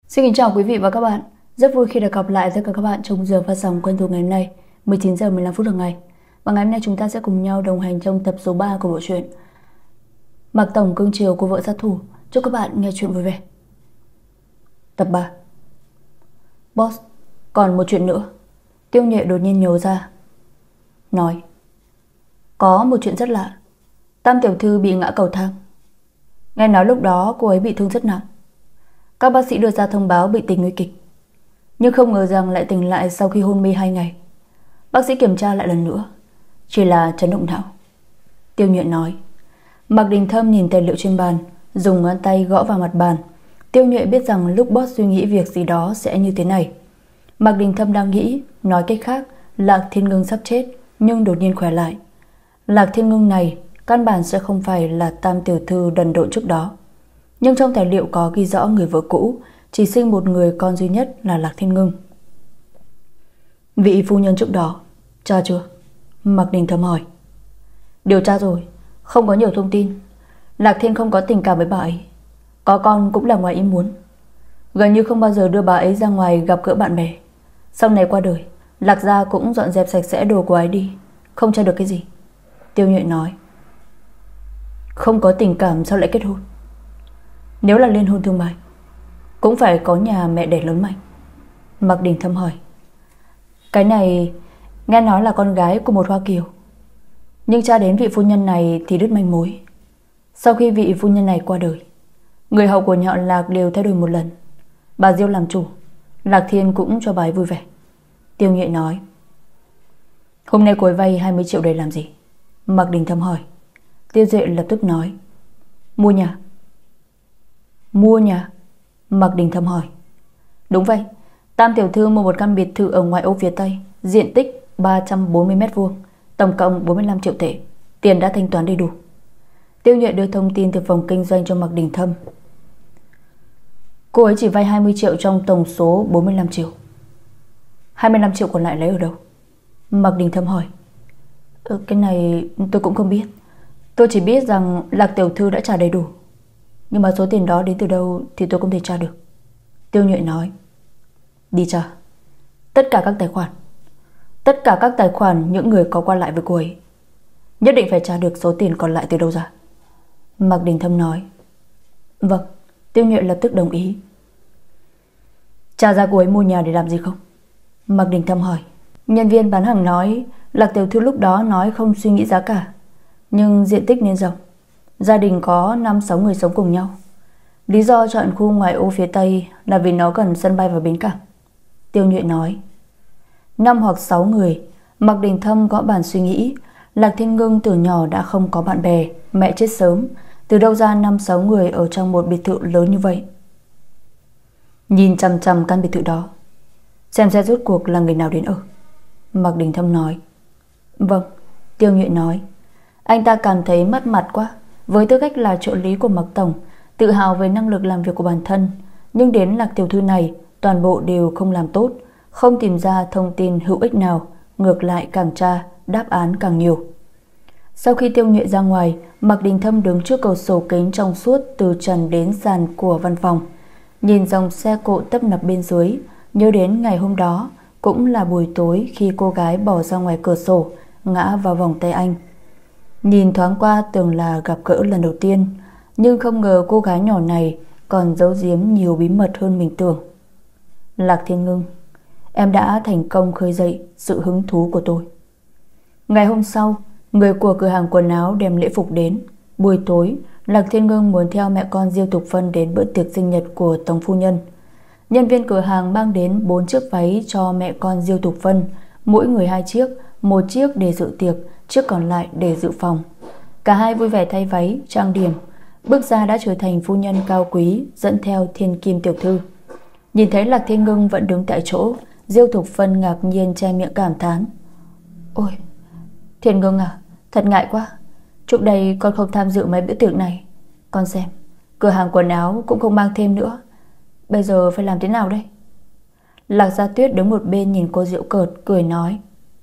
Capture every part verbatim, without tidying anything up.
Xin kính chào quý vị và các bạn. Rất vui khi được gặp lại tất cả các bạn trong giờ phát sóng quen thuộc ngày hôm nay, mười chín giờ mười lăm phút hàng ngày. Và ngày hôm nay chúng ta sẽ cùng nhau đồng hành trong tập số ba của bộ truyện Mạc Tổng cưng chiều của vợ sát thủ. Chúc các bạn nghe chuyện vui vẻ. Tập ba. Boss, còn một chuyện nữa. Tiêu Nhệ đột nhiên nhớ ra, nói: có một chuyện rất lạ. Tam tiểu thư bị ngã cầu thang. Nghe nói lúc đó cô ấy bị thương rất nặng. Các bác sĩ đưa ra thông báo bị tình nguy kịch, nhưng không ngờ rằng lại tỉnh lại sau khi hôn mê hai ngày. Bác sĩ kiểm tra lại lần nữa, chỉ là chấn động não. Tiêu Nhện nói. Mạc Đình Thâm nhìn tài liệu trên bàn, dùng ngón tay gõ vào mặt bàn. Tiêu Nhện biết rằng lúc boss suy nghĩ việc gì đó sẽ như thế này. Mạc Đình Thâm đang nghĩ, nói cách khác, Lạc Thiên Ngưng sắp chết nhưng đột nhiên khỏe lại. Lạc Thiên Ngưng này căn bản sẽ không phải là Tam tiểu thư đần độn trước đó. Nhưng trong tài liệu có ghi rõ người vợ cũ chỉ sinh một người con duy nhất là Lạc Thiên Ngưng. Vị phu nhân trước đó tra chưa? Mạc Đình Thâm hỏi. Điều tra rồi, không có nhiều thông tin. Lạc Thiên không có tình cảm với bà ấy, có con cũng là ngoài ý muốn. Gần như không bao giờ đưa bà ấy ra ngoài gặp gỡ bạn bè. Sau này qua đời, Lạc gia cũng dọn dẹp sạch sẽ đồ của ấy đi, không tra được cái gì. Tiêu Nhụy nói. Không có tình cảm sao lại kết hôn? Nếu là liên hôn thương mại, cũng phải có nhà mẹ đẻ lớn mạnh. Mạc Đình Thâm hỏi. Cái này nghe nói là con gái của một Hoa Kiều, nhưng tra đến vị phu nhân này thì đứt manh mối. Sau khi vị phu nhân này qua đời, người hầu của nhọn Lạc đều thay đổi một lần. Bà Diêu làm chủ, Lạc Thiên cũng cho bà ấy vui vẻ. Tiêu Nhụy nói. Hôm nay cô ấy vay hai mươi triệu để làm gì? Mạc Đình Thâm hỏi. Tiêu Duệ lập tức nói. Mua nhà. Mua nhà? Mạc Đình Thâm hỏi. Đúng vậy, Tam tiểu thư mua một căn biệt thự ở ngoại ô phía Tây, diện tích ba trăm bốn mươi mét vuông, tổng cộng bốn mươi lăm triệu tệ. Tiền đã thanh toán đầy đủ. Tiêu Nhuệ đưa thông tin từ phòng kinh doanh cho Mạc Đình Thâm. Cô ấy chỉ vay hai mươi triệu trong tổng số bốn mươi lăm triệu. hai mươi lăm triệu còn lại lấy ở đâu? Mạc Đình Thâm hỏi. ừ, Cái này tôi cũng không biết. Tôi chỉ biết rằng Lạc tiểu thư đã trả đầy đủ, nhưng mà số tiền đó đến từ đâu thì tôi không thể tra được. Tiêu Nhuệ nói. Đi tra tất cả các tài khoản, tất cả các tài khoản những người có qua lại với cô ấy. Nhất định phải tra được số tiền còn lại từ đâu ra. Mạc Đình Thâm nói. Vâng. Tiêu Nhuệ lập tức đồng ý. Tra ra cô ấy mua nhà để làm gì không? Mạc Đình Thâm hỏi. Nhân viên bán hàng nói Lạc tiểu thư lúc đó nói không suy nghĩ giá cả, nhưng diện tích nên rộng. Gia đình có năm sáu người sống cùng nhau. Lý do chọn khu ngoại ô phía Tây là vì nó gần sân bay và bến cảng. Tiêu Nhuệ nói. Năm hoặc sáu người. Mạc Đình Thâm gõ bàn suy nghĩ. Lạc Thiên Ngưng từ nhỏ đã không có bạn bè, mẹ chết sớm, từ đâu ra năm sáu người ở trong một biệt thự lớn như vậy? Nhìn chằm chằm căn biệt thự đó, xem xét rốt cuộc là người nào đến ở. Mạc Đình Thâm nói. Vâng. Tiêu Nhuệ nói. Anh ta cảm thấy mất mặt quá. Với tư cách là trợ lý của Mạc Tổng, tự hào về năng lực làm việc của bản thân, nhưng đến Lạc tiểu thư này toàn bộ đều không làm tốt, không tìm ra thông tin hữu ích nào, ngược lại càng tra đáp án càng nhiều. Sau khi Tiêu Nhuệ ra ngoài, Mạc Đình Thâm đứng trước cửa sổ kính trong suốt từ trần đến sàn của văn phòng, nhìn dòng xe cộ tấp nập bên dưới, nhớ đến ngày hôm đó cũng là buổi tối khi cô gái bỏ ra ngoài cửa sổ, ngã vào vòng tay anh. Nhìn thoáng qua tưởng là gặp gỡ lần đầu tiên, nhưng không ngờ cô gái nhỏ này còn giấu giếm nhiều bí mật hơn mình tưởng. Lạc Thiên Ngưng, em đã thành công khơi dậy sự hứng thú của tôi. Ngày hôm sau, người của cửa hàng quần áo đem lễ phục đến. Buổi tối, Lạc Thiên Ngưng muốn theo mẹ con Diêu Thục Phân đến bữa tiệc sinh nhật của Tống phu nhân. Nhân viên cửa hàng mang đến bốn chiếc váy cho mẹ con Diêu Thục Phân, mỗi người hai chiếc, một chiếc để dự tiệc, chiếc còn lại để dự phòng. Cả hai vui vẻ thay váy, trang điểm, bước ra đã trở thành phu nhân cao quý, dẫn theo thiên kim tiểu thư. Nhìn thấy Lạc Thiên Ngưng vẫn đứng tại chỗ, Diêu Thục Phân ngạc nhiên che miệng cảm thán. Ôi, Thiên Ngưng à, thật ngại quá. Trước đây con không tham dự mấy bữa tiệc này. Con xem, cửa hàng quần áo cũng không mang thêm nữa. Bây giờ phải làm thế nào đây? Lạc Gia Tuyết đứng một bên nhìn cô giễu cợt, cười nói.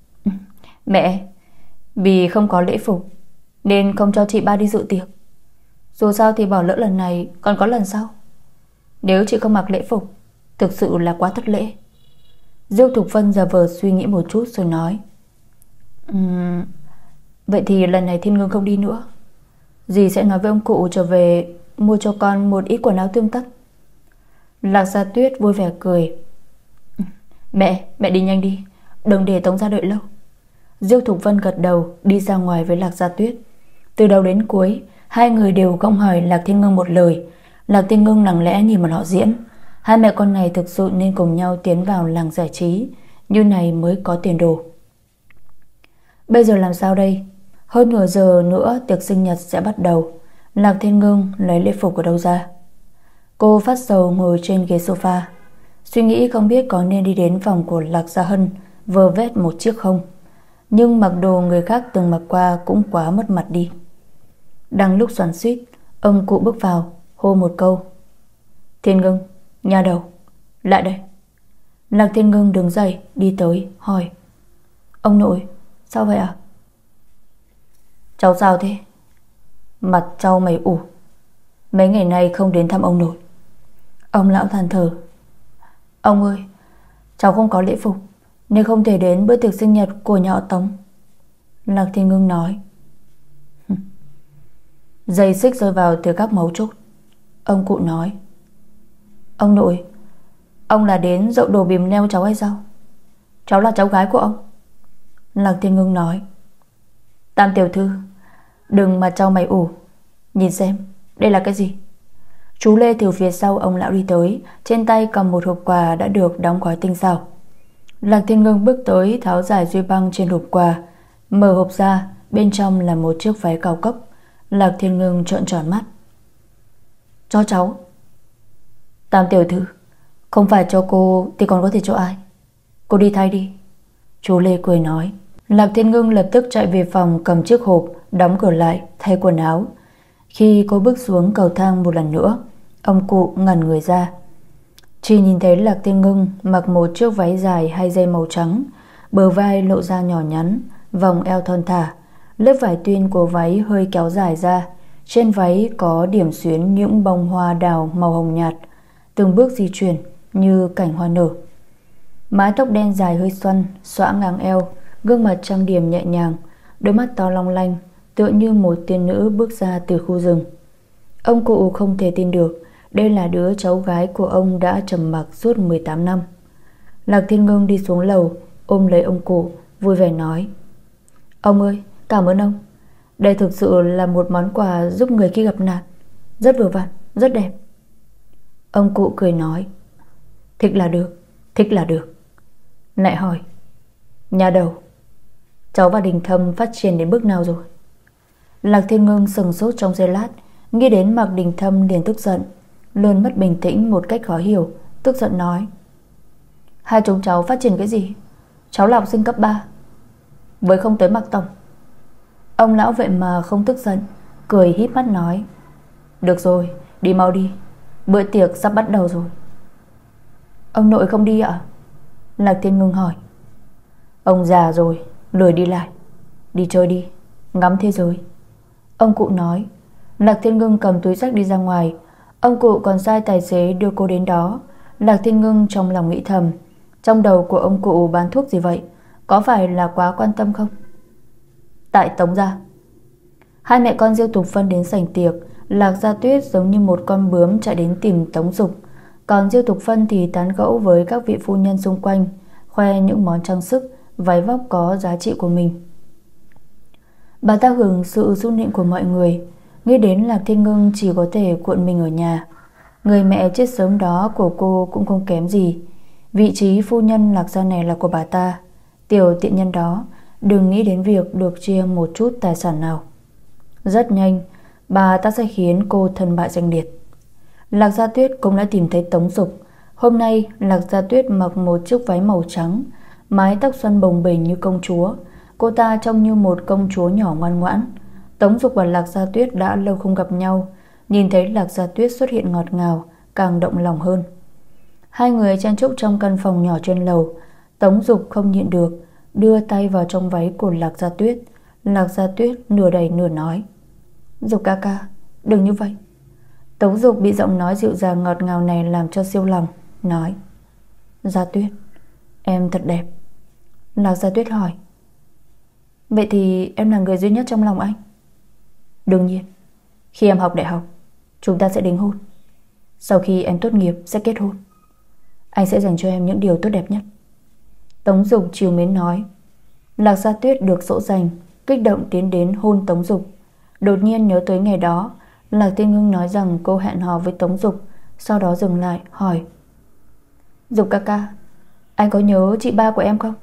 Mẹ, vì không có lễ phục nên không cho chị ba đi dự tiệc. Dù sao thì bỏ lỡ lần này còn có lần sau. Nếu chị không mặc lễ phục Thực sự là quá thất lễ. Diêu Thục Vân giả vờ suy nghĩ một chút rồi nói, um, vậy thì lần này Thiên Ngưng không đi nữa. Dì sẽ nói với ông cụ trở về mua cho con một ít quần áo tươm tất. Lạc Gia Tuyết vui vẻ cười. Mẹ, mẹ đi nhanh đi, đừng để Tống gia đợi lâu. Diêu Thục Vân gật đầu đi ra ngoài với Lạc Gia Tuyết. Từ đầu đến cuối hai người đều không hỏi Lạc Thiên Ngưng một lời. Lạc Thiên Ngưng lặng lẽ nhìn bọn họ diễn. Hai mẹ con này thực sự nên cùng nhau tiến vào làng giải trí, như này mới có tiền đồ. Bây giờ làm sao đây? Hơn nửa giờ nữa tiệc sinh nhật sẽ bắt đầu. Lạc Thiên Ngưng lấy lễ phục ở đâu ra? Cô phát sầu ngồi trên ghế sofa, suy nghĩ không biết có nên đi đến phòng của Lạc Gia Hân vơ vét một chiếc không. Nhưng mặc đồ người khác từng mặc qua cũng quá mất mặt đi. Đang lúc xoắn xuýt, ông cụ bước vào hô một câu, Thiên Ngưng, nhà đầu, lại đây. Lạc Thiên Ngưng đứng dậy đi tới hỏi, ông nội, sao vậy ạ? Cháu sao thế? Mặt cháu mày ủ, mấy ngày nay không đến thăm ông nội. Ông lão than thở, ông ơi, cháu không có lễ phục nên không thể đến bữa tiệc sinh nhật của nhà họ Tống. Lạc Thiên Ngưng nói. Dây xích rơi vào từ các mấu chốt. Ông cụ nói, ông nội, ông là đến dậu đồ bìm neo cháu hay sao? Cháu là cháu gái của ông. Lạc Thiên Ngưng nói, Tam tiểu thư, đừng mà cháu mày ủ, nhìn xem đây là cái gì. Chú Lê từ phía sau ông lão đi tới, trên tay cầm một hộp quà đã được đóng gói tinh xảo. Lạc Thiên Ngưng bước tới tháo giải duy băng trên hộp quà, mở hộp ra, bên trong là một chiếc váy cao cấp. Lạc Thiên Ngưng trợn tròn mắt. Cho cháu? Tam tiểu thư, không phải cho cô thì còn có thể cho ai? Cô đi thay đi. Chú Lê cười nói. Lạc Thiên Ngưng lập tức chạy về phòng cầm chiếc hộp, đóng cửa lại, thay quần áo. Khi cô bước xuống cầu thang một lần nữa, ông cụ ngẩn người ra. Chỉ nhìn thấy Lạc Thiên Ngưng mặc một chiếc váy dài hai dây màu trắng, bờ vai lộ ra nhỏ nhắn, vòng eo thon thả. Lớp vải tuyên của váy hơi kéo dài ra, trên váy có điểm xuyến những bông hoa đào màu hồng nhạt, từng bước di chuyển như cảnh hoa nở. Mái tóc đen dài hơi xoăn, xõa ngang eo, gương mặt trang điểm nhẹ nhàng, đôi mắt to long lanh, tựa như một tiên nữ bước ra từ khu rừng. Ông cụ không thể tin được đây là đứa cháu gái của ông đã trầm mặc suốt mười tám năm. Lạc Thiên Ngưng đi xuống lầu, ôm lấy ông cụ, vui vẻ nói, ông ơi, cảm ơn ông. Đây thực sự là một món quà giúp người khi gặp nạn, rất vừa vặn, rất đẹp. Ông cụ cười nói, thích là được, thích là được. Lại hỏi, nhà đầu, cháu và Đình Thâm phát triển đến bước nào rồi? Lạc Thiên Ngưng sừng sốt trong giây lát, nghĩ đến Mạc Đình Thâm liền tức giận, luôn mất bình tĩnh một cách khó hiểu, tức giận nói, hai chúng cháu phát triển cái gì? Cháu là học sinh cấp ba, với không tới Mạc tổng. Ông lão vậy mà không tức giận, cười híp mắt nói, được rồi, đi mau đi, bữa tiệc sắp bắt đầu rồi. Ông nội không đi ạ? Lạc Thiên Ngưng hỏi. Ông già rồi, lười đi lại, đi chơi đi, ngắm thế giới. Ông cụ nói. Lạc Thiên Ngưng cầm túi xách đi ra ngoài. Ông cụ còn sai tài xế đưa cô đến đó. Lạc Thiên Ngưng trong lòng nghĩ thầm, trong đầu của ông cụ bán thuốc gì vậy? Có phải là quá quan tâm không? Tại Tống gia, hai mẹ con Diêu Tục Phân đến sảnh tiệc. Lạc Gia Tuyết giống như một con bướm chạy đến tìm Tống Dục, còn Diêu Tục Phân thì tán gẫu với các vị phu nhân xung quanh, khoe những món trang sức, váy vóc có giá trị của mình. Bà ta hưởng sự sung nịnh của mọi người, nghĩ đến Lạc Thiên Ngưng chỉ có thể cuộn mình ở nhà. Người mẹ chết sớm đó của cô cũng không kém gì. Vị trí phu nhân Lạc gia này là của bà ta. Tiểu tiện nhân đó đừng nghĩ đến việc được chia một chút tài sản nào. Rất nhanh bà ta sẽ khiến cô thân bại danh liệt. Lạc Gia Tuyết cũng đã tìm thấy Tống Dục. Hôm nay Lạc Gia Tuyết mặc một chiếc váy màu trắng, mái tóc xoăn bồng bềnh như công chúa. Cô ta trông như một công chúa nhỏ ngoan ngoãn. Tống Dục và Lạc Gia Tuyết đã lâu không gặp nhau, nhìn thấy Lạc Gia Tuyết xuất hiện ngọt ngào, càng động lòng hơn. Hai người chen chúc trong căn phòng nhỏ trên lầu. Tống Dục không nhịn được, đưa tay vào trong váy của Lạc Gia Tuyết. Lạc Gia Tuyết nửa đầy nửa nói, Dục ca ca, đừng như vậy. Tống Dục bị giọng nói dịu dàng ngọt ngào này làm cho siêu lòng, nói, Gia Tuyết, em thật đẹp. Lạc Gia Tuyết hỏi. Vậy thì em là người duy nhất trong lòng anh? Đương nhiên. Khi em học đại học, chúng ta sẽ đính hôn. Sau khi em tốt nghiệp sẽ kết hôn. Anh sẽ dành cho em những điều tốt đẹp nhất. Tống Dục trìu mến nói. Lạc Gia Tuyết được dỗ dành, kích động tiến đến hôn Tống Dục. Đột nhiên nhớ tới ngày đó, Lạc Thiên Ngưng nói rằng cô hẹn hò với Tống Dục, sau đó dừng lại hỏi. Dục ca ca, anh có nhớ chị ba của em không?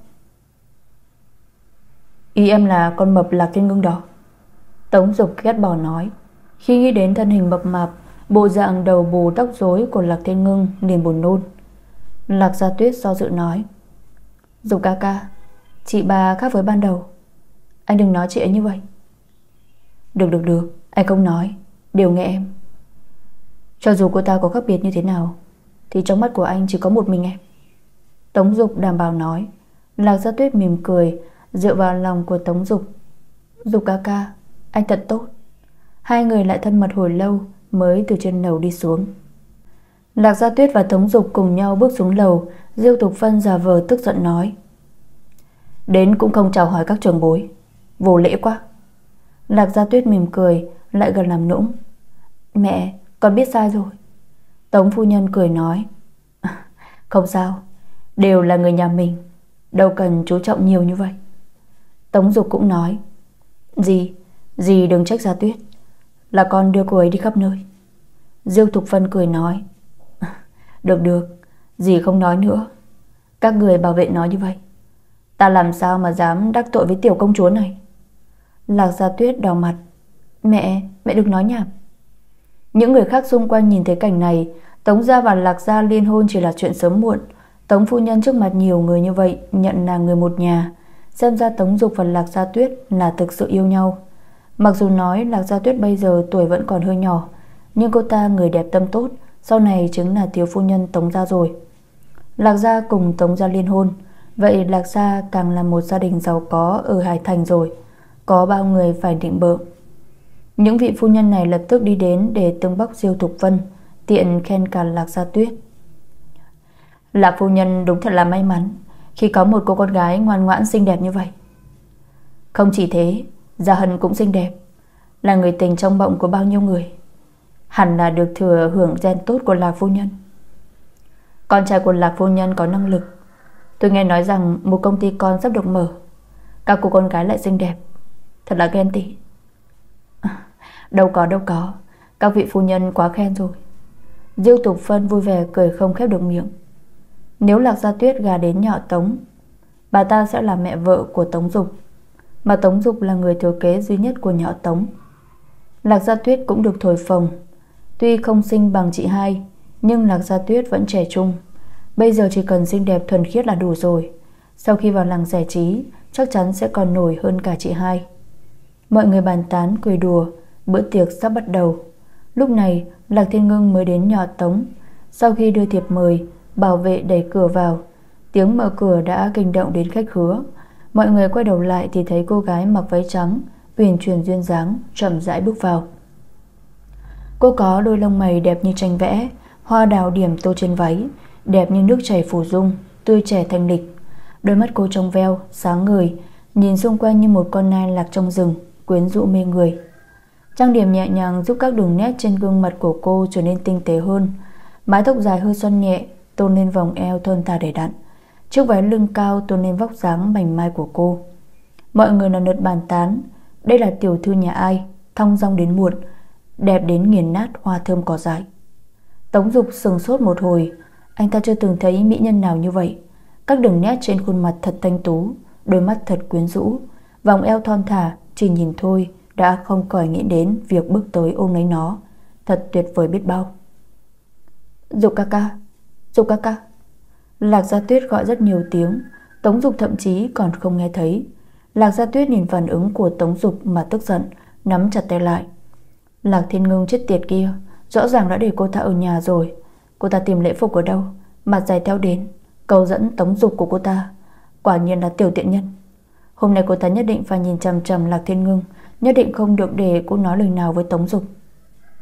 Ý em là con mập Lạc Thiên Ngưng đó? Tống Dục ghét bỏ nói. Khi nghĩ đến thân hình mập mạp, bộ dạng đầu bù tóc rối của Lạc Thiên Ngưng liền buồn nôn. Lạc Gia Tuyết do dự nói. Dục ca ca, chị ba khác với ban đầu. Anh đừng nói chị ấy như vậy. Được được được, anh không nói, đều nghe em. Cho dù cô ta có khác biệt như thế nào thì trong mắt của anh chỉ có một mình em. Tống Dục đảm bảo nói. Lạc Gia Tuyết mỉm cười, dựa vào lòng của Tống Dục. Dục ca ca, anh thật tốt. Hai người lại thân mật hồi lâu mới từ trên lầu đi xuống. Lạc Gia Tuyết và Tống Dục cùng nhau bước xuống lầu. Diêu Tục Phân giả vờ tức giận nói. Đến cũng không chào hỏi các trưởng bối, vô lễ quá. Lạc Gia Tuyết mỉm cười, lại gần làm nũng. Mẹ, con biết sai rồi. Tống phu nhân cười nói. Không sao, đều là người nhà mình, đâu cần chú trọng nhiều như vậy. Tống Dục cũng nói. Dì, dì đừng trách Gia Tuyết, là con đưa cô ấy đi khắp nơi. Diêu Thục Phân cười nói. Được được, dì không nói nữa. Các người bảo vệ nói như vậy, ta làm sao mà dám đắc tội với tiểu công chúa này. Lạc Gia Tuyết đỏ mặt. Mẹ, mẹ đừng nói nhảm. Những người khác xung quanh nhìn thấy cảnh này, Tống gia và Lạc gia liên hôn chỉ là chuyện sớm muộn. Tống phu nhân trước mặt nhiều người như vậy nhận là người một nhà. Xem ra Tống Dục và Lạc Gia Tuyết là thực sự yêu nhau. Mặc dù nói Lạc Gia Tuyết bây giờ tuổi vẫn còn hơi nhỏ, nhưng cô ta người đẹp tâm tốt, sau này chính là thiếu phu nhân Tống gia rồi. Lạc gia cùng Tống gia liên hôn, vậy Lạc gia càng là một gia đình giàu có ở Hải Thành rồi, có bao người phải định bợ. Những vị phu nhân này lập tức đi đến để tâng bốc Diêu Thục Vân, tiện khen cả Lạc Gia Tuyết. Lạc phu nhân đúng thật là may mắn khi có một cô con gái ngoan ngoãn xinh đẹp như vậy. Không chỉ thế, Gia Hân cũng xinh đẹp, là người tình trong mộng của bao nhiêu người, hẳn là được thừa hưởng gen tốt của Lạc phu nhân. Con trai của Lạc phu nhân có năng lực. Tôi nghe nói rằng một công ty con sắp được mở, các cô con gái lại xinh đẹp, thật là ghen tị. Đâu có đâu có, các vị phu nhân quá khen rồi. Diêu Tục Phân vui vẻ cười không khép được miệng. Nếu Lạc Gia Tuyết gà đến nhà Tống, bà ta sẽ là mẹ vợ của Tống Dục, mà Tống Dục là người thừa kế duy nhất của nhà Tống. Lạc Gia Tuyết cũng được thổi phồng. Tuy không xinh bằng chị hai, nhưng Lạc Gia Tuyết vẫn trẻ trung. Bây giờ chỉ cần xinh đẹp thuần khiết là đủ rồi. Sau khi vào làng giải trí, chắc chắn sẽ còn nổi hơn cả chị hai. Mọi người bàn tán cười đùa. Bữa tiệc sắp bắt đầu. Lúc này Lạc Thiên Ngưng mới đến nhà Tống. Sau khi đưa thiệp mời, bảo vệ đẩy cửa vào. Tiếng mở cửa đã kinh động đến khách khứa. Mọi người quay đầu lại thì thấy cô gái mặc váy trắng, uyển chuyển duyên dáng, chậm rãi bước vào. Cô có đôi lông mày đẹp như tranh vẽ, hoa đào điểm tô trên váy, đẹp như nước chảy phủ dung, tươi trẻ thanh lịch. Đôi mắt cô trong veo, sáng ngời, nhìn xung quanh như một con nai lạc trong rừng, quyến rũ mê người. Trang điểm nhẹ nhàng giúp các đường nét trên gương mặt của cô trở nên tinh tế hơn. Mái tóc dài hơi xoăn nhẹ, tôn lên vòng eo thon thả đầy đặn. Chiếc váy lưng cao tôn lên vóc dáng mảnh mai của cô. Mọi người lần lượt bàn tán, đây là tiểu thư nhà ai, thong dong đến muộn, đẹp đến nghiền nát hoa thơm cỏ dại. Tống Dục sừng sốt một hồi, anh ta chưa từng thấy mỹ nhân nào như vậy. Các đường nét trên khuôn mặt thật thanh tú, đôi mắt thật quyến rũ, vòng eo thon thả, chỉ nhìn thôi đã không khỏi nghĩ đến việc bước tới ôm lấy nó. Thật tuyệt vời biết bao. Dục ca ca, Dục ca ca. Lạc Gia Tuyết gọi rất nhiều tiếng, Tống Dục thậm chí còn không nghe thấy. Lạc Gia Tuyết nhìn phản ứng của Tống Dục mà tức giận, nắm chặt tay lại. Lạc Thiên Ngưng chết tiệt kia, rõ ràng đã để cô ta ở nhà rồi. Cô ta tìm lễ phục ở đâu, mặt dài theo đến, cầu dẫn Tống Dục của cô ta. Quả nhiên là tiểu tiện nhân. Hôm nay cô ta nhất định phải nhìn chằm chằm Lạc Thiên Ngưng, nhất định không được để cô nói lời nào với Tống Dục.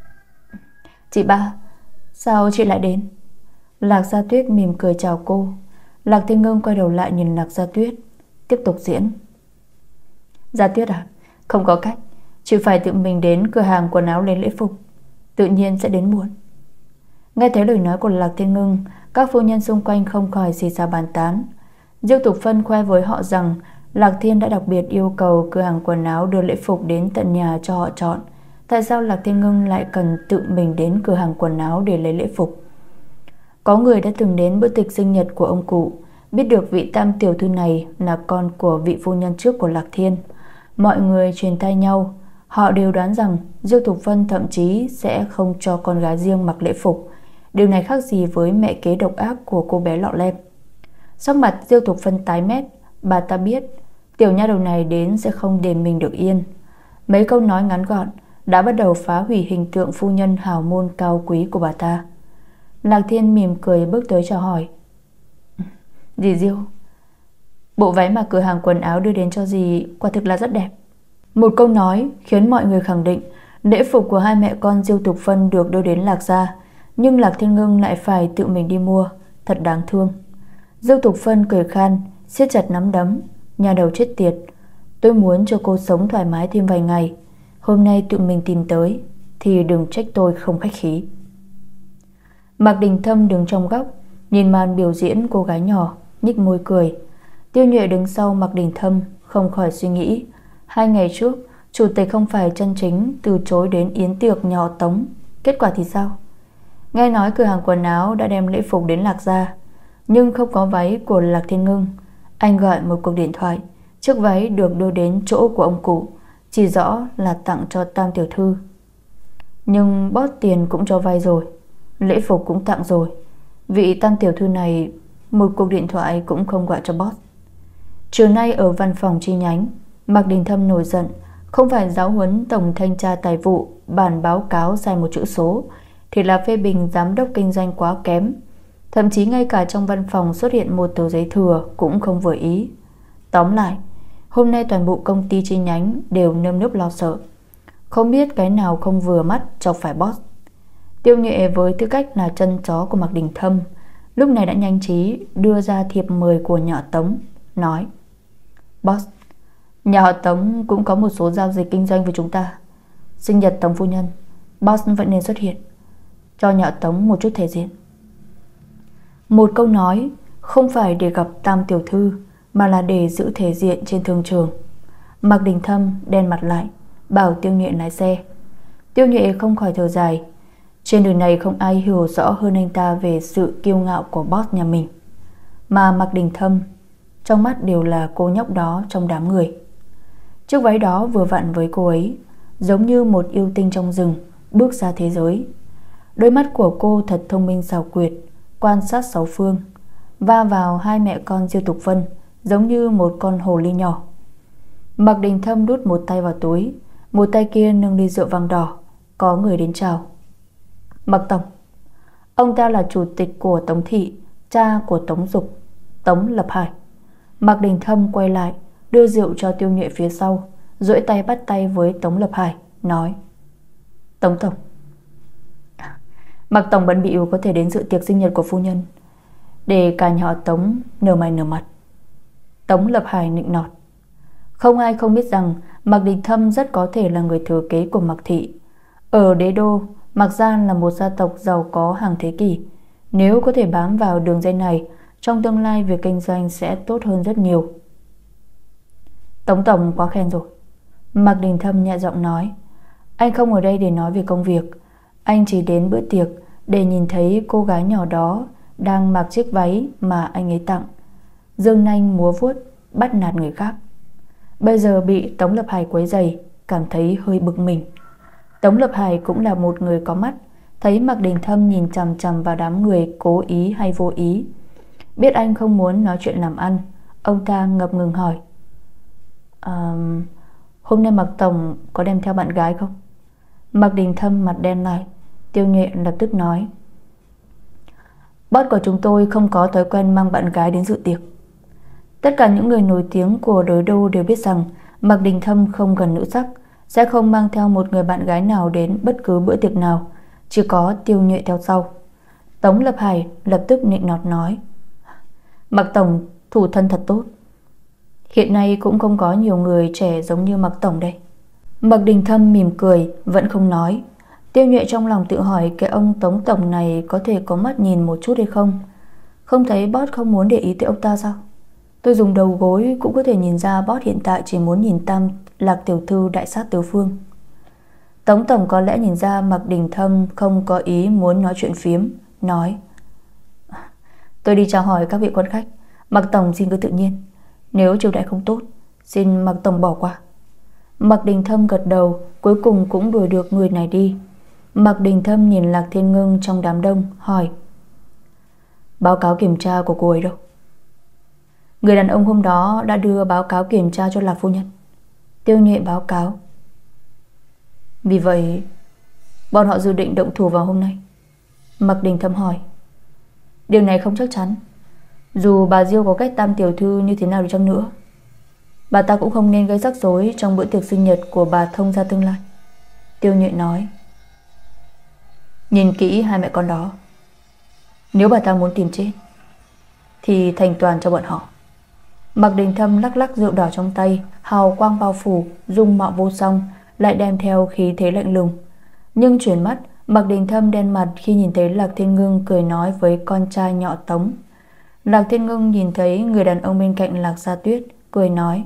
Chị ba, sao chị lại đến? Lạc Gia Tuyết mỉm cười chào cô. Lạc Thiên Ngưng quay đầu lại nhìn Lạc Gia Tuyết, tiếp tục diễn. Gia Tuyết à, không có cách, chỉ phải tự mình đến cửa hàng quần áo lấy lễ phục, tự nhiên sẽ đến muộn. Nghe thấy lời nói của Lạc Thiên Ngưng, các phu nhân xung quanh không khỏi xì xào bàn tán. Diêu Tục Phân khoe với họ rằng Lạc Thiên đã đặc biệt yêu cầu cửa hàng quần áo đưa lễ phục đến tận nhà cho họ chọn. Tại sao Lạc Thiên Ngưng lại cần tự mình đến cửa hàng quần áo để lấy lễ phục? Có người đã từng đến bữa tiệc sinh nhật của ông cụ, biết được vị tam tiểu thư này là con của vị phu nhân trước của Lạc Thiên. Mọi người truyền tai nhau, họ đều đoán rằng Diêu Tục Phân thậm chí sẽ không cho con gái riêng mặc lễ phục. Điều này khác gì với mẹ kế độc ác của cô bé lọ lem. Sắc mặt Diêu Tục Phân tái mét, bà ta biết tiểu nha đầu này đến sẽ không để mình được yên. Mấy câu nói ngắn gọn đã bắt đầu phá hủy hình tượng phu nhân hào môn cao quý của bà ta. Lạc Thiên mỉm cười bước tới chào hỏi. Dì Diêu, bộ váy mà cửa hàng quần áo đưa đến cho dì quả thực là rất đẹp. Một câu nói khiến mọi người khẳng định lễ phục của hai mẹ con Diêu Tục Phân được đưa đến Lạc gia, nhưng Lạc Thiên Ngưng lại phải tự mình đi mua, thật đáng thương. Diêu Tục Phân cười khan, siết chặt nắm đấm. Nhà đầu chết tiệt, tôi muốn cho cô sống thoải mái thêm vài ngày, hôm nay tự mình tìm tới thì đừng trách tôi không khách khí. Mạc Đình Thâm đứng trong góc, nhìn màn biểu diễn cô gái nhỏ, nhếch môi cười. Tiêu Nhuệ đứng sau Mạc Đình Thâm, không khỏi suy nghĩ, hai ngày trước chủ tịch không phải chân chính từ chối đến yến tiệc nhà họ Tống, kết quả thì sao? Nghe nói cửa hàng quần áo đã đem lễ phục đến Lạc gia, nhưng không có váy của Lạc Thiên Ngưng. Anh gọi một cuộc điện thoại, chiếc váy được đưa đến chỗ của ông cụ, chỉ rõ là tặng cho tam tiểu thư. Nhưng boss tiền cũng cho vay rồi, lễ phục cũng tặng rồi, vị tam tiểu thư này một cuộc điện thoại cũng không gọi cho boss. Chiều nay ở văn phòng chi nhánh, Mạc Đình Thâm nổi giận, không phải giáo huấn tổng thanh tra tài vụ bản báo cáo sai một chữ số, thì là phê bình giám đốc kinh doanh quá kém. Thậm chí ngay cả trong văn phòng xuất hiện một tờ giấy thừa cũng không vừa ý. Tóm lại, hôm nay toàn bộ công ty chi nhánh đều nơm nớp lo sợ, không biết cái nào không vừa mắt chọc phải boss. Tiêu Nhuệ với tư cách là chân chó của Mạc Đình Thâm, lúc này đã nhanh trí đưa ra thiệp mời của nhà họ Tống, nói: Boss, nhà họ Tống cũng có một số giao dịch kinh doanh với chúng ta. Sinh nhật Tống phu nhân, boss vẫn nên xuất hiện, cho nhà họ Tống một chút thể diện. Một câu nói không phải để gặp tam tiểu thư, mà là để giữ thể diện trên thương trường. Mạc Đình Thâm đen mặt lại, bảo Tiêu Nhuệ lái xe. Tiêu Nhuệ không khỏi thở dài. Trên đời này không ai hiểu rõ hơn anh ta về sự kiêu ngạo của boss nhà mình. Mà Mạc Đình Thâm trong mắt đều là cô nhóc đó trong đám người. Chiếc váy đó vừa vặn với cô ấy, giống như một yêu tinh trong rừng bước ra thế giới. Đôi mắt của cô thật thông minh xảo quyệt, quan sát sáu phương, va vào hai mẹ con Diêu Tục Phân giống như một con hồ ly nhỏ. Mạc Đình Thâm đút một tay vào túi, một tay kia nâng ly rượu vang đỏ. Có người đến chào. Mạc tổng. Ông ta là chủ tịch của Tống Thị, cha của Tống Dục, Tống Lập Hải. Mạc Đình Thâm quay lại, đưa rượu cho Tiêu Nhuệ phía sau, duỗi tay bắt tay với Tống Lập Hải, nói: Tống tổng. Mạc tổng bận bịu có thể đến dự tiệc sinh nhật của phu nhân, để cả nhà họ Tống nở mày nở mặt. Tống Lập Hải nịnh nọt. Không ai không biết rằng Mạc Đình Thâm rất có thể là người thừa kế của Mạc Thị. Ở đế đô, Mạc gia là một gia tộc giàu có hàng thế kỷ. Nếu có thể bám vào đường dây này, trong tương lai việc kinh doanh sẽ tốt hơn rất nhiều. Tống tổng quá khen rồi, Mạc Đình Thâm nhẹ giọng nói. Anh không ở đây để nói về công việc, anh chỉ đến bữa tiệc để nhìn thấy cô gái nhỏ đó đang mặc chiếc váy mà anh ấy tặng, dương nanh múa vuốt bắt nạt người khác. Bây giờ bị Tống Lập Hải quấy rầy, cảm thấy hơi bực mình. Tống Lập Hải cũng là một người có mắt, thấy Mạc Đình Thâm nhìn chằm chằm vào đám người cố ý hay vô ý, biết anh không muốn nói chuyện làm ăn, ông ta ngập ngừng hỏi: à, hôm nay Mạc tổng có đem theo bạn gái không? Mạc Đình Thâm mặt đen lại. Tiêu Nhuệ lập tức nói: boss của chúng tôi không có thói quen mang bạn gái đến dự tiệc. Tất cả những người nổi tiếng của đế đô đều biết rằng Mạc Đình Thâm không gần nữ sắc, sẽ không mang theo một người bạn gái nào đến bất cứ bữa tiệc nào, chỉ có Tiêu Nhuệ theo sau. Tống Lập Hải lập tức nịnh nọt nói: Mạc tổng thủ thân thật tốt. Hiện nay cũng không có nhiều người trẻ giống như Mạc tổng đây. Mạc Đình Thâm mỉm cười, vẫn không nói. Tiêu Nhuệ trong lòng tự hỏi cái ông Tống tổng này có thể có mắt nhìn một chút hay không. Không thấy boss không muốn để ý tới ông ta sao? Tôi dùng đầu gối cũng có thể nhìn ra boss hiện tại chỉ muốn nhìn Tam Lạc tiểu thư đại sát tứ phương. Tống tổng có lẽ nhìn ra Mạc Đình Thâm không có ý muốn nói chuyện phiếm, nói: tôi đi chào hỏi các vị quan khách, Mạc tổng xin cứ tự nhiên. Nếu chiêu đãi không tốt, xin Mạc tổng bỏ qua. Mạc Đình Thâm gật đầu, cuối cùng cũng đuổi được người này đi. Mạc Đình Thâm nhìn Lạc Thiên Ngưng trong đám đông, hỏi: báo cáo kiểm tra của cô ấy đâu? Người đàn ông hôm đó đã đưa báo cáo kiểm tra cho Lạc phu nhân. Tiêu Nhuệ báo cáo. Vì vậy bọn họ dự định động thủ vào hôm nay? Mạc Đình Thâm hỏi. Điều này không chắc chắn. Dù bà Diêu có cách Tam tiểu thư như thế nào đi chăng nữa, bà ta cũng không nên gây rắc rối trong bữa tiệc sinh nhật của bà thông gia tương lai. Tiêu Nhuệ nói. Nhìn kỹ hai mẹ con đó, nếu bà ta muốn tìm chết thì thành toàn cho bọn họ. Mạc Đình Thâm lắc lắc rượu đỏ trong tay, hào quang bao phủ, dung mạo vô song, lại đem theo khí thế lạnh lùng. Nhưng chuyển mắt, Mạc Đình Thâm đen mặt khi nhìn thấy Lạc Thiên Ngưng cười nói với con trai nhỏ Tống. Lạc Thiên Ngưng nhìn thấy người đàn ông bên cạnh Lạc Gia Tuyết, cười nói: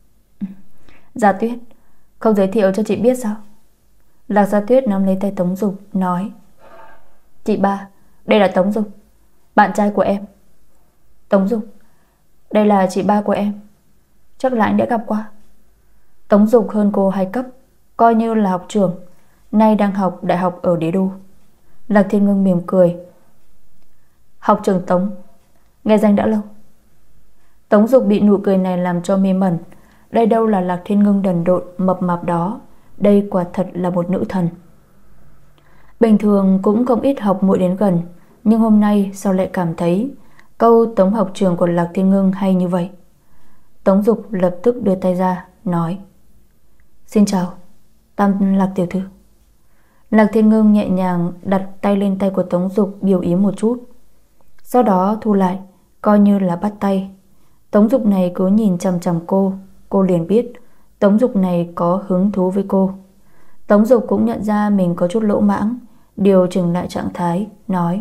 Gia Tuyết, không giới thiệu cho chị biết sao? Lạc Gia Tuyết nắm lấy tay Tống Dục, nói: Chị ba, đây là Tống Dục, bạn trai của em. Tống Dục, đây là chị ba của em, chắc là anh đã gặp qua. Tống Dục hơn cô hai cấp, coi như là học trưởng, nay đang học đại học ở Đế Đô. Lạc Thiên Ngưng mỉm cười. Học trưởng Tống, nghe danh đã lâu. Tống Dục bị nụ cười này làm cho mê mẩn. Đây đâu là Lạc Thiên Ngưng đần độn mập mạp đó, đây quả thật là một nữ thần. Bình thường cũng không ít học muội đến gần, nhưng hôm nay sao lại cảm thấy câu Tống học trưởng của Lạc Thiên Ngưng hay như vậy? Tống Dục lập tức đưa tay ra, nói: Xin chào, Tam Lạc tiểu thư. Lạc Thiên Ngưng nhẹ nhàng đặt tay lên tay của Tống Dục, biểu ý một chút, sau đó thu lại, coi như là bắt tay. Tống Dục này cứ nhìn chằm chằm cô, cô liền biết Tống Dục này có hứng thú với cô. Tống Dục cũng nhận ra mình có chút lỗ mãng, điều chỉnh lại trạng thái, nói: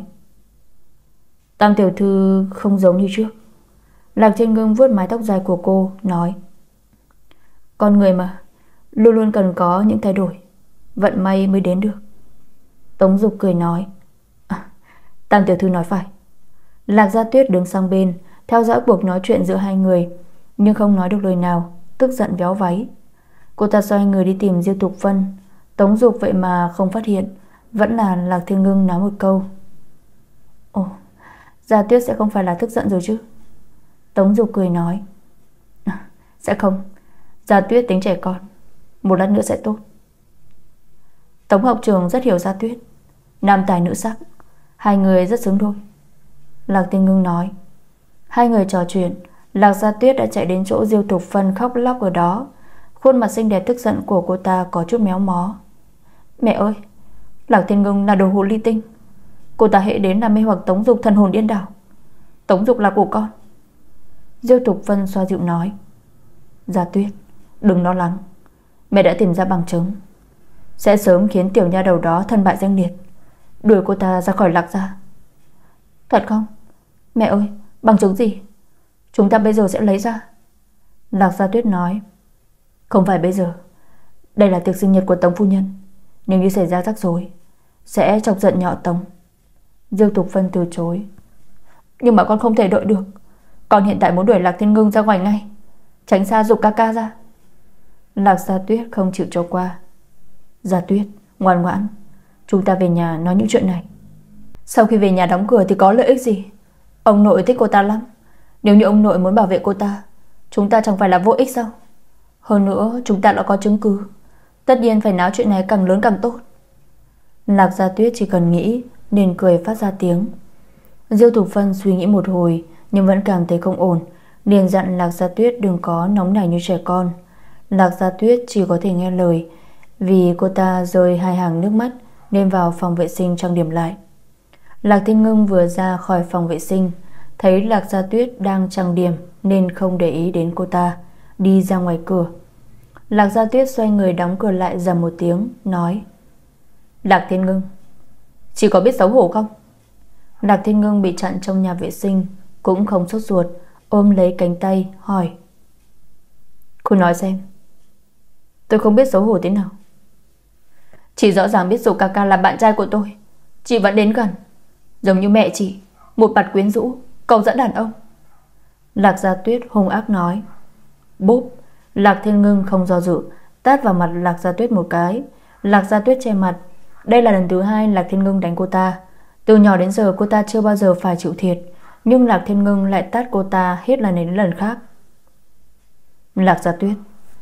Tam tiểu thư không giống như trước. Lạc Thiên Ngưng vuốt mái tóc dài của cô, nói: Con người mà, luôn luôn cần có những thay đổi, vận may mới đến được. Tống Dục cười nói: à, Tam tiểu thư nói phải. Lạc Gia Tuyết đứng sang bên, theo dõi cuộc nói chuyện giữa hai người, nhưng không nói được lời nào, tức giận véo váy. Cô ta xoay người đi tìm Diêu Tục Vân. Tống Dục vậy mà không phát hiện, vẫn là Lạc Thiên Ngưng nói một câu: Ồ, Gia Tuyết sẽ không phải là tức giận rồi chứ? Tống Dục cười nói: à, Sẽ không, Gia Tuyết tính trẻ con, một lát nữa sẽ tốt. Tống học trưởng rất hiểu Gia Tuyết, nam tài nữ sắc, hai người rất xứng đôi. Lạc Thiên Ngưng nói. Hai người trò chuyện, Lạc Gia Tuyết đã chạy đến chỗ Diêu Tục Vân khóc lóc ở đó. Khuôn mặt xinh đẹp tức giận của cô ta có chút méo mó. Mẹ ơi, Lạc Thiên Ngưng là đồ hồ ly tinh. Cô ta hệ đến là mê hoặc Tống Dục thần hồn điên đảo. Tống Dục là của con. Diêu Tục Vân xoa dịu nói: Gia Tuyết, đừng lo lắng, mẹ đã tìm ra bằng chứng, sẽ sớm khiến tiểu nha đầu đó thân bại danh liệt, đuổi cô ta ra khỏi Lạc gia. Thật không? Mẹ ơi, bằng chứng gì? Chúng ta bây giờ sẽ lấy ra. Lạc Gia Tuyết nói: Không phải bây giờ, đây là tiệc sinh nhật của Tống phu nhân, nếu như xảy ra rắc rối sẽ chọc giận nhọ Tống. Diêu Tục Vân từ chối: Nhưng mà con không thể đợi được, con hiện tại muốn đuổi Lạc Thiên Ngưng ra ngoài ngay, tránh xa Dục ca ca ra. Lạc Gia Tuyết không chịu cho qua. Gia Tuyết, ngoan ngoãn, chúng ta về nhà nói những chuyện này. Sau khi về nhà đóng cửa thì có lợi ích gì? Ông nội thích cô ta lắm, nếu như ông nội muốn bảo vệ cô ta, chúng ta chẳng phải là vô ích sao? Hơn nữa chúng ta đã có chứng cứ, tất nhiên phải náo chuyện này càng lớn càng tốt. Lạc Gia Tuyết chỉ cần nghĩ nên cười phát ra tiếng. Diêu Tục Vân suy nghĩ một hồi nhưng vẫn cảm thấy không ổn, liền dặn Lạc Gia Tuyết đừng có nóng nảy như trẻ con. Lạc Gia Tuyết chỉ có thể nghe lời, vì cô ta rơi hai hàng nước mắt nên vào phòng vệ sinh trang điểm lại. Lạc Thiên Ngưng vừa ra khỏi phòng vệ sinh, thấy Lạc Gia Tuyết đang trang điểm nên không để ý đến cô ta, đi ra ngoài cửa. Lạc Gia Tuyết xoay người đóng cửa lại dầm một tiếng, nói: Lạc Thiên Ngưng, chị có biết xấu hổ không? Lạc Thiên Ngưng bị chặn trong nhà vệ sinh cũng không sốt ruột, ôm lấy cánh tay hỏi: Cô nói xem. Tôi không biết xấu hổ thế nào. Chị rõ ràng biết Dụ ca ca là bạn trai của tôi, chị vẫn đến gần, giống như mẹ chị, một mặt quyến rũ, cầu dẫn đàn ông. Lạc Gia Tuyết hung ác nói. Bốp. Lạc Thiên Ngưng không do dự, tát vào mặt Lạc Gia Tuyết một cái. Lạc Gia Tuyết che mặt. Đây là lần thứ hai Lạc Thiên Ngưng đánh cô ta. Từ nhỏ đến giờ cô ta chưa bao giờ phải chịu thiệt, nhưng Lạc Thiên Ngưng lại tát cô ta hết lần này đến lần khác. Lạc Gia Tuyết,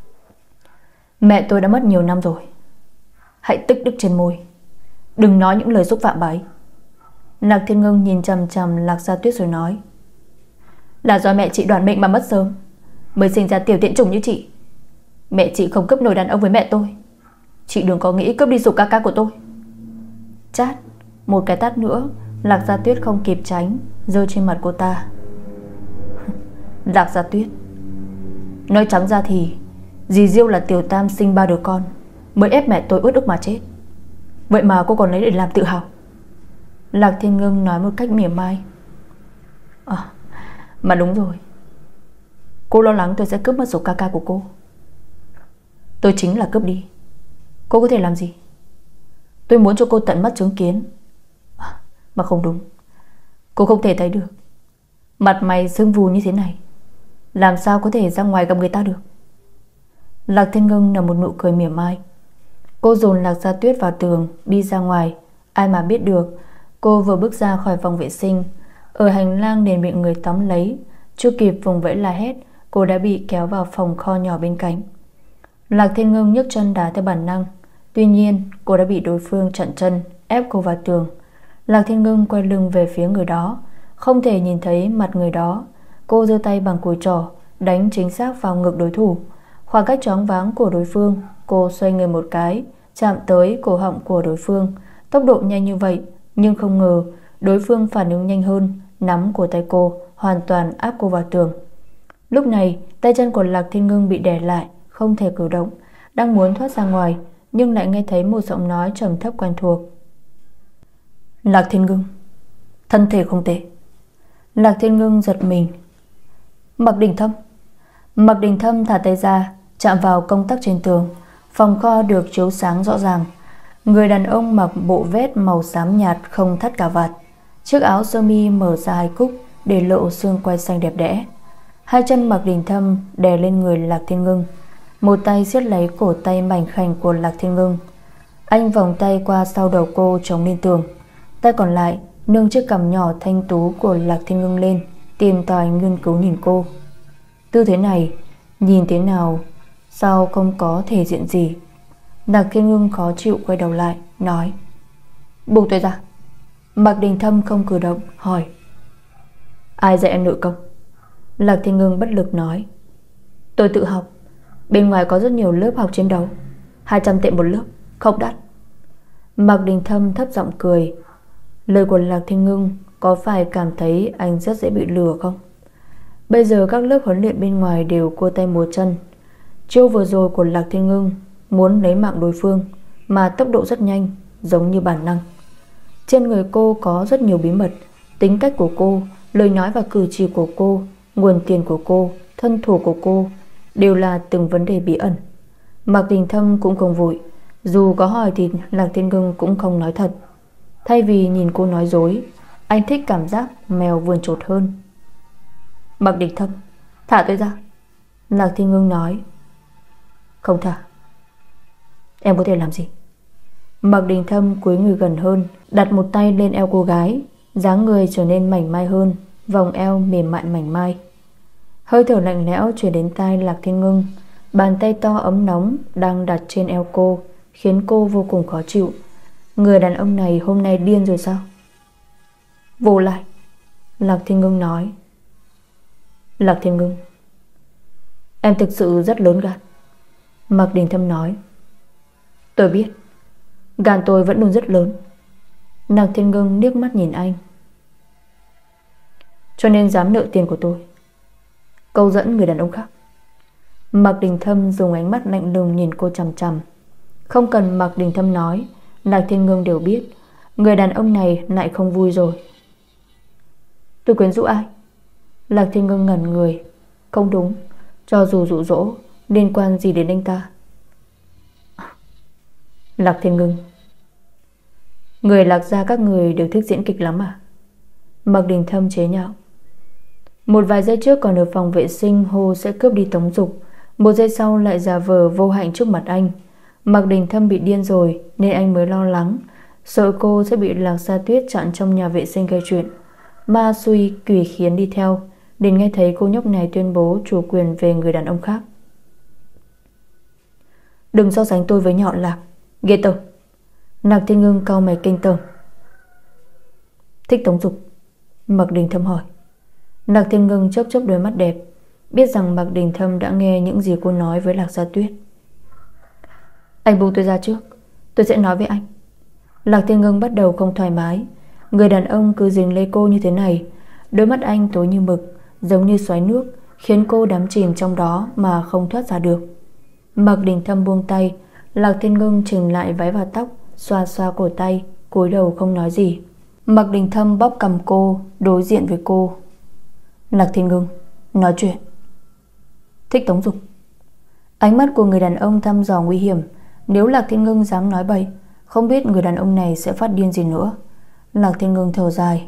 mẹ tôi đã mất nhiều năm rồi, hãy tích đức trên môi, đừng nói những lời xúc phạm bà ấy. Lạc Thiên Ngưng nhìn chằm chằm Lạc Gia Tuyết rồi nói: Là do mẹ chị đoản mệnh mà mất sớm, mới sinh ra tiểu tiện chủng như chị. Mẹ chị không cướp nổi đàn ông với mẹ tôi, chị đừng có nghĩ cướp đi Dục ca ca của tôi. Chát. Một cái tát nữa, Lạc Gia Tuyết không kịp tránh, rơi trên mặt cô ta. Lạc Gia Tuyết, nói trắng ra thì dì Diêu là tiểu tam sinh ba đứa con, mới ép mẹ tôi uất ức mà chết. Vậy mà cô còn lấy để làm tự hào. Lạc Thiên Ngưng nói một cách mỉa mai. À, mà đúng rồi, cô lo lắng tôi sẽ cướp mất Dục ca ca của cô. Tôi chính là cướp đi. Cô có thể làm gì? Tôi muốn cho cô tận mắt chứng kiến. À, mà không đúng, cô không thể thấy được. Mặt mày sưng vù như thế này, làm sao có thể ra ngoài gặp người ta được? Lạc Thiên Ngưng nở một nụ cười mỉa mai. Cô dồn Lạc Gia Tuyết vào tường, đi ra ngoài. Ai mà biết được, cô vừa bước ra khỏi phòng vệ sinh, ở hành lang liền bị người tóm lấy. Chưa kịp vùng vẫy la hét, cô đã bị kéo vào phòng kho nhỏ bên cạnh. Lạc Thiên Ngưng nhấc chân đá theo bản năng, tuy nhiên cô đã bị đối phương chặn chân, ép cô vào tường. Lạc Thiên Ngưng quay lưng về phía người đó, không thể nhìn thấy mặt người đó. Cô giơ tay bằng cùi trỏ đánh chính xác vào ngực đối thủ. Khoảng cách choáng váng của đối phương, cô xoay người một cái, chạm tới cổ họng của đối phương. Tốc độ nhanh như vậy, nhưng không ngờ đối phương phản ứng nhanh hơn, nắm cổ tay cô, hoàn toàn áp cô vào tường. Lúc này, tay chân của Lạc Thiên Ngưng bị đè lại, không thể cử động, đang muốn thoát ra ngoài, nhưng lại nghe thấy một giọng nói trầm thấp quen thuộc. Lạc Thiên Ngưng, thân thể không tệ. Lạc Thiên Ngưng giật mình. Mạc Đình Thâm. Mạc Đình Thâm thả tay ra, chạm vào công tắc trên tường. Phòng kho được chiếu sáng rõ ràng. Người đàn ông mặc bộ vest màu xám nhạt không thắt cà vạt, chiếc áo sơ mi mở ra hai cúc để lộ xương quai xanh đẹp đẽ. Hai chân Mạc Đình Thâm đè lên người Lạc Thiên Ngưng, một tay siết lấy cổ tay mảnh khảnh của Lạc Thiên Ngưng. Anh vòng tay qua sau đầu cô chống lên tường, tay còn lại nâng chiếc cằm nhỏ thanh tú của Lạc Thiên Ngưng lên, tìm tòi nghiên cứu nhìn cô. Tư thế này nhìn thế nào sao không có thể diện gì. Lạc Thiên Ngưng khó chịu quay đầu lại, nói: Buông tôi ra. Mạc Đình Thâm không cử động, hỏi: Ai dạy em nội công? Lạc Thiên Ngưng bất lực nói: Tôi tự học. Bên ngoài có rất nhiều lớp học chiến đấu, hai trăm tệ một lớp, không đắt. Mạc Đình Thâm thấp giọng cười. Lời của Lạc Thiên Ngưng có phải cảm thấy anh rất dễ bị lừa không? Bây giờ các lớp huấn luyện bên ngoài đều cua tay múa chân. Chiêu vừa rồi của Lạc Thiên Ngưng muốn lấy mạng đối phương, mà tốc độ rất nhanh, giống như bản năng. Trên người cô có rất nhiều bí mật. Tính cách của cô, lời nói và cử chỉ của cô, nguồn tiền của cô, thân thủ của cô đều là từng vấn đề bí ẩn. Mạc Đình Thâm cũng không vội. Dù có hỏi thì Lạc Thiên Ngưng cũng không nói thật. Thay vì nhìn cô nói dối, anh thích cảm giác mèo vườn chột hơn. Mạc Đình Thâm, thả tôi ra. Lạc Thiên Ngưng nói: Không thả. Em có thể làm gì? Mạc Đình Thâm cúi người gần hơn, đặt một tay lên eo cô gái, dáng người trở nên mảnh mai hơn, vòng eo mềm mại mảnh mai. Hơi thở lạnh lẽo truyền đến tai Lạc Thiên Ngưng. Bàn tay to ấm nóng đang đặt trên eo cô, khiến cô vô cùng khó chịu. Người đàn ông này hôm nay điên rồi sao? Vô lại. Lạc Thiên Ngưng nói. Lạc Thiên Ngưng, em thực sự rất lớn gan. Mạc Đình Thâm nói. Tôi biết, gan tôi vẫn luôn rất lớn. Lạc Thiên Ngưng liếc mắt nhìn anh. cho nên dám nợ tiền của tôi, câu dẫn người đàn ông khác. Mạc Đình Thâm dùng ánh mắt lạnh lùng nhìn cô chằm chằm. Không cần Mạc Đình Thâm nói, Lạc Thiên Ngưng đều biết người đàn ông này lại không vui rồi. Tôi quyến rũ ai? Lạc Thiên Ngưng ngẩn người. Không đúng, cho dù dụ dỗ liên quan gì đến anh ta? Lạc Thiên Ngưng, người Lạc gia các người đều thích diễn kịch lắm à? Mạc Đình Thâm chế nhạo. Một vài giây trước còn ở phòng vệ sinh hô sẽ cướp đi Tống Dục, một giây sau lại giả vờ vô hạnh trước mặt anh. Mạc Đình Thâm bị điên rồi nên anh mới lo lắng, sợ cô sẽ bị Lạc Gia Tuyết chặn trong nhà vệ sinh gây chuyện. Ma suy quỷ khiến đi theo, đến nghe thấy cô nhóc này tuyên bố chủ quyền về người đàn ông khác. Đừng so sánh tôi với nhọn Lạc, ghê tởm. Lạc Thiên Ngưng cau mày kinh tởm. Thích Tống Dục? Mạc Đình Thâm hỏi. Lạc Thiên Ngưng chớp chớp đôi mắt đẹp, biết rằng Mạc Đình Thâm đã nghe những gì cô nói với Lạc Gia Tuyết. Anh buông tôi ra trước, tôi sẽ nói với anh. Lạc Thiên Ngưng bắt đầu không thoải mái. Người đàn ông cứ dính lấy cô như thế này. Đôi mắt anh tối như mực, giống như xoáy nước, khiến cô đắm chìm trong đó mà không thoát ra được. Mạc Đình Thâm buông tay. Lạc Thiên Ngưng chỉnh lại váy và tóc, xoa xoa cổ tay, cúi đầu không nói gì. Mạc Đình Thâm bóp cằm cô, đối diện với cô. Lạc Thiên Ngưng, nói chuyện. Thích Tống Dục? Ánh mắt của người đàn ông thăm dò nguy hiểm. Nếu Lạc Thiên Ngưng dám nói bậy, không biết người đàn ông này sẽ phát điên gì nữa. Lạc Thiên Ngưng thở dài.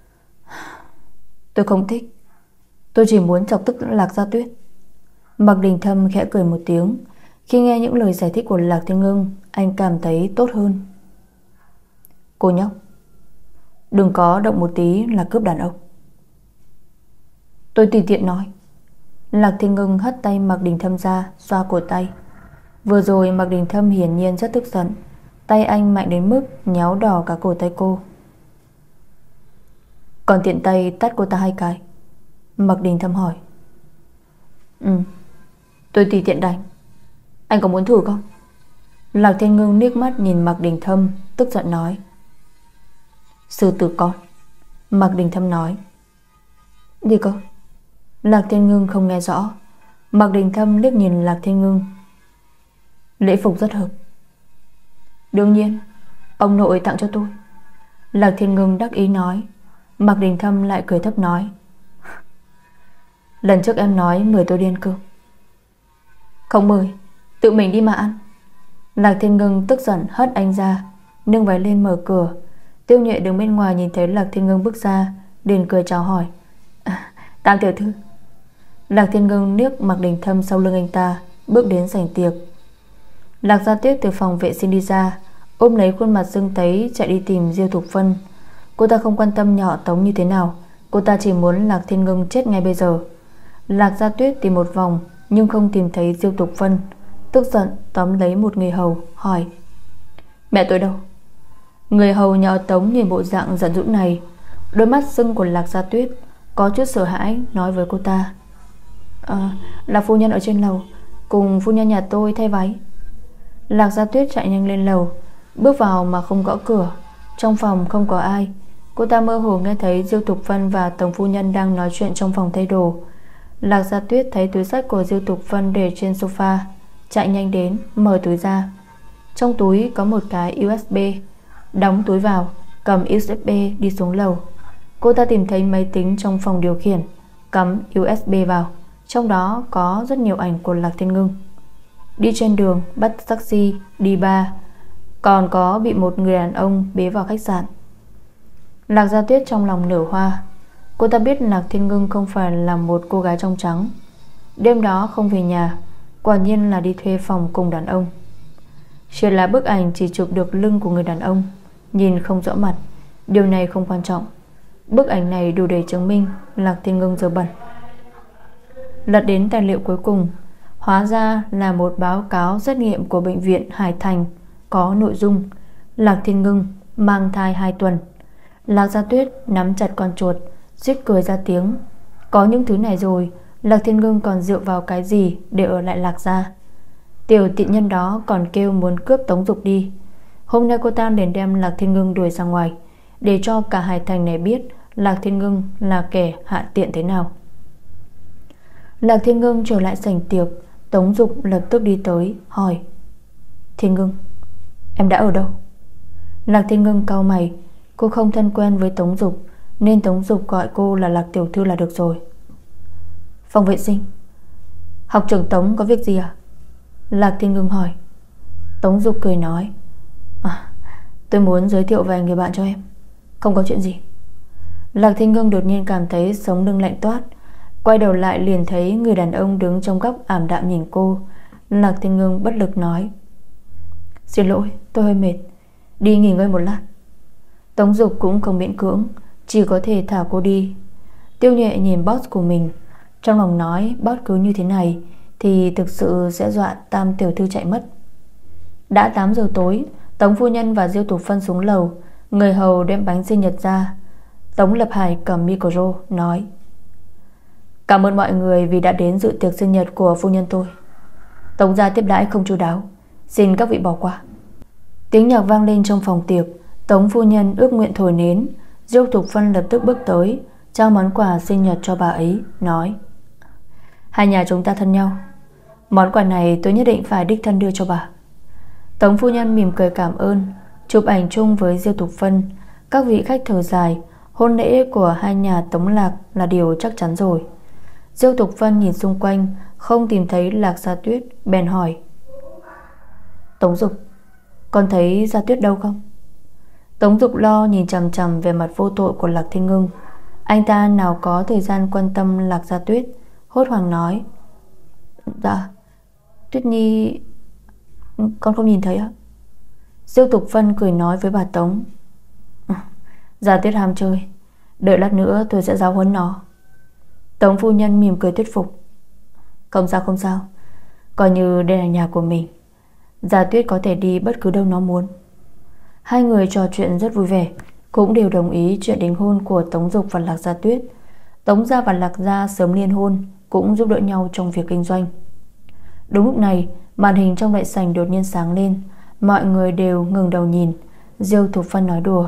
Tôi không thích, tôi chỉ muốn chọc tức Lạc Gia Tuyết. Mạc Đình Thâm khẽ cười một tiếng. Khi nghe những lời giải thích của Lạc Thiên Ngưng, anh cảm thấy tốt hơn. Cô nhóc, đừng có động một tí là cướp đàn ông. Tôi tùy tiện nói. Lạc Thiên Ngưng hất tay Mạc Đình Thâm ra, xoa cổ tay. Vừa rồi Mạc Đình Thâm hiển nhiên rất tức giận. Tay anh mạnh đến mức nhéo đỏ cả cổ tay cô. Còn tiện tay tát cô ta hai cái. Mạc Đình Thâm hỏi. Ừ, tôi tùy tiện đánh. Anh có muốn thử không? Lạc Thiên Ngưng liếc mắt nhìn Mạc Đình Thâm, tức giận nói. Sư tử con. Mạc Đình Thâm nói. Đi cơ? Lạc Thiên Ngưng không nghe rõ. Mạc Đình Thâm liếc nhìn Lạc Thiên Ngưng. Lễ phục rất hợp. Đương nhiên, ông nội tặng cho tôi. Lạc Thiên Ngưng đắc ý nói. Mạc Đình Thâm lại cười thấp nói. Lần trước em nói mời tôi đi ăn cơm. Không mời, tự mình đi mà ăn. Lạc Thiên Ngưng tức giận hất anh ra, nâng váy lên mở cửa. Tiêu Nhuệ đứng bên ngoài nhìn thấy Lạc Thiên Ngưng bước ra, liền cười chào hỏi. À, Tam tiểu thư. Lạc Thiên Ngưng liếc Mạc Đình Thâm sau lưng anh ta, bước đến sảnh tiệc. Lạc Gia Tuyết từ phòng vệ sinh đi ra, ôm lấy khuôn mặt sưng tấy chạy đi tìm Diêu Thục Phân. Cô ta không quan tâm nhỏ Tống như thế nào, cô ta chỉ muốn Lạc Thiên Ngưng chết ngay bây giờ. Lạc Gia Tuyết tìm một vòng nhưng không tìm thấy Diêu Thục Phân, tức giận tóm lấy một người hầu hỏi. Mẹ tôi đâu? Người hầu nhỏ Tống nhìn bộ dạng giận dữ này, đôi mắt sưng của Lạc Gia Tuyết có chút sợ hãi, nói với cô ta. À, là phu nhân ở trên lầu, cùng phu nhân nhà tôi thay váy. Lạc Gia Tuyết chạy nhanh lên lầu, bước vào mà không gõ cửa. Trong phòng không có ai. Cô ta mơ hồ nghe thấy Diêu Thục Phân và Tổng phu nhân đang nói chuyện trong phòng thay đồ. Lạc Gia Tuyết thấy túi xách của Diêu Thục Phân để trên sofa, chạy nhanh đến mở túi ra. Trong túi có một cái u ét bê. Đóng túi vào, cầm u ét bê đi xuống lầu. Cô ta tìm thấy máy tính trong phòng điều khiển, cắm u ét bê vào. Trong đó có rất nhiều ảnh của Lạc Thiên Ngưng. Đi trên đường, bắt taxi, đi bar, còn có bị một người đàn ông bế vào khách sạn. Lạc Gia Tuyết trong lòng nở hoa. Cô ta biết Lạc Thiên Ngưng không phải là một cô gái trong trắng. Đêm đó không về nhà, quả nhiên là đi thuê phòng cùng đàn ông. Chỉ là bức ảnh chỉ chụp được lưng của người đàn ông, nhìn không rõ mặt. Điều này không quan trọng. Bức ảnh này đủ để chứng minh Lạc Thiên Ngưng dơ bẩn. Lật đến tài liệu cuối cùng, hóa ra là một báo cáo xét nghiệm của bệnh viện Hải Thành, có nội dung Lạc Thiên Ngưng mang thai hai tuần. Lạc Gia Tuyết nắm chặt con chuột, suýt cười ra tiếng. Có những thứ này rồi, Lạc Thiên Ngưng còn dựa vào cái gì để ở lại Lạc Gia? Tiểu tiện nhân đó còn kêu muốn cướp Tống Dục đi. Hôm nay cô ta liền đem Lạc Thiên Ngưng đuổi ra ngoài, để cho cả Hải Thành này biết Lạc Thiên Ngưng là kẻ hạ tiện thế nào. Lạc Thiên Ngưng trở lại sảnh tiệc, Tống Dục lập tức đi tới hỏi: Thiên Ngưng, em đã ở đâu? Lạc Thiên Ngưng cau mày. Cô không thân quen với Tống Dục, nên Tống Dục gọi cô là Lạc tiểu thư là được rồi. Phòng vệ sinh. Học trưởng Tống có việc gì à? Lạc Thiên Ngưng hỏi. Tống Dục cười nói: À, tôi muốn giới thiệu vài người bạn cho em. Không có chuyện gì. Lạc Thiên Ngưng đột nhiên cảm thấy sống lưng lạnh toát. Quay đầu lại liền thấy người đàn ông đứng trong góc ảm đạm nhìn cô. Lạc Thiên Ngưng bất lực nói: Xin lỗi, tôi hơi mệt, đi nghỉ ngơi một lát. Tống Dục cũng không miễn cưỡng, chỉ có thể thả cô đi. Tiêu Nhuệ nhìn boss của mình, trong lòng nói boss cứ như thế này thì thực sự sẽ dọa Tam tiểu thư chạy mất. Đã tám giờ tối, Tống phu nhân và Diêu Tục Phân xuống lầu. Người hầu đem bánh sinh nhật ra. Tống Lập Hải cầm micro nói: Cảm ơn mọi người vì đã đến dự tiệc sinh nhật của phu nhân tôi. Tống gia tiếp đãi không chu đáo, xin các vị bỏ qua. Tiếng nhạc vang lên trong phòng tiệc. Tống phu nhân ước nguyện thổi nến. Diêu Tục Phân lập tức bước tới, trao món quà sinh nhật cho bà ấy, nói: Hai nhà chúng ta thân nhau, món quà này tôi nhất định phải đích thân đưa cho bà. Tống phu nhân mỉm cười cảm ơn, chụp ảnh chung với Diêu Tục Phân. Các vị khách thở dài. Hôn lễ của hai nhà Tống Lạc là điều chắc chắn rồi. Diêu Tục Phân nhìn xung quanh, không tìm thấy Lạc Gia Tuyết, bèn hỏi: Tống Dục, con thấy Gia Tuyết đâu không? Tống Dục lo nhìn chằm chằm về mặt vô tội của Lạc Thiên Ngưng. Anh ta nào có thời gian quan tâm Lạc Gia Tuyết, hốt hoảng nói: Dạ, Tuyết Nhi, con không nhìn thấy ạ. Diêu Tục Phân cười nói với bà Tống: Gia Tuyết ham chơi, đợi lát nữa tôi sẽ giáo huấn nó. Tống phu nhân mỉm cười thuyết phục: Không sao không sao, coi như đây là nhà của mình. Gia Tuyết có thể đi bất cứ đâu nó muốn. Hai người trò chuyện rất vui vẻ, cũng đều đồng ý chuyện đính hôn của Tống Dục và Lạc Gia Tuyết. Tống gia và Lạc gia sớm liên hôn, cũng giúp đỡ nhau trong việc kinh doanh. Đúng lúc này, màn hình trong đại sảnh đột nhiên sáng lên. Mọi người đều ngừng đầu nhìn. Diêu Tục Phân nói đùa: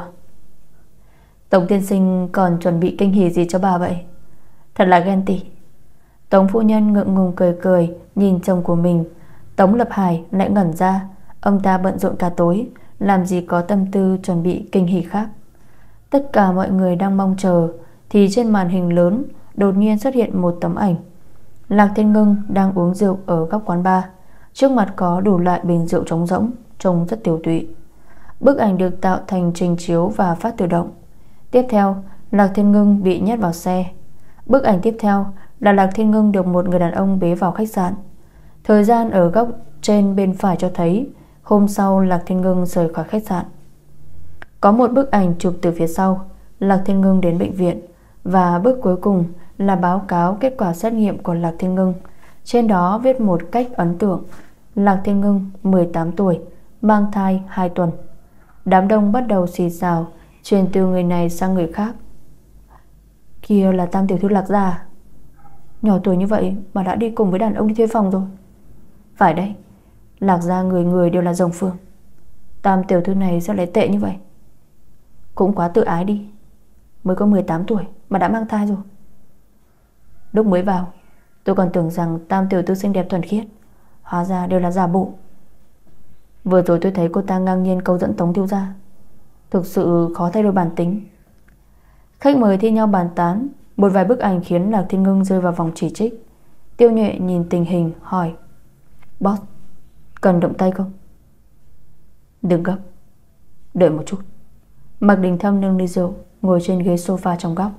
Tống tiên sinh còn chuẩn bị kinh hỉ gì cho bà vậy? Thật là ghen tị. Tống phu nhân ngượng ngùng cười cười nhìn chồng của mình. Tống Lập Hải lại ngẩn ra. Ông ta bận rộn cả tối, làm gì có tâm tư chuẩn bị kinh hỉ khác. Tất cả mọi người đang mong chờ, thì trên màn hình lớn đột nhiên xuất hiện một tấm ảnh. Lạc Thiên Ngưng đang uống rượu ở góc quán bar. Trước mặt có đủ loại bình rượu trống rỗng, trông rất tiểu tụy. Bức ảnh được tạo thành trình chiếu và phát tự động. Tiếp theo, Lạc Thiên Ngưng bị nhét vào xe. Bức ảnh tiếp theo là Lạc Thiên Ngưng được một người đàn ông bế vào khách sạn. Thời gian ở góc trên bên phải cho thấy hôm sau Lạc Thiên Ngưng rời khỏi khách sạn. Có một bức ảnh chụp từ phía sau, Lạc Thiên Ngưng đến bệnh viện. Và bước cuối cùng là báo cáo kết quả xét nghiệm của Lạc Thiên Ngưng. Trên đó viết một cách ấn tượng: Lạc Thiên Ngưng mười tám tuổi, mang thai hai tuần. Đám đông bắt đầu xì xào, truyền từ người này sang người khác: Kia là Tam tiểu thư Lạc gia, nhỏ tuổi như vậy mà đã đi cùng với đàn ông đi thuê phòng rồi. Phải đấy, Lạc gia người người đều là rồng phượng. Tam tiểu thư này sao lại tệ như vậy? Cũng quá tự ái đi, mới có mười tám tuổi mà đã mang thai rồi. Lúc mới vào, tôi còn tưởng rằng Tam tiểu thư xinh đẹp thuần khiết, hóa ra đều là giả bộ. Vừa rồi tôi thấy cô ta ngang nhiên câu dẫn Tống thiếu gia, thực sự khó thay đổi bản tính. Khách mời thi nhau bàn tán. Một vài bức ảnh khiến Lạc Thiên Ngưng rơi vào vòng chỉ trích. Tiêu Nhuệ nhìn tình hình hỏi: Boss, cần động tay không? Đừng gấp, đợi một chút. Mạc Đình Thâm nâng ly rượu, ngồi trên ghế sofa trong góc.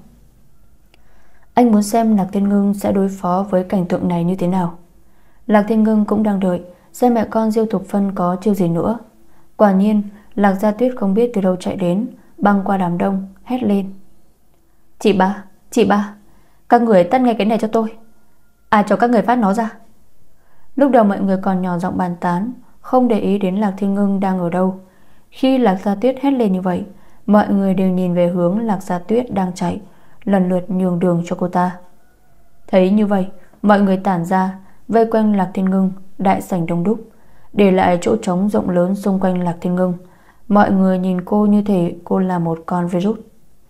Anh muốn xem Lạc Thiên Ngưng sẽ đối phó với cảnh tượng này như thế nào. Lạc Thiên Ngưng cũng đang đợi xem mẹ con Diêu Tục Phân có chiêu gì nữa. Quả nhiên, Lạc Gia Tuyết không biết từ đâu chạy đến, băng qua đám đông, hét lên: Chị ba, chị ba, các người tắt ngay cái này cho tôi. Ai cho các người phát nó ra? Lúc đầu mọi người còn nhỏ giọng bàn tán, không để ý đến Lạc Thiên Ngưng đang ở đâu. Khi Lạc Gia Tuyết hét lên như vậy, mọi người đều nhìn về hướng Lạc Gia Tuyết đang chạy, lần lượt nhường đường cho cô ta. Thấy như vậy, mọi người tản ra, vây quanh Lạc Thiên Ngưng. Đại sảnh đông đúc, để lại chỗ trống rộng lớn xung quanh Lạc Thiên Ngưng. Mọi người nhìn cô như thể cô là một con virus.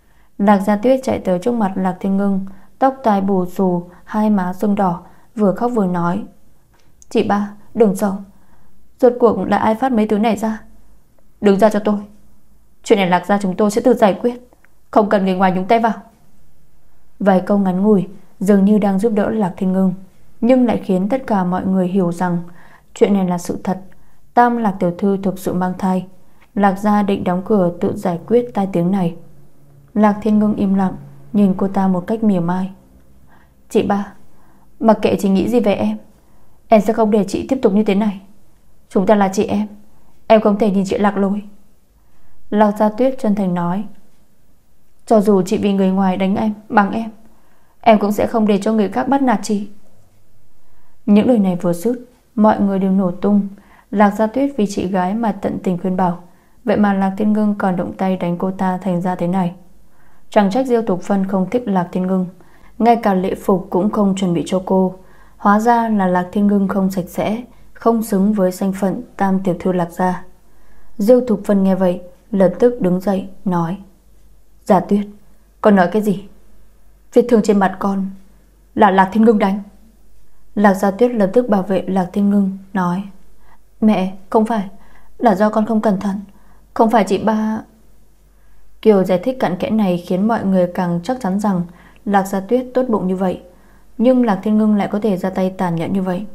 Lạc Gia Tuyết chạy tới trước mặt Lạc Thiên Ngưng, tóc tai bù xù, hai má sưng đỏ, vừa khóc vừa nói: "Chị ba, đừng sợ. Rốt cuộc là ai phát mấy thứ này ra? Đứng ra cho tôi. Chuyện này Lạc gia chúng tôi sẽ tự giải quyết, không cần người ngoài nhúng tay vào." Vài câu ngắn ngủi dường như đang giúp đỡ Lạc Thiên Ngưng, nhưng lại khiến tất cả mọi người hiểu rằng chuyện này là sự thật. Tam Lạc tiểu thư thực sự mang thai. Lạc gia định đóng cửa tự giải quyết tai tiếng này. Lạc Thiên Ngưng im lặng nhìn cô ta một cách mỉa mai: "Chị ba, mặc kệ chị nghĩ gì về em, em sẽ không để chị tiếp tục như thế này. Chúng ta là chị em, em không thể nhìn chị lạc lối." Lạc Gia Tuyết chân thành nói: "Cho dù chị vì người ngoài đánh em, bằng em, em cũng sẽ không để cho người khác bắt nạt chị." Những lời này vừa dứt, mọi người đều nổ tung. Lạc Gia Tuyết vì chị gái mà tận tình khuyên bảo, vậy mà Lạc Thiên Ngưng còn động tay đánh cô ta thành ra thế này. Chẳng trách Diêu Tục Phân không thích Lạc Thiên Ngưng, ngay cả lễ phục cũng không chuẩn bị cho cô. Hóa ra là Lạc Thiên Ngưng không sạch sẽ, không xứng với danh phận tam tiểu thư Lạc gia. Diêu Tục Phân nghe vậy lập tức đứng dậy nói: "Gia Tuyết, con nói cái gì? Vết thương trên mặt con là Lạc Thiên Ngưng đánh?" Lạc Gia Tuyết lập tức bảo vệ Lạc Thiên Ngưng nói: "Mẹ, không phải, là do con không cẩn thận, không phải chị ba." Kiểu giải thích cặn kẽ này khiến mọi người càng chắc chắn rằng Lạc Gia Tuyết tốt bụng như vậy, nhưng Lạc Thiên Ngưng lại có thể ra tay tàn nhẫn như vậy.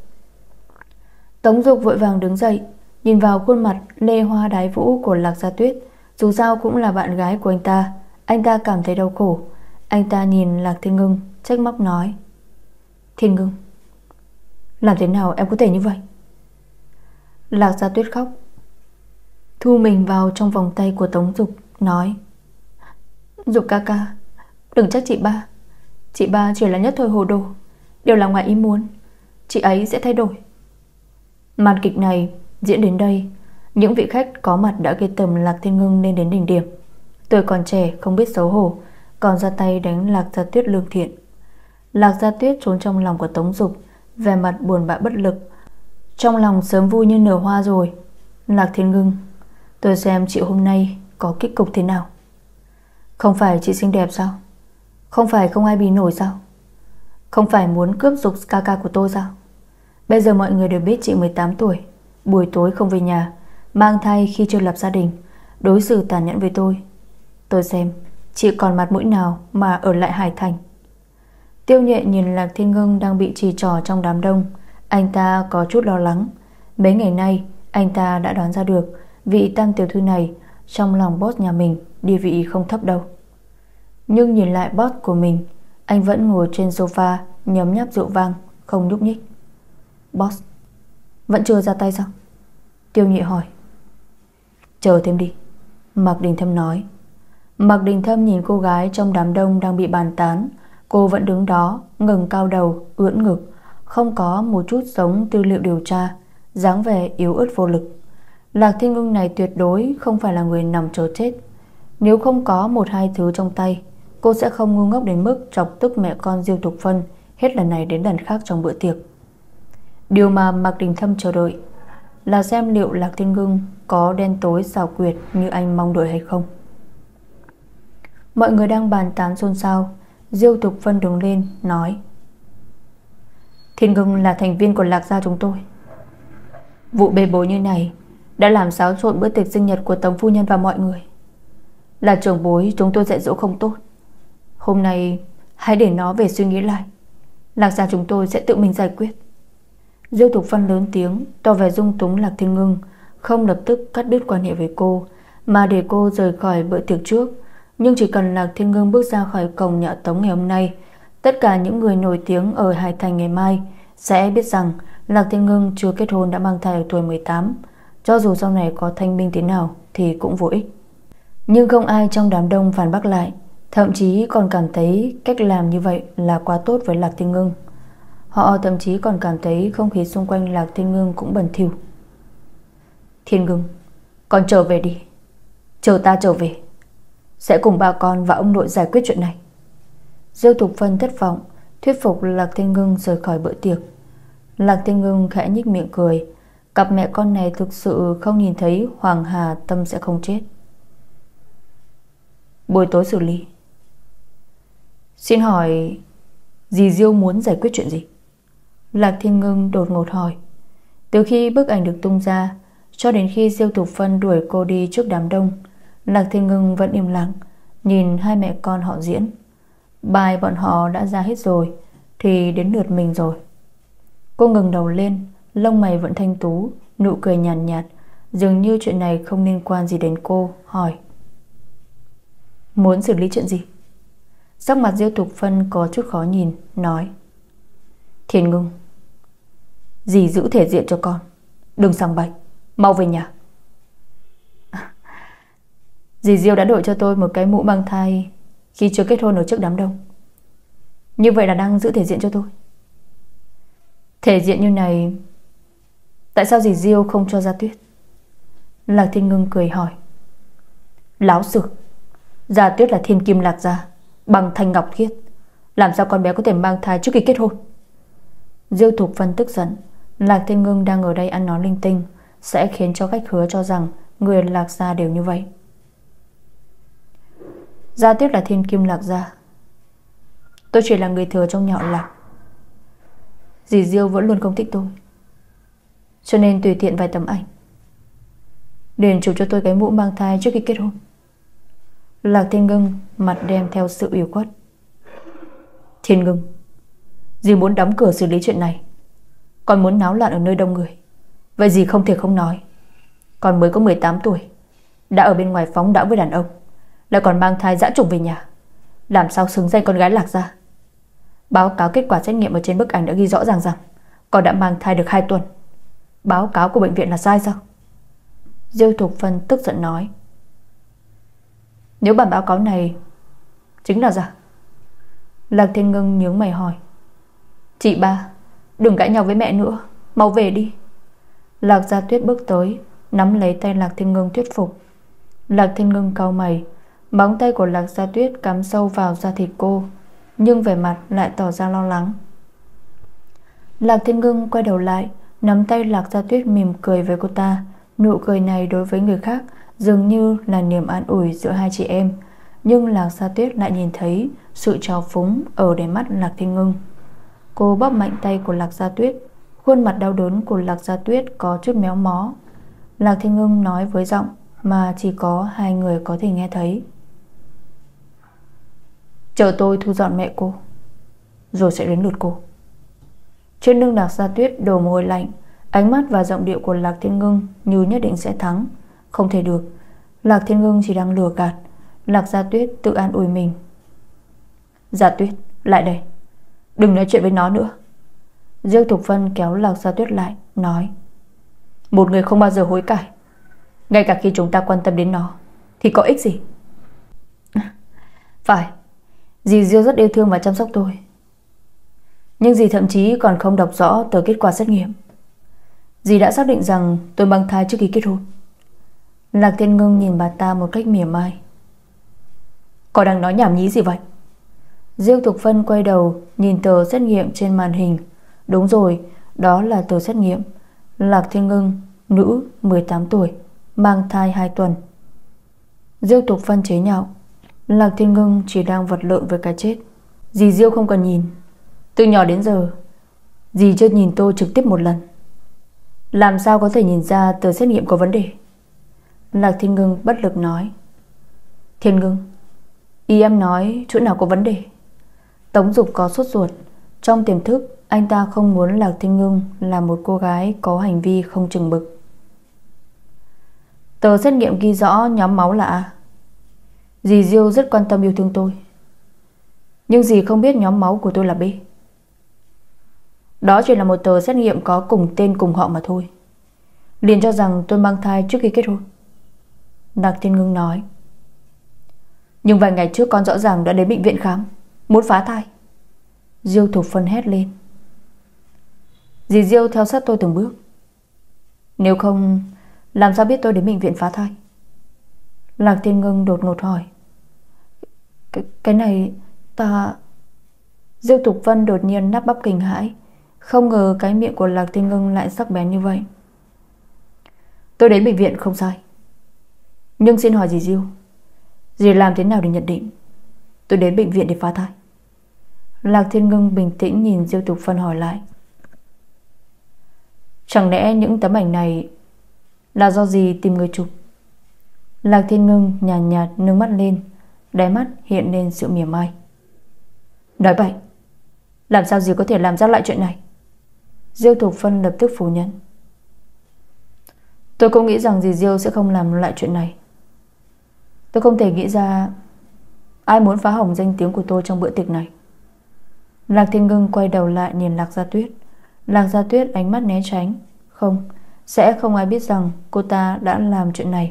Tống Dục vội vàng đứng dậy, nhìn vào khuôn mặt lê hoa đái vũ của Lạc Gia Tuyết. Dù sao cũng là bạn gái của anh ta, anh ta cảm thấy đau khổ. Anh ta nhìn Lạc Thiên Ngưng trách móc nói: "Thiên Ngưng, làm thế nào em có thể như vậy?" Lạc Gia Tuyết khóc, thu mình vào trong vòng tay của Tống Dục, nói: "Dục ca ca, đừng trách chị ba. Chị ba chỉ là nhất thời hồ đồ, đều là ngoài ý muốn. Chị ấy sẽ thay đổi." Màn kịch này diễn đến đây, những vị khách có mặt đã gây tầm Lạc Thiên Ngưng lên đến đỉnh điểm. Tuổi còn trẻ không biết xấu hổ, còn ra tay đánh Lạc Gia Tuyết lương thiện. Lạc Gia Tuyết trốn trong lòng của Tống Dục, vẻ mặt buồn bã bất lực. Trong lòng sớm vui như nở hoa rồi. "Lạc Thiên Ngưng, tôi xem chị hôm nay có kết cục thế nào. Không phải chị xinh đẹp sao? Không phải không ai bì nổi sao? Không phải muốn cướp Dục ca ca của tôi sao? Bây giờ mọi người đều biết chị mười tám tuổi, buổi tối không về nhà, mang thai khi chưa lập gia đình, đối xử tàn nhẫn với tôi. Tôi xem chị còn mặt mũi nào mà ở lại Hải Thành." Tiêu Nhẹ nhìn Lạc Thiên Ngưng đang bị chỉ trỏ trong đám đông, anh ta có chút lo lắng. Mấy ngày nay anh ta đã đoán ra được vị tam tiểu thư này trong lòng boss nhà mình địa vị không thấp đâu. Nhưng nhìn lại boss của mình, anh vẫn ngồi trên sofa nhấm nháp rượu vang, không nhúc nhích. "Boss vẫn chưa ra tay sao?" Tiêu Nhị hỏi. "Chờ thêm đi," Mạc Đình Thâm nói. Mạc Đình Thâm nhìn cô gái trong đám đông đang bị bàn tán. Cô vẫn đứng đó, ngẩng cao đầu, ưỡn ngực, không có một chút giống tư liệu điều tra, dáng vẻ yếu ớt vô lực. Lạc Thiên Ngưng này tuyệt đối không phải là người nằm chờ chết. Nếu không có một hai thứ trong tay, cô sẽ không ngu ngốc đến mức chọc tức mẹ con Diêu Tục Phân hết lần này đến lần khác trong bữa tiệc. Điều mà Mạc Đình Thâm chờ đợi là xem liệu Lạc Thiên Ngưng có đen tối xảo quyệt như anh mong đợi hay không. Mọi người đang bàn tán xôn xao. Diêu Tục Phân đứng lên nói: "Thiên Ngưng là thành viên của Lạc gia chúng tôi. Vụ bê bối như này đã làm xáo trộn bữa tiệc sinh nhật của Tống phu nhân và mọi người. Là trưởng bối chúng tôi dạy dỗ không tốt. Hôm nay hãy để nó về suy nghĩ lại. Lạc gia chúng tôi sẽ tự mình giải quyết." Diêu Tục Phân lớn tiếng tỏ vẻ dung túng Lạc Thiên Ngưng, không lập tức cắt đứt quan hệ với cô, mà để cô rời khỏi bữa tiệc trước. Nhưng chỉ cần Lạc Thiên Ngưng bước ra khỏi cổng nhà Tống ngày hôm nay, tất cả những người nổi tiếng ở Hải Thành ngày mai sẽ biết rằng Lạc Thiên Ngưng chưa kết hôn đã mang thai ở tuổi mười tám. Cho dù sau này có thanh minh thế nào thì cũng vô ích. Nhưng không ai trong đám đông phản bác lại, thậm chí còn cảm thấy cách làm như vậy là quá tốt với Lạc Thiên Ngưng. Họ thậm chí còn cảm thấy không khí xung quanh Lạc Thiên Ngưng cũng bẩn thỉu. "Thiên Ngưng, con trở về đi. Chờ ta trở về, sẽ cùng ba con và ông nội giải quyết chuyện này." Diêu Tục Phân thất vọng thuyết phục Lạc Thiên Ngưng rời khỏi bữa tiệc. Lạc Thiên Ngưng khẽ nhếch miệng cười. Cặp mẹ con này thực sự không nhìn thấy Hoàng Hà Tâm sẽ không chết. "Buổi tối xử lý." Xin hỏi dì Diêu muốn giải quyết chuyện gì? Lạc Thiên Ngưng đột ngột hỏi. Từ khi bức ảnh được tung ra cho đến khi Diêu Thục Phân đuổi cô đi trước đám đông, Lạc Thiên Ngưng vẫn im lặng nhìn hai mẹ con họ diễn. Bài bọn họ đã ra hết rồi thì đến lượt mình rồi. Cô ngừng đầu lên, lông mày vẫn thanh tú, nụ cười nhàn nhạt, nhạt, dường như chuyện này không liên quan gì đến cô. Hỏi: muốn xử lý chuyện gì? Sắc mặt Diêu Thục Phân có chút khó nhìn, nói: Thiên Ngưng, dì giữ thể diện cho con, đừng sằng bậy, mau về nhà. Dì Diêu đã đổi cho tôi một cái mũ mang thai khi chưa kết hôn ở trước đám đông. Như vậy là đang giữ thể diện cho tôi. Thể diện như này, tại sao dì Diêu không cho Gia Tuyết? Lạc Thiên Ngưng cười hỏi. Láo xược, Gia Tuyết là thiên kim Lạc gia, bằng thanh ngọc khiết, làm sao con bé có thể mang thai trước khi kết hôn? Diêu Thục Phân tức giận. Lạc Thiên Ngưng đang ở đây ăn nói linh tinh sẽ khiến cho khách hứa cho rằng người Lạc gia đều như vậy. Gia Tuyết là thiên kim Lạc gia, tôi chỉ là người thừa trong nhà họ Lạc. Dì Diêu vẫn luôn không thích tôi, cho nên tùy tiện vài tấm ảnh liền chụp cho tôi cái mũ mang thai trước khi kết hôn. Lạc Thiên Ngưng mặt đem theo sự ủy khuất. Thiên Ngưng, dì muốn đóng cửa xử lý chuyện này, còn muốn náo loạn ở nơi đông người, vậy dì không thể không nói. Con mới có mười tám tuổi, đã ở bên ngoài phóng đãng với đàn ông, lại còn mang thai dã trùng về nhà, làm sao xứng danh con gái Lạc gia? Báo cáo kết quả xét nghiệm ở trên bức ảnh đã ghi rõ ràng rằng con đã mang thai được hai tuần. Báo cáo của bệnh viện là sai sao? Diêu Thục Phân tức giận nói. Nếu bản báo cáo này chính là giả. Lạc Thiên Ngưng nhướng mày hỏi. Chị ba, đừng cãi nhau với mẹ nữa, mau về đi. Lạc Gia Tuyết bước tới, nắm lấy tay Lạc Thiên Ngưng thuyết phục. Lạc Thiên Ngưng cau mày, móng tay của Lạc Gia Tuyết cắm sâu vào da thịt cô, nhưng vẻ mặt lại tỏ ra lo lắng. Lạc Thiên Ngưng quay đầu lại, nắm tay Lạc Gia Tuyết mỉm cười với cô ta. Nụ cười này đối với người khác dường như là niềm an ủi giữa hai chị em, nhưng Lạc Gia Tuyết lại nhìn thấy sự trào phúng ở đáy mắt Lạc Thiên Ngưng. Cô bóp mạnh tay của Lạc Gia Tuyết. Khuôn mặt đau đớn của Lạc Gia Tuyết có chút méo mó. Lạc Thiên Ngưng nói với giọng mà chỉ có hai người có thể nghe thấy. Chờ tôi thu dọn mẹ cô, rồi sẽ đến lượt cô. Trên lưng Lạc Gia Tuyết đổ mồ hôi lạnh. Ánh mắt và giọng điệu của Lạc Thiên Ngưng như nhất định sẽ thắng. Không thể được, Lạc Thiên Ngưng chỉ đang lừa gạt. Lạc Gia Tuyết tự an ủi mình. Gia Tuyết, lại đây, đừng nói chuyện với nó nữa. Diêu Thục Phân kéo Lạc Gia Tuyết lại, nói. Một người không bao giờ hối cải, ngay cả khi chúng ta quan tâm đến nó thì có ích gì? Phải, dì Diêu rất yêu thương và chăm sóc tôi, nhưng dì thậm chí còn không đọc rõ tờ kết quả xét nghiệm. Dì đã xác định rằng tôi mang thai trước khi kết hôn. Lạc Thiên Ngưng nhìn bà ta một cách mỉa mai. Có đang nói nhảm nhí gì vậy? Diêu Thục Phân quay đầu nhìn tờ xét nghiệm trên màn hình. Đúng rồi, đó là tờ xét nghiệm. Lạc Thiên Ngưng, nữ, mười tám tuổi, mang thai hai tuần. Diêu Thục Phân chế nhạo. Lạc Thiên Ngưng chỉ đang vật lộn với cái chết. Dì Diêu không cần nhìn, từ nhỏ đến giờ dì chưa nhìn tôi trực tiếp một lần, làm sao có thể nhìn ra tờ xét nghiệm có vấn đề? Lạc Thiên Ngưng bất lực nói. Thiên Ngưng, ý em nói chỗ nào có vấn đề? Tống Dục có sốt ruột. Trong tiềm thức anh ta không muốn Lạc Thiên Ngưng là một cô gái có hành vi không chừng mực. Tờ xét nghiệm ghi rõ nhóm máu là A. Dì Diêu rất quan tâm yêu thương tôi, nhưng dì không biết nhóm máu của tôi là B. Đó chỉ là một tờ xét nghiệm có cùng tên cùng họ mà thôi, liền cho rằng tôi mang thai trước khi kết hôn. Lạc Thiên Ngưng nói. Nhưng vài ngày trước con rõ ràng đã đến bệnh viện khám, muốn phá thai. Diêu Thục Phân hét lên. Dì Diêu theo sát tôi từng bước, nếu không làm sao biết tôi đến bệnh viện phá thai? Lạc Thiên Ngưng đột ngột hỏi. Cái, cái này ta... Diêu Thục Phân đột nhiên nắp bắp kinh hãi. Không ngờ cái miệng của Lạc Thiên Ngưng lại sắc bén như vậy. Tôi đến bệnh viện không sai, nhưng xin hỏi dì Diêu, dì làm thế nào để nhận định tôi đến bệnh viện để phá thai? Lạc Thiên Ngưng bình tĩnh nhìn Diêu Tục Phân hỏi lại. Chẳng lẽ những tấm ảnh này là do gì tìm người chụp? Lạc Thiên Ngưng nhàn nhạt, nhạt nâng mắt lên, đáy mắt hiện lên sự mỉa mai. Nói vậy, làm sao dì có thể làm ra loại chuyện này? Diêu Tục Phân lập tức phủ nhận. Tôi cũng nghĩ rằng dì Diêu sẽ không làm loại chuyện này. Tôi không thể nghĩ ra ai muốn phá hỏng danh tiếng của tôi trong bữa tiệc này. Lạc Thiên Ngưng quay đầu lại nhìn Lạc Gia Tuyết. Lạc Gia Tuyết ánh mắt né tránh. Không, sẽ không ai biết rằng cô ta đã làm chuyện này.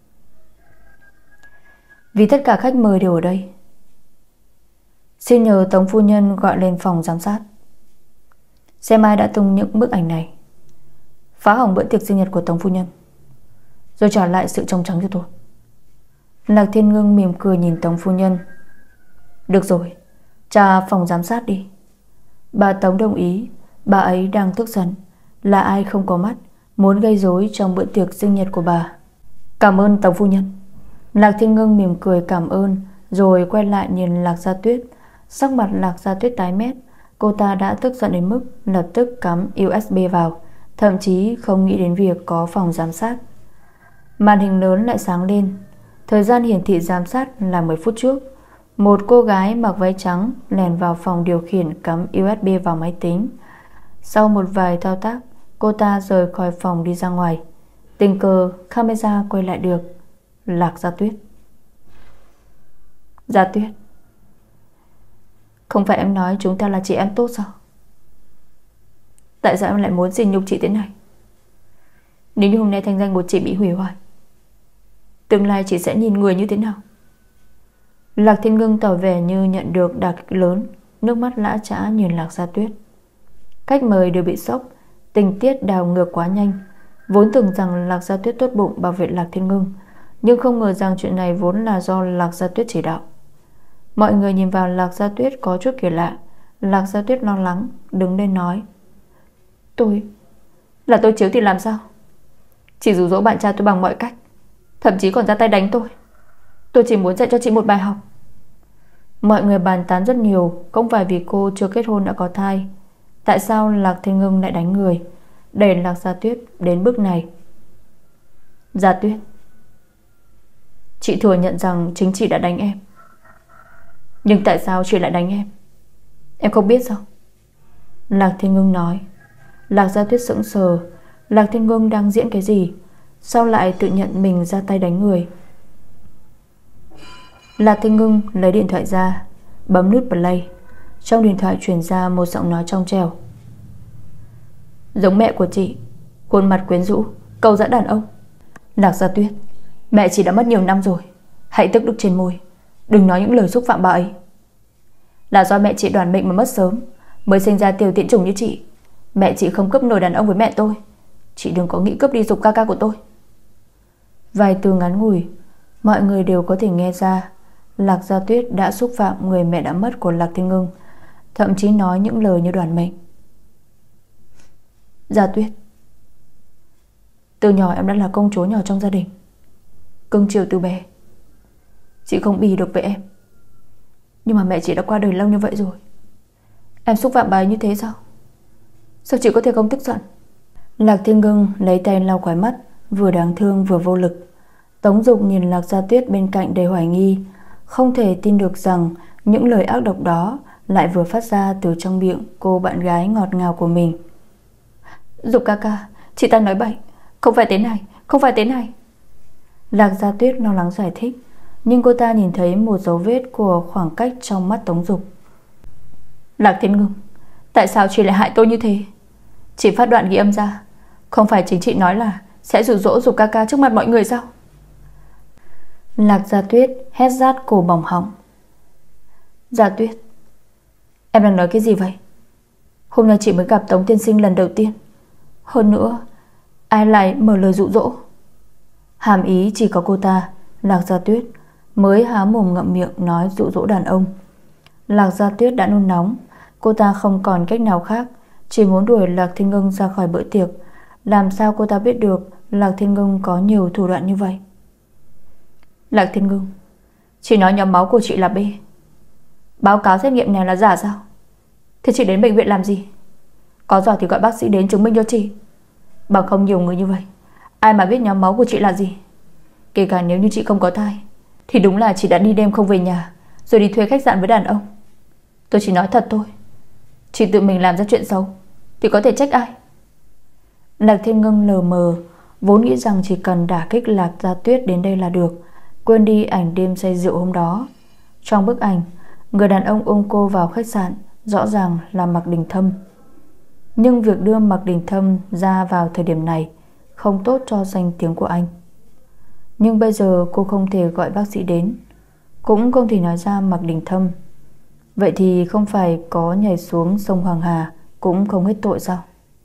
Vì tất cả khách mời đều ở đây, xin nhờ Tống phu nhân gọi lên phòng giám sát, xem ai đã tung những bức ảnh này, phá hỏng bữa tiệc sinh nhật của Tống phu nhân, rồi trả lại sự trong trắng cho tôi. Lạc Thiên Ngưng mỉm cười nhìn Tống phu nhân. Được rồi, trả phòng giám sát đi. Bà Tống đồng ý. Bà ấy đang tức giận. Là ai không có mắt muốn gây rối trong bữa tiệc sinh nhật của bà? Cảm ơn Tống phu nhân. Lạc Thiên Ngưng mỉm cười cảm ơn, rồi quay lại nhìn Lạc Gia Tuyết. Sắc mặt Lạc Gia Tuyết tái mét. Cô ta đã tức giận đến mức lập tức cắm u ét bê vào, thậm chí không nghĩ đến việc có phòng giám sát. Màn hình lớn lại sáng lên. Thời gian hiển thị giám sát là mười phút trước. Một cô gái mặc váy trắng lèn vào phòng điều khiển, cắm u ét bê vào máy tính. Sau một vài thao tác, cô ta rời khỏi phòng đi ra ngoài. Tình cờ camera quay lại được Lạc Gia Tuyết. Gia Tuyết, không phải em nói chúng ta là chị em tốt sao? Tại sao em lại muốn xin nhục chị thế này? Nếu như hôm nay thanh danh của chị bị hủy hoại, tương lai chị sẽ nhìn người như thế nào? Lạc Thiên Ngưng tỏ vẻ như nhận được đả kích lớn, nước mắt lã chã nhìn Lạc Gia Tuyết. Khách mời đều bị sốc. Tình tiết đảo ngược quá nhanh. Vốn tưởng rằng Lạc Gia Tuyết tốt bụng bảo vệ Lạc Thiên Ngưng, nhưng không ngờ rằng chuyện này vốn là do Lạc Gia Tuyết chỉ đạo. Mọi người nhìn vào Lạc Gia Tuyết có chút kỳ lạ. Lạc Gia Tuyết lo lắng đứng lên nói. Tôi Là tôi chiếu thì làm sao? Chỉ dụ dỗ bạn trai tôi bằng mọi cách, thậm chí còn ra tay đánh tôi. Tôi chỉ muốn dạy cho chị một bài học. Mọi người bàn tán rất nhiều. Không phải vì cô chưa kết hôn đã có thai. Tại sao Lạc Thiên Ngưng lại đánh người, đẩy Lạc Gia Tuyết đến bước này? Gia Tuyết, chị thừa nhận rằng chính chị đã đánh em, nhưng tại sao chị lại đánh em? Em không biết sao? Lạc Thiên Ngưng nói. Lạc Gia Tuyết sững sờ. Lạc Thiên Ngưng đang diễn cái gì? Sao lại tự nhận mình ra tay đánh người? Lạc Thiên Ngưng lấy điện thoại ra, bấm nút play. Trong điện thoại truyền ra một giọng nói trong trẻo. Giống mẹ của chị, khuôn mặt quyến rũ, câu dẫn đàn ông. Lạc Gia Tuyết, mẹ chị đã mất nhiều năm rồi, hãy tức đức trên môi, đừng nói những lời xúc phạm bà ấy. Là do mẹ chị đoản mệnh mà mất sớm, mới sinh ra tiểu tiện chủng như chị. Mẹ chị không cướp nổi đàn ông với mẹ tôi. Chị đừng có nghĩ cướp đi Dục ca ca của tôi. Vài từ ngắn ngủi, mọi người đều có thể nghe ra Lạc Gia Tuyết đã xúc phạm người mẹ đã mất của Lạc Thiên Ngưng, thậm chí nói những lời như đoản mệnh. Gia Tuyết, từ nhỏ em đã là công chúa nhỏ trong gia đình, cưng chiều từ bé. Chị không bì được với em, nhưng mà mẹ chị đã qua đời lâu như vậy rồi. Em xúc phạm bà ấy như thế sao? Sao chị có thể không tức giận? Lạc Thiên Ngưng lấy tay lau khóe mắt, vừa đáng thương vừa vô lực. Tống Dục nhìn Lạc Gia Tuyết bên cạnh đầy hoài nghi, không thể tin được rằng những lời ác độc đó lại vừa phát ra từ trong miệng cô bạn gái ngọt ngào của mình. Dục ca ca, chị ta nói bậy, không phải thế này, không phải thế này. Lạc Gia Tuyết lo lắng giải thích, nhưng cô ta nhìn thấy một dấu vết của khoảng cách trong mắt Tống Dục. Lạc Thiên Ngưng, tại sao chị lại hại tôi như thế? Chị phát đoạn ghi âm ra, không phải chính chị nói là sẽ dụ dỗ Dục ca ca trước mặt mọi người sao? Lạc Gia Tuyết hét rát cổ bỏng họng. Gia Tuyết, em đang nói cái gì vậy? Hôm nay chị mới gặp Tống tiên sinh lần đầu tiên. Hơn nữa, ai lại mở lời dụ dỗ? Hàm ý chỉ có cô ta, Lạc Gia Tuyết, mới há mồm ngậm miệng nói dụ dỗ đàn ông. Lạc Gia Tuyết đã nôn nóng. Cô ta không còn cách nào khác, chỉ muốn đuổi Lạc Thiên Ngưng ra khỏi bữa tiệc. Làm sao cô ta biết được Lạc Thiên Ngưng có nhiều thủ đoạn như vậy? Lạc Thiên Ngưng, chị nói nhóm máu của chị là B. Báo cáo xét nghiệm này là giả sao? Thì chị đến bệnh viện làm gì? Có giỏi thì gọi bác sĩ đến chứng minh cho chị. Bằng không nhiều người như vậy, ai mà biết nhóm máu của chị là gì. Kể cả nếu như chị không có thai, thì đúng là chị đã đi đêm không về nhà, rồi đi thuê khách sạn với đàn ông. Tôi chỉ nói thật thôi. Chị tự mình làm ra chuyện xấu thì có thể trách ai? Lạc Thiên Ngưng lờ mờ, vốn nghĩ rằng chỉ cần đả kích Lạc Gia Tuyết đến đây là được, quên đi ảnh đêm say rượu hôm đó. Trong bức ảnh, người đàn ông ôm cô vào khách sạn rõ ràng là Mạc Đình Thâm. Nhưng việc đưa Mạc Đình Thâm ra vào thời điểm này không tốt cho danh tiếng của anh. Nhưng bây giờ cô không thể gọi bác sĩ đến, cũng không thể nói ra Mạc Đình Thâm. Vậy thì không phải có nhảy xuống sông Hoàng Hà cũng không hết tội sao?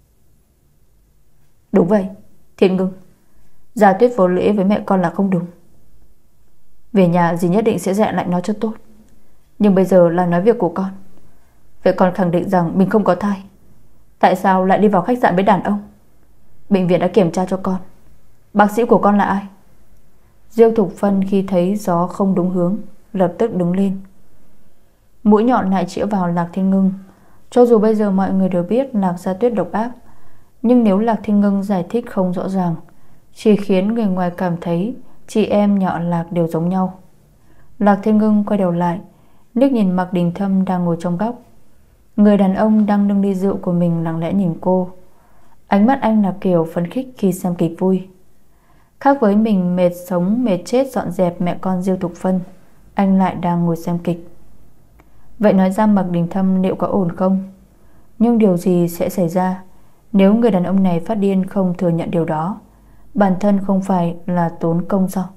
Đúng vậy, Thiên Ngưng, Gia Tuyết vô lễ với mẹ con là không đúng. Về nhà dì nhất định sẽ dạy lại nó cho tốt. Nhưng bây giờ là nói việc của con. Vậy con khẳng định rằng mình không có thai, tại sao lại đi vào khách sạn với đàn ông? Bệnh viện đã kiểm tra cho con. Bác sĩ của con là ai? Diêu Thục Phân khi thấy gió không đúng hướng, lập tức đứng lên. Mũi nhọn lại chĩa vào Lạc Thiên Ngưng. Cho dù bây giờ mọi người đều biết Lạc Gia Tuyết độc ác, nhưng nếu Lạc Thiên Ngưng giải thích không rõ ràng, chỉ khiến người ngoài cảm thấy chị em nhỏ Lạc đều giống nhau. Lạc Thiên Ngưng quay đầu lại, liếc nhìn Mạc Đình Thâm đang ngồi trong góc. Người đàn ông đang nâng ly rượu của mình lặng lẽ nhìn cô. Ánh mắt anh là kiểu phấn khích khi xem kịch vui. Khác với mình mệt sống mệt chết dọn dẹp mẹ con Diêu Thục Phân, anh lại đang ngồi xem kịch. Vậy nói ra Mạc Đình Thâm liệu có ổn không? Nhưng điều gì sẽ xảy ra nếu người đàn ông này phát điên không thừa nhận điều đó? Bản thân không phải là tốn công sao?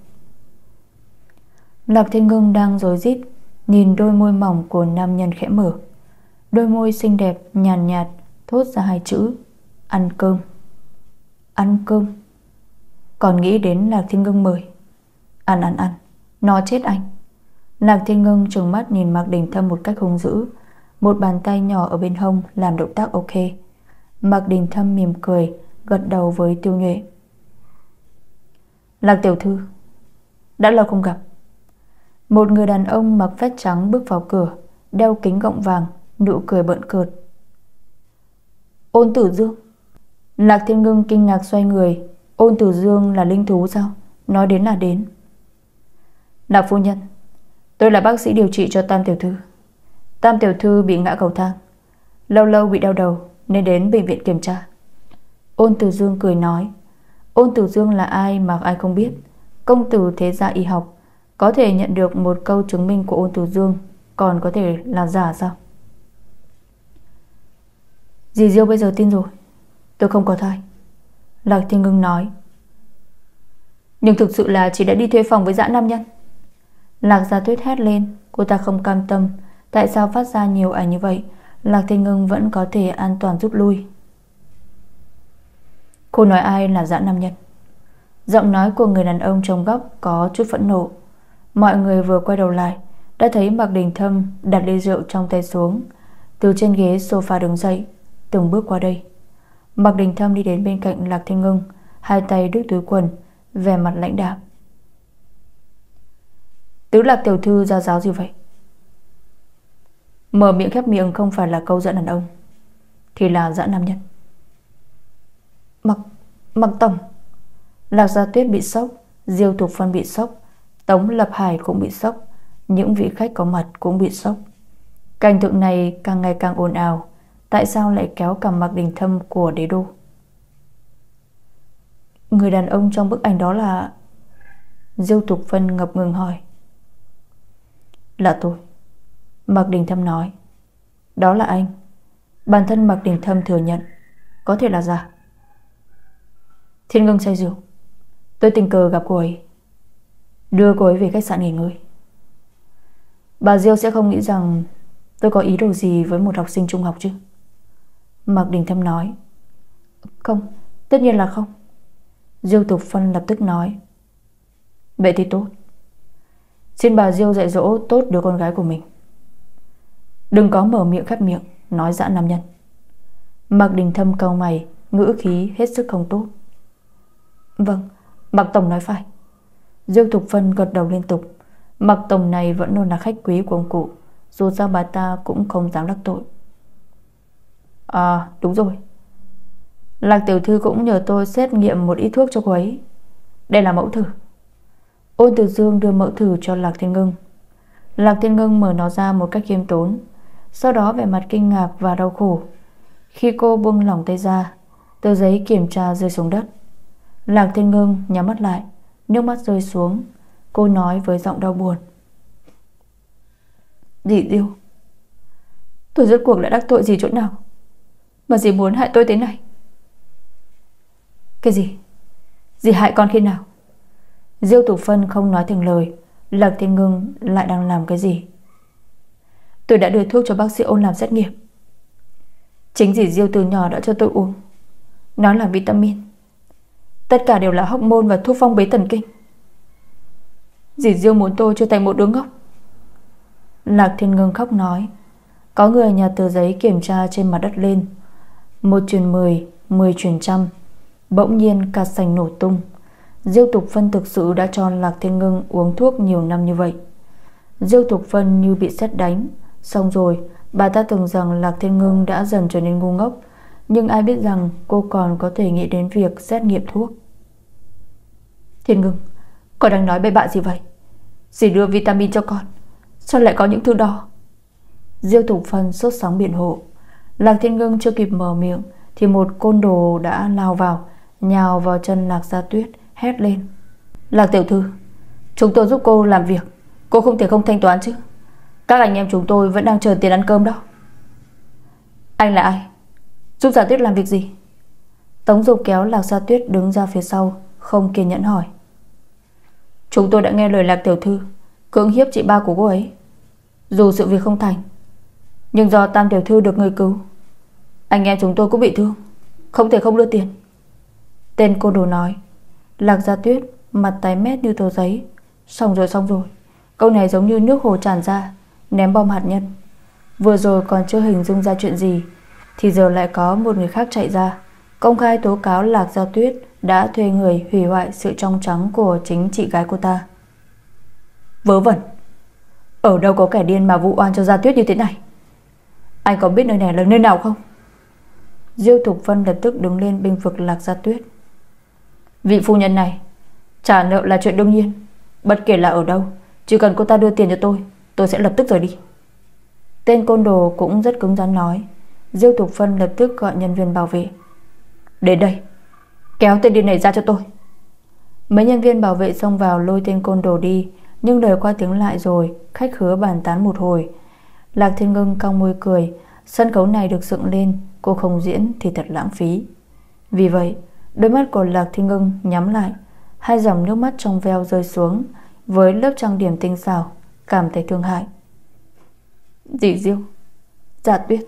Lạc Thiên Ngưng đang rối rít nhìn đôi môi mỏng của nam nhân khẽ mở. Đôi môi xinh đẹp nhàn nhạt, nhạt thốt ra hai chữ: ăn cơm. Ăn cơm. Còn nghĩ đến Lạc Thiên Ngưng mời: ăn ăn ăn, nó chết anh. Lạc Thiên Ngưng trừng mắt nhìn Mạc Đình Thâm một cách hung dữ. Một bàn tay nhỏ ở bên hông làm động tác ok. Mạc Đình Thâm mỉm cười, gật đầu với Tiêu Nhuệ. Lạc tiểu thư, đã lâu không gặp. Một người đàn ông mặc vest trắng bước vào cửa, đeo kính gọng vàng, nụ cười bợn cợt. Ôn Tử Dương. Lạc Thiên Ngưng kinh ngạc xoay người. Ôn Tử Dương là linh thú sao? Nói đến là đến. Lạc phu nhân, tôi là bác sĩ điều trị cho Tam tiểu thư. Tam tiểu thư bị ngã cầu thang, lâu lâu bị đau đầu nên đến bệnh viện kiểm tra. Ôn Tử Dương cười nói. Ôn Tử Dương là ai mà ai không biết. Công tử thế gia y học, có thể nhận được một câu chứng minh của Ôn Tử Dương còn có thể là giả sao? Dì Diêu bây giờ tin rồi, tôi không có thai. Lạc Thiên Ngưng nói. Nhưng thực sự là chị đã đi thuê phòng với dã nam nhân. Lạc Gia Tuyết hét lên. Cô ta không cam tâm. Tại sao phát ra nhiều ảnh như vậy Lạc Thiên Ngưng vẫn có thể an toàn rút lui? Cô nói ai là dã nam nhân? Giọng nói của người đàn ông trong góc có chút phẫn nộ. Mọi người vừa quay đầu lại đã thấy Mạc Đình Thâm đặt ly rượu trong tay xuống, từ trên ghế sofa đứng dậy, từng bước qua đây. Mạc Đình Thâm đi đến bên cạnh Lạc Thiên Ngưng, hai tay đút túi quần, vẻ mặt lãnh đạm. Tứ Lạc tiểu thư ra giáo gì vậy? Mở miệng khép miệng không phải là câu dẫn đàn ông thì là dã nam nhân. Mặc Mặc tổng. Lạc Gia Tuyết bị sốc, Diêu Thục Phân bị sốc, Tống Lập Hải cũng bị sốc, những vị khách có mặt cũng bị sốc. Cảnh tượng này càng ngày càng ồn ào. Tại sao lại kéo cả Mạc Đình Thâm của đế đô? Người đàn ông trong bức ảnh đó là... Diêu Thục Phân ngập ngừng hỏi. Là tôi, Mạc Đình Thâm nói. Đó là anh. Bản thân Mạc Đình Thâm thừa nhận có thể là giả. Thiên Ngưng say rượu, tôi tình cờ gặp cô ấy, đưa cô ấy về khách sạn nghỉ ngơi. Bà Diêu sẽ không nghĩ rằng tôi có ý đồ gì với một học sinh trung học chứ? Mạc Đình Thâm nói. Không, tất nhiên là không. Diêu Thục Phân lập tức nói. Vậy thì tốt. Xin bà Diêu dạy dỗ tốt đứa con gái của mình. Đừng có mở miệng khép miệng nói dã nam nhân. Mạc Đình Thâm cau mày, ngữ khí hết sức không tốt. Vâng, Mạc tổng nói phải. Diêu Thục Phân gật đầu liên tục. Mạc tổng này vẫn luôn là khách quý của ông cụ, dù sao bà ta cũng không dám đắc tội. À đúng rồi, Lạc tiểu thư cũng nhờ tôi xét nghiệm một ít thuốc cho cô ấy. Đây là mẫu thử. Ôn Tử Dương đưa mẫu thử cho Lạc Thiên Ngưng. Lạc Thiên Ngưng mở nó ra một cách khiêm tốn, sau đó vẻ mặt kinh ngạc và đau khổ. Khi cô buông lỏng tay ra, tờ giấy kiểm tra rơi xuống đất. Lạc Thiên Ngưng nhắm mắt lại, nước mắt rơi xuống. Cô nói với giọng đau buồn: Dì Diêu, tôi rốt cuộc đã đắc tội gì chỗ nào mà dì muốn hại tôi thế này? Cái gì? Dì hại con khi nào? Diêu Tục Phân không nói thành lời. Lạc Thiên Ngưng lại đang làm cái gì? Tôi đã đưa thuốc cho bác sĩ Ôn làm xét nghiệm. Chính dì Diêu từ nhỏ đã cho tôi uống. Nó là vitamin. Tất cả đều là hormone và thuốc phong bế thần kinh. Dì Diêu muốn tôi trở thành một đứa ngốc. Lạc Thiên Ngưng khóc nói. Có người nhặt tờ giấy kiểm tra trên mặt đất lên. Một truyền mười, mười truyền trăm. Bỗng nhiên cả sảnh nổ tung. Diêu Tục Phân thực sự đã cho Lạc Thiên Ngưng uống thuốc nhiều năm như vậy. Diêu Tục Phân như bị sét đánh. Xong rồi, bà ta tưởng rằng Lạc Thiên Ngưng đã dần trở nên ngu ngốc, nhưng ai biết rằng cô còn có thể nghĩ đến việc xét nghiệm thuốc. Thiên Ngưng, con đang nói bậy bạ gì vậy? Dì đưa vitamin cho con, sao lại có những thứ đó? Diêu Tục Phân sốt sắng biện hộ. Lạc Thiên Ngưng chưa kịp mở miệng thì một côn đồ đã lao vào, nhào vào chân Lạc Gia Tuyết, hét lên: Lạc tiểu thư, chúng tôi giúp cô làm việc, cô không thể không thanh toán chứ? Các anh em chúng tôi vẫn đang chờ tiền ăn cơm đó. Anh là ai? Giúp Gia Tuyết làm việc gì? Tống Dục kéo Lạc Gia Tuyết đứng ra phía sau, không kiên nhẫn hỏi. Chúng tôi đã nghe lời Lạc tiểu thư cưỡng hiếp chị ba của cô ấy. Dù sự việc không thành, nhưng do Tam tiểu thư được người cứu, anh em chúng tôi cũng bị thương, không thể không đưa tiền. Tên cô đồ nói. Lạc Gia Tuyết mặt tái mét như tờ giấy. Xong rồi xong rồi, câu này giống như nước hồ tràn ra, ném bom hạt nhân. Vừa rồi còn chưa hình dung ra chuyện gì, thì giờ lại có một người khác chạy ra công khai tố cáo Lạc Gia Tuyết đã thuê người hủy hoại sự trong trắng của chính chị gái cô ta. Vớ vẩn, ở đâu có kẻ điên mà vụ oan cho Gia Tuyết như thế này? Anh có biết nơi này là nơi nào không? Diêu Tục Phân lập tức đứng lên bênh vực Lạc Gia Tuyết. Vị phu nhân này, trả nợ là chuyện đương nhiên. Bất kể là ở đâu, chỉ cần cô ta đưa tiền cho tôi, tôi sẽ lập tức rời đi. Tên côn đồ cũng rất cứng rắn nói. Diêu Tục Phân lập tức gọi nhân viên bảo vệ. Đến đây, kéo tên điên này ra cho tôi. Mấy nhân viên bảo vệ xông vào lôi tên côn đồ đi, nhưng lời qua tiếng lại rồi khách khứa bàn tán một hồi. Lạc Thiên Ngưng cong môi cười. Sân khấu này được dựng lên, cô không diễn thì thật lãng phí. Vì vậy, đôi mắt của Lạc Thiên Ngưng nhắm lại, hai dòng nước mắt trong veo rơi xuống. Với lớp trang điểm tinh xảo, cảm thấy thương hại. Dì Diêu, Gia Tuyết,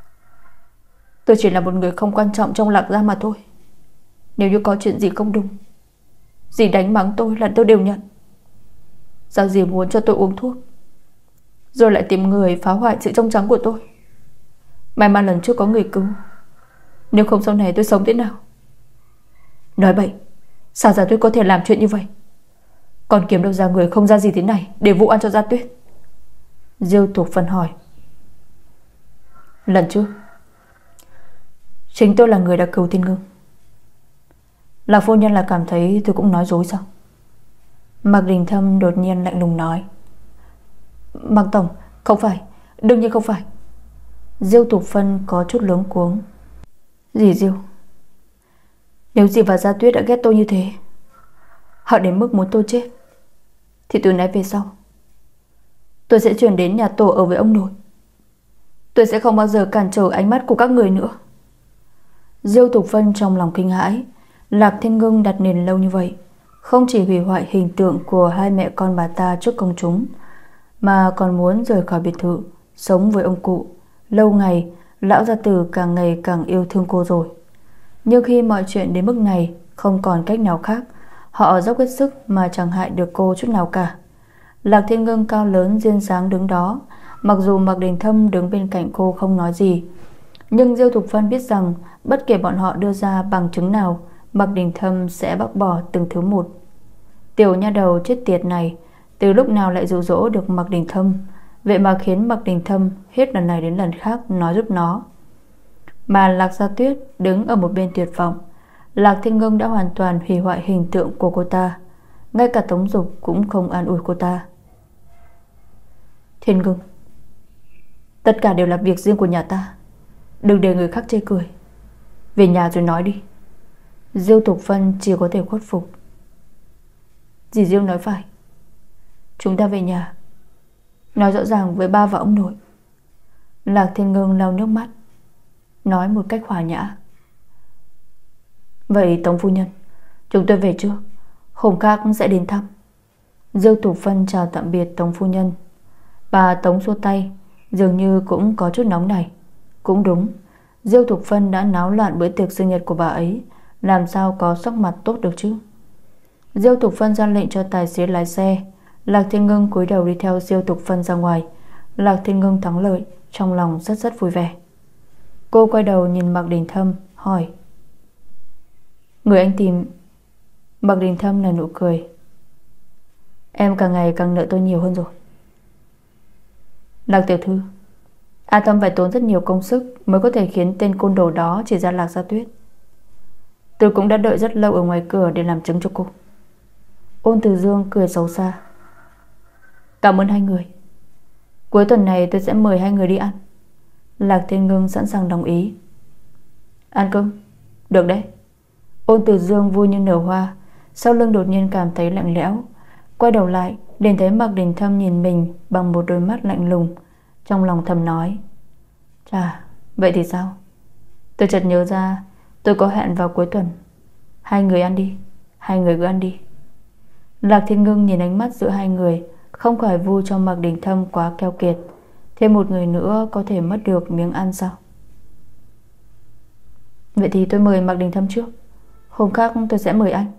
tôi chỉ là một người không quan trọng trong Lạc gia mà thôi. Nếu như có chuyện gì không đúng, dì đánh mắng tôi là tôi đều nhận. Sao dì muốn cho tôi uống thuốc, rồi lại tìm người phá hoại sự trong trắng của tôi? May mà lần trước có người cứu, nếu không sau này tôi sống thế nào? Nói bậy, sao Gia Tuyết có thể làm chuyện như vậy? Còn kiếm đâu ra người không ra gì thế này để vụ ăn cho Gia Tuyết? Diêu Tục Phân hỏi. Lần trước chính tôi là người đã cứu Thiên Ngưng. Lạc phu nhân là cảm thấy tôi cũng nói dối sao? Mạc Đình Thâm đột nhiên lạnh lùng nói. Mạc tổng, không phải, đương nhiên không phải. Diêu Tục Phân có chút luống cuống. Dì Diêu, nếu dì và Gia Tuyết đã ghét tôi như thế, họ đến mức muốn tôi chết, thì từ nay về sau tôi sẽ chuyển đến nhà tổ ở với ông nội. Tôi sẽ không bao giờ cản trở ánh mắt của các người nữa. Diêu Tục Phân trong lòng kinh hãi. Lạc Thiên Ngưng đặt nền lâu như vậy, không chỉ hủy hoại hình tượng của hai mẹ con bà ta trước công chúng, mà còn muốn rời khỏi biệt thự, sống với ông cụ. Lâu ngày, lão gia tử càng ngày càng yêu thương cô rồi. Nhưng khi mọi chuyện đến mức này, không còn cách nào khác, họ dốc hết sức mà chẳng hại được cô chút nào cả. Lạc Thiên Ngưng cao lớn duyên dáng đứng đó. Mặc dù Mạc Đình Thâm đứng bên cạnh cô không nói gì, nhưng Diêu Tục Phân biết rằng bất kể bọn họ đưa ra bằng chứng nào, Mạc Đình Thâm sẽ bác bỏ từng thứ một. Tiểu nha đầu chết tiệt này từ lúc nào lại dụ dỗ được Mạc Đình Thâm, vậy mà khiến Mạc Đình Thâm hết lần này đến lần khác nói giúp nó. Mà Lạc Gia Tuyết đứng ở một bên tuyệt vọng. Lạc Thiên Ngưng đã hoàn toàn hủy hoại hình tượng của cô ta. Ngay cả Tống Dục cũng không an ủi cô ta. Thiên Ngưng, tất cả đều là việc riêng của nhà ta, đừng để người khác chê cười. Về nhà rồi nói đi. Diêu Tục Phân chỉ có thể khuất phục. Dì Diêu nói phải, chúng ta về nhà nói rõ ràng với ba và ông nội. Lạc Thiên Ngưng lau nước mắt, nói một cách hòa nhã. Vậy Tống phu nhân, chúng tôi về trước, hôm khác sẽ đến thăm. Diêu Tục Phân chào tạm biệt Tống phu nhân. Bà Tống xua tay, dường như cũng có chút nóng này. Cũng đúng, Diêu Tục Phân đã náo loạn bữa tiệc sinh nhật của bà ấy, làm sao có sắc mặt tốt được chứ. Diêu Tục Phân ra lệnh cho tài xế lái xe. Lạc Thiên Ngưng cúi đầu đi theo Diêu Tục Phân ra ngoài. Lạc Thiên Ngưng thắng lợi, trong lòng rất rất vui vẻ. Cô quay đầu nhìn Mạc Đình Thâm, hỏi: Người anh tìm? Mạc Đình Thâm nở nụ cười: Em càng ngày càng nợ tôi nhiều hơn rồi. Lạc tiểu thư, A Tâm phải tốn rất nhiều công sức mới có thể khiến tên côn đồ đó chỉ ra Lạc Gia Tuyết. Tôi cũng đã đợi rất lâu ở ngoài cửa để làm chứng cho cô. Ôn Từ Dương cười xấu xa: Cảm ơn hai người. Cuối tuần này tôi sẽ mời hai người đi ăn. Lạc Thiên Ngưng sẵn sàng đồng ý. Ăn cơm? Được đấy. Ôn Từ Dương vui như nở hoa. Sau lưng đột nhiên cảm thấy lạnh lẽo. Quay đầu lại liền thấy Mạc Đình Thâm nhìn mình bằng một đôi mắt lạnh lùng. Trong lòng thầm nói: Chà, vậy thì sao? Tôi chợt nhớ ra tôi có hẹn vào cuối tuần. Hai người ăn đi, hai người cứ ăn đi. Lạc Thiên Ngưng nhìn ánh mắt giữa hai người, không khỏi vui cho Mạc Đình Thâm quá keo kiệt. Thêm một người nữa có thể mất được miếng ăn sao? Vậy thì tôi mời Mạc Đình Thâm trước, hôm khác tôi sẽ mời anh.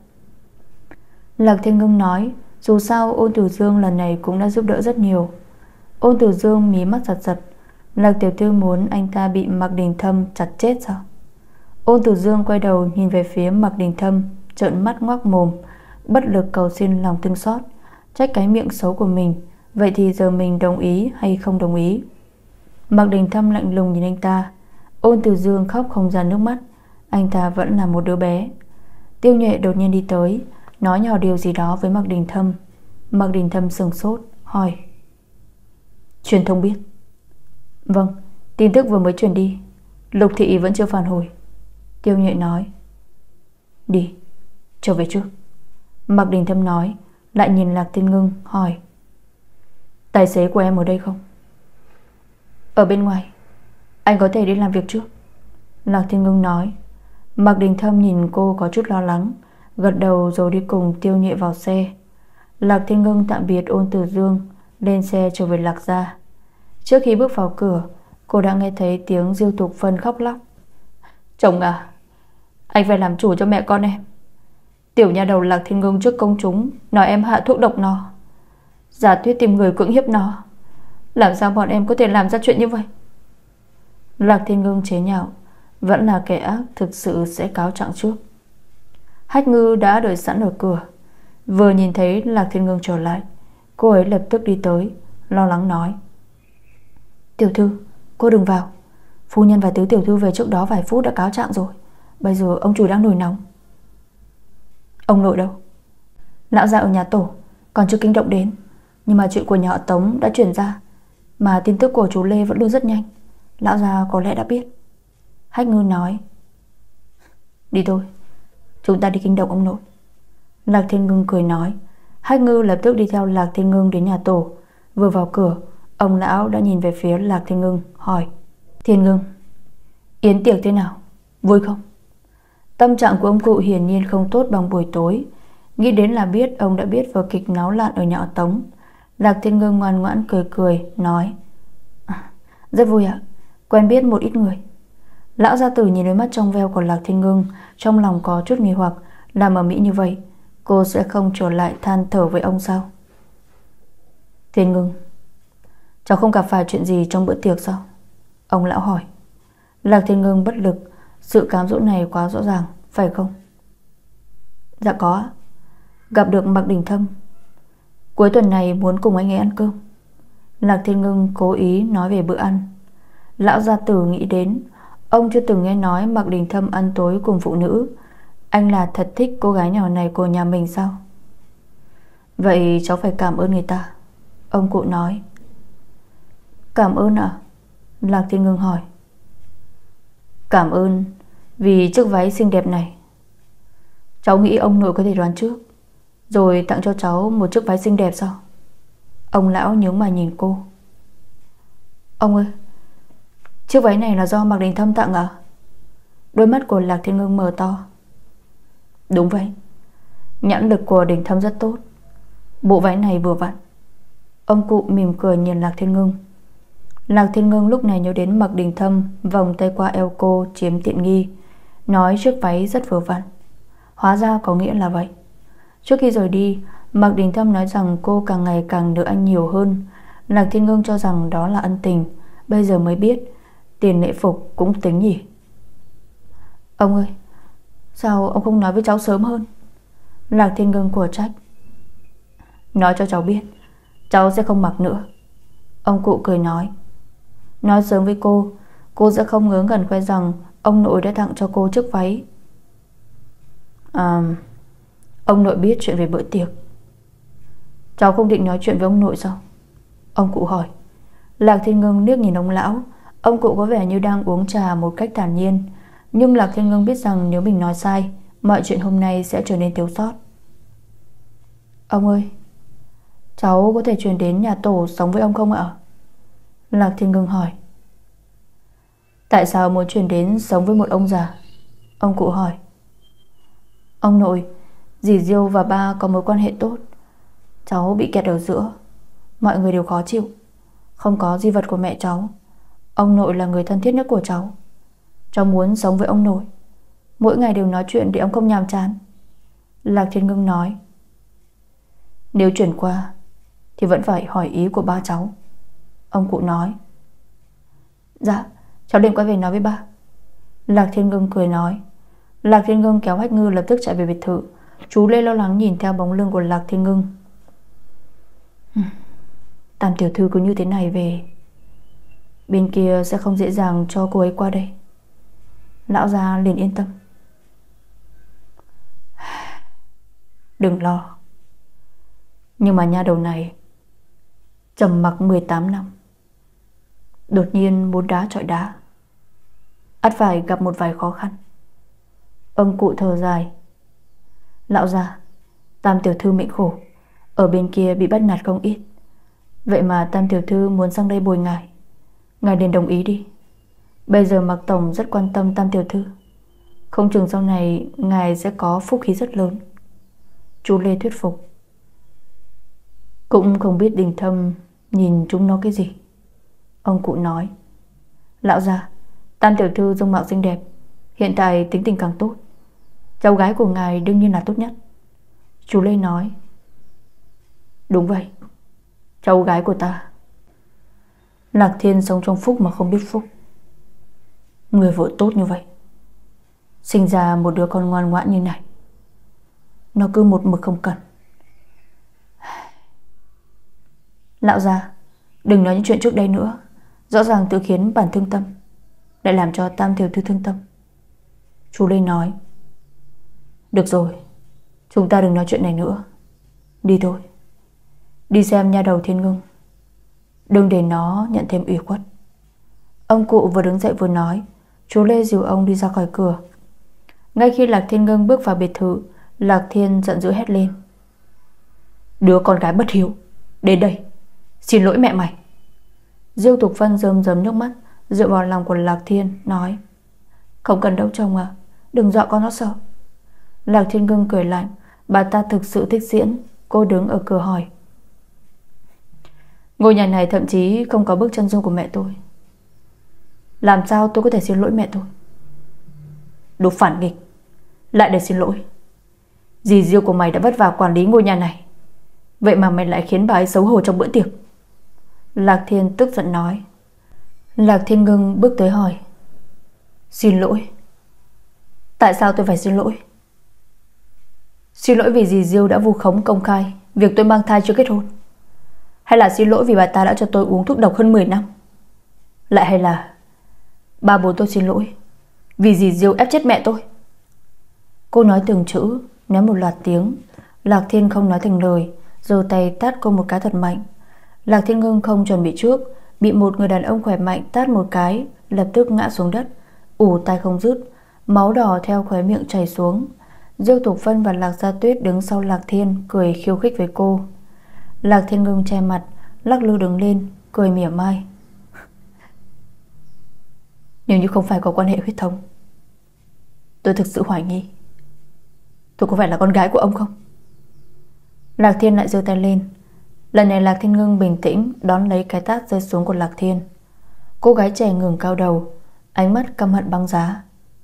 Lạc Thiên Ngưng nói. Dù sao Ôn Tử Dương lần này cũng đã giúp đỡ rất nhiều. Ôn Tử Dương mí mắt giật giật. Lạc tiểu thư muốn anh ta bị Mạc Đình Thâm chặt chết sao? Ôn Tử Dương quay đầu nhìn về phía Mạc Đình Thâm, trợn mắt ngoác mồm, bất lực cầu xin lòng thương xót, trách cái miệng xấu của mình. Vậy thì giờ mình đồng ý hay không đồng ý? Mạc Đình Thâm lạnh lùng nhìn anh ta. Ôn Tử Dương khóc không ra nước mắt. Anh ta vẫn là một đứa bé. Tiêu Nhụy đột nhiên đi tới, nói nhỏ điều gì đó với Mạc Đình Thâm. Mạc Đình Thâm sững sốt, hỏi: Truyền thông biết? Vâng, tin tức vừa mới truyền đi, Lục thị vẫn chưa phản hồi. Tiêu Nhụy nói. Đi, trở về trước. Mạc Đình Thâm nói, lại nhìn Lạc Thiên Ngưng, hỏi: Tài xế của em ở đây không? Ở bên ngoài, anh có thể đi làm việc trước. Lạc Thiên Ngưng nói. Mạc Đình Thâm nhìn cô có chút lo lắng, gật đầu rồi đi cùng Tiêu Nhụy vào xe. Lạc Thiên Ngưng tạm biệt Ôn Tử Dương, lên xe trở về Lạc gia. Trước khi bước vào cửa, cô đã nghe thấy tiếng Diêu Tục Phân khóc lóc. Chồng à, anh phải làm chủ cho mẹ con em. Tiểu nha đầu Lạc Thiên Ngưng trước công chúng nói em hạ thuốc độc nó, Giả Tuyết tìm người cưỡng hiếp nó. Làm sao bọn em có thể làm ra chuyện như vậy? Lạc Thiên Ngưng chế nhạo, vẫn là kẻ ác thực sự sẽ cáo trạng trước. Hách Ngư đã đợi sẵn ở cửa. Vừa nhìn thấy Lạc Thiên Ngưng trở lại, cô ấy lập tức đi tới, lo lắng nói: Tiểu thư, cô đừng vào. Phu nhân và tứ tiểu thư về trước đó vài phút đã cáo trạng rồi. Bây giờ ông chủ đang nổi nóng. Ông nội đâu? Lão gia ở nhà tổ, còn chưa kinh động đến. Nhưng mà chuyện của nhà họ Tống đã chuyển ra, mà tin tức của chú Lê vẫn luôn rất nhanh. Lão gia có lẽ đã biết. Hách Ngư nói. Đi thôi, chúng ta đi kinh động ông nội. Lạc Thiên Ngưng cười nói. Hách Ngư lập tức đi theo Lạc Thiên Ngưng đến nhà tổ. Vừa vào cửa, ông lão đã nhìn về phía Lạc Thiên Ngưng, hỏi: Thiên Ngưng, yến tiệc thế nào? Vui không? Tâm trạng của ông cụ hiển nhiên không tốt bằng buổi tối. Nghĩ đến là biết ông đã biết vở kịch náo loạn ở nhà họ Tống. Lạc Thiên Ngưng ngoan ngoãn cười cười nói: à, rất vui ạ, quen biết một ít người. Lão gia tử nhìn đôi mắt trong veo của Lạc Thiên Ngưng, trong lòng có chút nghi hoặc. Làm ở Mỹ như vậy, cô sẽ không trở lại than thở với ông sao? Thiên Ngưng, cháu không gặp phải chuyện gì trong bữa tiệc sao? Ông lão hỏi. Lạc Thiên Ngưng bất lực. Sự cám dỗ này quá rõ ràng, phải không? Dạ có. Gặp được Mạc Đình Thâm. Cuối tuần này muốn cùng anh ấy ăn cơm. Lạc Thiên Ngưng cố ý nói về bữa ăn. Lão gia tử nghĩ đến Ông chưa từng nghe nói Mạc Đình Thâm ăn tối cùng phụ nữ. Anh là thật thích cô gái nhỏ này của nhà mình sao? Vậy cháu phải cảm ơn người ta, ông cụ nói. Cảm ơn à? Lạc Thiên Ngưng hỏi. Cảm ơn vì chiếc váy xinh đẹp này. Cháu nghĩ ông nội có thể đoán trước rồi tặng cho cháu một chiếc váy xinh đẹp sao? Ông lão nhướng mày nhìn cô. Ông ơi, chiếc váy này là do Mạc Đình Thâm tặng à? Đôi mắt của Lạc Thiên Ngưng mở to. Đúng vậy, nhãn lực của Đình Thâm rất tốt. Bộ váy này vừa vặn. Ông cụ mỉm cười nhìn Lạc Thiên Ngưng. Lạc Thiên Ngưng lúc này nhớ đến Mạc Đình Thâm vòng tay qua eo cô chiếm tiện nghi, nói chiếc váy rất vừa vặn. Hóa ra có nghĩa là vậy. Trước khi rời đi, Mạc Đình Thâm nói rằng cô càng ngày càng nợ anh nhiều hơn. Lạc Thiên Ngưng cho rằng đó là ân tình, bây giờ mới biết tiền lễ phục cũng tính nhỉ. Ông ơi, sao ông không nói với cháu sớm hơn? Lạc Thiên Ngưng của trách. Nói cho cháu biết, cháu sẽ không mặc nữa, ông cụ cười nói. Nói sớm với cô, cô sẽ không ngớ ngẩn khoe rằng ông nội đã tặng cho cô chiếc váy. À, ông nội biết chuyện về bữa tiệc. Cháu không định nói chuyện với ông nội sao? Ông cụ hỏi. Lạc Thiên Ngưng liếc nhìn ông lão. Ông cụ có vẻ như đang uống trà một cách thản nhiên, nhưng Lạc Thiên Ngưng biết rằng nếu mình nói sai, mọi chuyện hôm nay sẽ trở nên thiếu sót. Ông ơi, cháu có thể chuyển đến nhà tổ sống với ông không ạ? Lạc Thiên Ngưng hỏi. Tại sao muốn chuyển đến sống với một ông già? Ông cụ hỏi. Ông nội, dì Diêu và ba có mối quan hệ tốt. Cháu bị kẹt ở giữa, mọi người đều khó chịu. Không có di vật của mẹ cháu. Ông nội là người thân thiết nhất của cháu. Cháu muốn sống với ông nội, mỗi ngày đều nói chuyện để ông không nhàm chán. Lạc Thiên Ngưng nói. Nếu chuyển qua thì vẫn phải hỏi ý của ba cháu, ông cụ nói. Dạ, cháu định quay về nói với ba, Lạc Thiên Ngưng cười nói. Lạc Thiên Ngưng kéo Hách Ngư lập tức chạy về biệt thự. Chú Lê lo lắng nhìn theo bóng lưng của Lạc Thiên Ngưng. Tam tiểu thư cứ như thế này về, bên kia sẽ không dễ dàng cho cô ấy qua đây. Lão già liền yên tâm. Đừng lo. Nhưng mà nha đầu này trầm mặc mười tám năm, đột nhiên muốn đá chọi đá, ắt phải gặp một vài khó khăn. Ông cụ thở dài. Lão già, Tam tiểu thư mệnh khổ, ở bên kia bị bắt nạt không ít. Vậy mà Tam tiểu thư muốn sang đây bồi ngài, ngài liền đồng ý đi. Bây giờ Mạc tổng rất quan tâm Tam tiểu thư, không chừng sau này ngài sẽ có phúc khí rất lớn. Chú Lê thuyết phục. Cũng không biết Đình Thâm nhìn chúng nó cái gì, ông cụ nói. Lão già, Tam tiểu thư dung mạo xinh đẹp, hiện tại tính tình càng tốt. Cháu gái của ngài đương nhiên là tốt nhất, chú Lê nói. Đúng vậy, cháu gái của ta. Lạc Thiên sống trong phúc mà không biết phúc. Người vợ tốt như vậy, sinh ra một đứa con ngoan ngoãn như này, nó cứ một mực không cần. Lão già, đừng nói những chuyện trước đây nữa. Rõ ràng tự khiến bản thương tâm, lại làm cho Tam tiểu thư thương tâm, chú Lê nói. Được rồi, chúng ta đừng nói chuyện này nữa. Đi thôi, đi xem nha đầu Thiên Ngưng, đừng để nó nhận thêm ủy khuất. Ông cụ vừa đứng dậy vừa nói. Chú Lê dìu ông đi ra khỏi cửa. Ngay khi Lạc Thiên Ngưng bước vào biệt thự, Lạc Thiên giận dữ hét lên. Đứa con gái bất hiếu, đến đây, xin lỗi mẹ mày. Diêu Tục Vân rơm rớm nước mắt, dựa vào lòng của Lạc Thiên nói. Không cần đâu chồng à, đừng dọa con nó sợ. Lạc Thiên Ngưng cười lạnh. Bà ta thực sự thích diễn. Cô đứng ở cửa hỏi. Ngôi nhà này thậm chí không có bức chân dung của mẹ tôi, làm sao tôi có thể xin lỗi mẹ tôi? Đồ phản nghịch, lại để xin lỗi. Dì Diêu của mày đã vất vả quản lý ngôi nhà này, vậy mà mày lại khiến bà ấy xấu hổ trong bữa tiệc. Lạc Thiên tức giận nói. Lạc Thiên Ngưng bước tới hỏi. Xin lỗi? Tại sao tôi phải xin lỗi? Xin lỗi vì dì Diêu đã vu khống công khai việc tôi mang thai chưa kết hôn, hay là xin lỗi vì bà ta đã cho tôi uống thuốc độc hơn mười năm, lại hay là Ba bố tôi xin lỗi. Vì dì Diêu ép chết mẹ tôi. Cô nói từng chữ, nói một loạt tiếng. Lạc Thiên không nói thành lời, giơ tay tát cô một cái thật mạnh. Lạc Thiên Ngưng không chuẩn bị trước, bị một người đàn ông khỏe mạnh tát một cái, lập tức ngã xuống đất, ù tai không dứt, máu đỏ theo khóe miệng chảy xuống. Diêu Tục Vân và Lạc Gia Tuyết đứng sau Lạc Thiên, cười khiêu khích với cô. Lạc Thiên Ngưng che mặt, lắc lư đứng lên, cười mỉa mai. Nếu như không phải có quan hệ huyết thống, tôi thực sự hoài nghi tôi có phải là con gái của ông không? Lạc Thiên lại giơ tay lên. Lần này Lạc Thiên Ngưng bình tĩnh đón lấy cái tát rơi xuống của Lạc Thiên. Cô gái trẻ ngừng cao đầu, ánh mắt căm hận băng giá.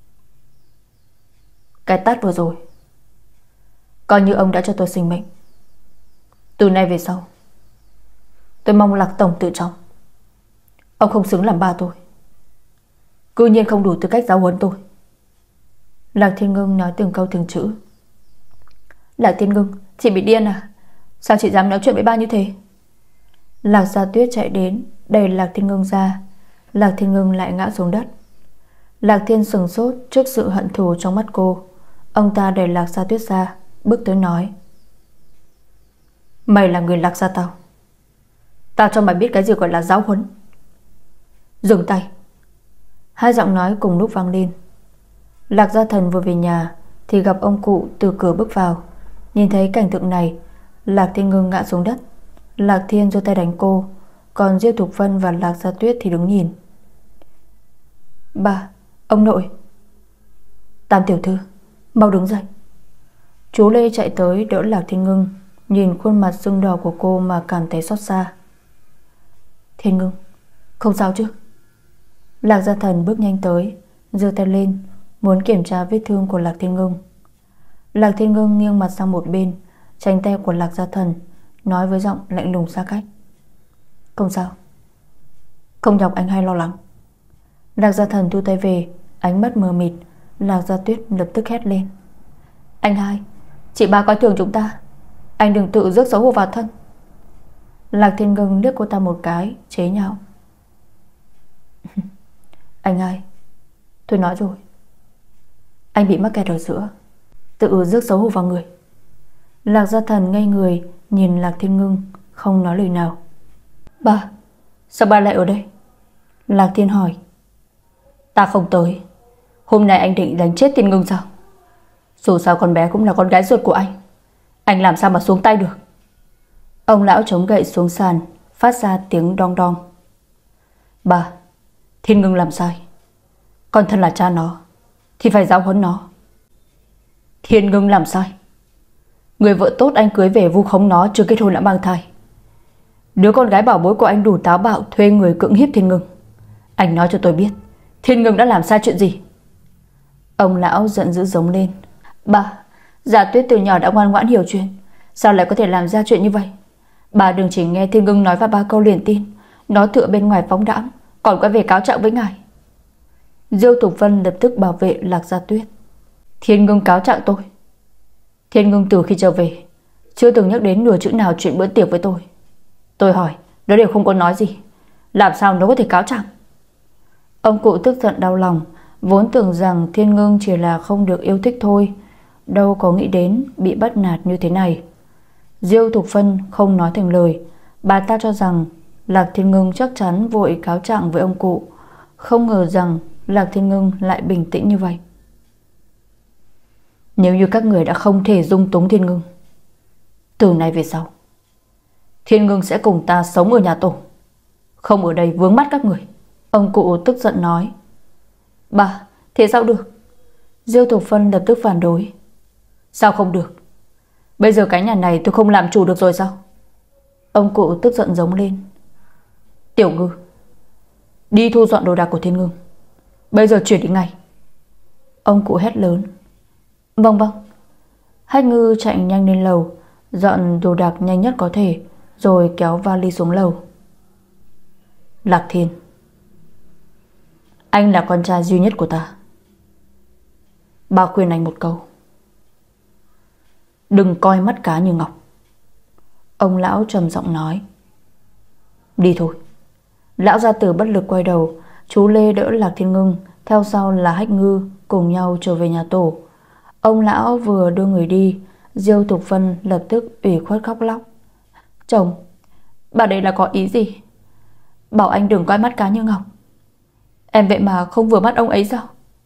Cái tát vừa rồi coi như ông đã cho tôi sinh mệnh. Từ nay về sau, tôi mong Lạc tổng tự trọng. Ông không xứng làm ba tôi, cư nhiên không đủ tư cách giáo huấn tôi. Lạc Thiên Ngưng nói từng câu từng chữ. Lạc Thiên Ngưng, chị bị điên à? Sao chị dám nói chuyện với ba như thế? Lạc Gia Tuyết chạy đến đẩy Lạc Thiên Ngưng ra. Lạc Thiên Ngưng lại ngã xuống đất. Lạc Thiên sừng sốt trước sự hận thù trong mắt cô. Ông ta đẩy Lạc Gia Tuyết ra, bước tới nói. Mày là người Lạc Gia tao, tao cho mày biết cái gì gọi là giáo huấn. Dừng tay. Hai giọng nói cùng lúc vang lên. Lạc Gia Thần vừa về nhà thì gặp ông cụ từ cửa bước vào. Nhìn thấy cảnh tượng này, Lạc Thiên Ngưng ngã xuống đất. Lạc Thiên giơ tay đánh cô, còn Diêu Thục Vân và Lạc Gia Tuyết thì đứng nhìn. Ba, ông nội. Tam tiểu thư, mau đứng dậy. Chú Lê chạy tới đỡ Lạc Thiên Ngưng, nhìn khuôn mặt sưng đỏ của cô mà cảm thấy xót xa. Thiên Ngưng, không sao chứ? Lạc Gia Thần bước nhanh tới, giơ tay lên muốn kiểm tra vết thương của Lạc Thiên Ngưng. Lạc Thiên Ngưng nghiêng mặt sang một bên, tránh tay của Lạc Gia Thần, nói với giọng lạnh lùng xa cách. Không sao, không nhọc anh hai lo lắng. Lạc Gia Thần thu tay về, ánh mắt mờ mịt. Lạc Gia Tuyết lập tức hét lên. Anh hai, chị ba coi thường chúng ta, anh đừng tự rước xấu hổ vào thân. Lạc Thiên Ngưng liếc cô ta một cái, chế nhạo. Anh hai, tôi nói rồi, anh bị mắc kẹt ở giữa, tự rước xấu hổ vào người. Lạc Gia Thần ngây người nhìn Lạc Thiên Ngưng, không nói lời nào. Ba, sao ba lại ở đây? Lạc Thiên hỏi. Ta không tới. Hôm nay anh định đánh chết Thiên Ngưng sao? Dù sao con bé cũng là con gái ruột của anh, anh làm sao mà xuống tay được? Ông lão chống gậy xuống sàn, phát ra tiếng đong đong. Ba, Thiên Ngưng làm sai, con thân là cha nó thì phải giáo huấn nó. Thiên Ngưng làm sai? Người vợ tốt anh cưới về vu khống nó chưa kết hôn đã mang thai. Đứa con gái bảo bối của anh đủ táo bạo thuê người cưỡng hiếp Thiên Ngưng. Anh nói cho tôi biết Thiên Ngưng đã làm sai chuyện gì? Ông lão giận dữ giống lên. Ba, Dạ Tuyết từ nhỏ đã ngoan ngoãn hiểu chuyện, sao lại có thể làm ra chuyện như vậy? Bà đừng chỉ nghe Thiên Ngưng nói và ba câu liền tin. Nó tựa bên ngoài phóng đãng, còn quay về cáo trạng với ngài. Diêu Tục Vân lập tức bảo vệ Lạc Gia Tuyết. Thiên Ngưng cáo trạng tôi? Thiên Ngưng từ khi trở về chưa từng nhắc đến nửa chữ nào chuyện bữa tiệc với tôi. Tôi hỏi, nó đều không có nói gì, làm sao nó có thể cáo trạng? Ông cụ tức giận đau lòng, vốn tưởng rằng Thiên Ngưng chỉ là không được yêu thích thôi, đâu có nghĩ đến bị bắt nạt như thế này. Diêu Thục Vân không nói thành lời. Bà ta cho rằng Lạc Thiên Ngưng chắc chắn vội cáo trạng với ông cụ, không ngờ rằng Lạc Thiên Ngưng lại bình tĩnh như vậy. Nếu như các người đã không thể dung túng Thiên Ngưng, từ nay về sau Thiên Ngưng sẽ cùng ta sống ở nhà tổ, không ở đây vướng mắt các người. Ông cụ tức giận nói. Bà, thế sao được? Diêu Thục Vân lập tức phản đối. Sao không được? Bây giờ cái nhà này tôi không làm chủ được rồi sao? Ông cụ tức giận giống lên. Tiểu Ngư, đi thu dọn đồ đạc của Thiên Ngưng, bây giờ chuyển đi ngay. Ông cụ hét lớn. Vâng vâng. Hách Ngư chạy nhanh lên lầu, dọn đồ đạc nhanh nhất có thể, rồi kéo vali xuống lầu. Lạc Thiên, anh là con trai duy nhất của ta, bà khuyên anh một câu, đừng coi mắt cá như ngọc. Ông lão trầm giọng nói. Đi thôi. Lão gia tử bất lực quay đầu, Chú Lê đỡ Lạc Thiên Ngưng, theo sau là Hách Ngư cùng nhau trở về nhà tổ. Ông lão vừa đưa người đi, Diêu Thục Phân lập tức ủy khuất khóc lóc. Chồng, bà đây là có ý gì? Bảo anh đừng coi mắt cá như ngọc. Em vậy mà không vừa mắt ông ấy sao?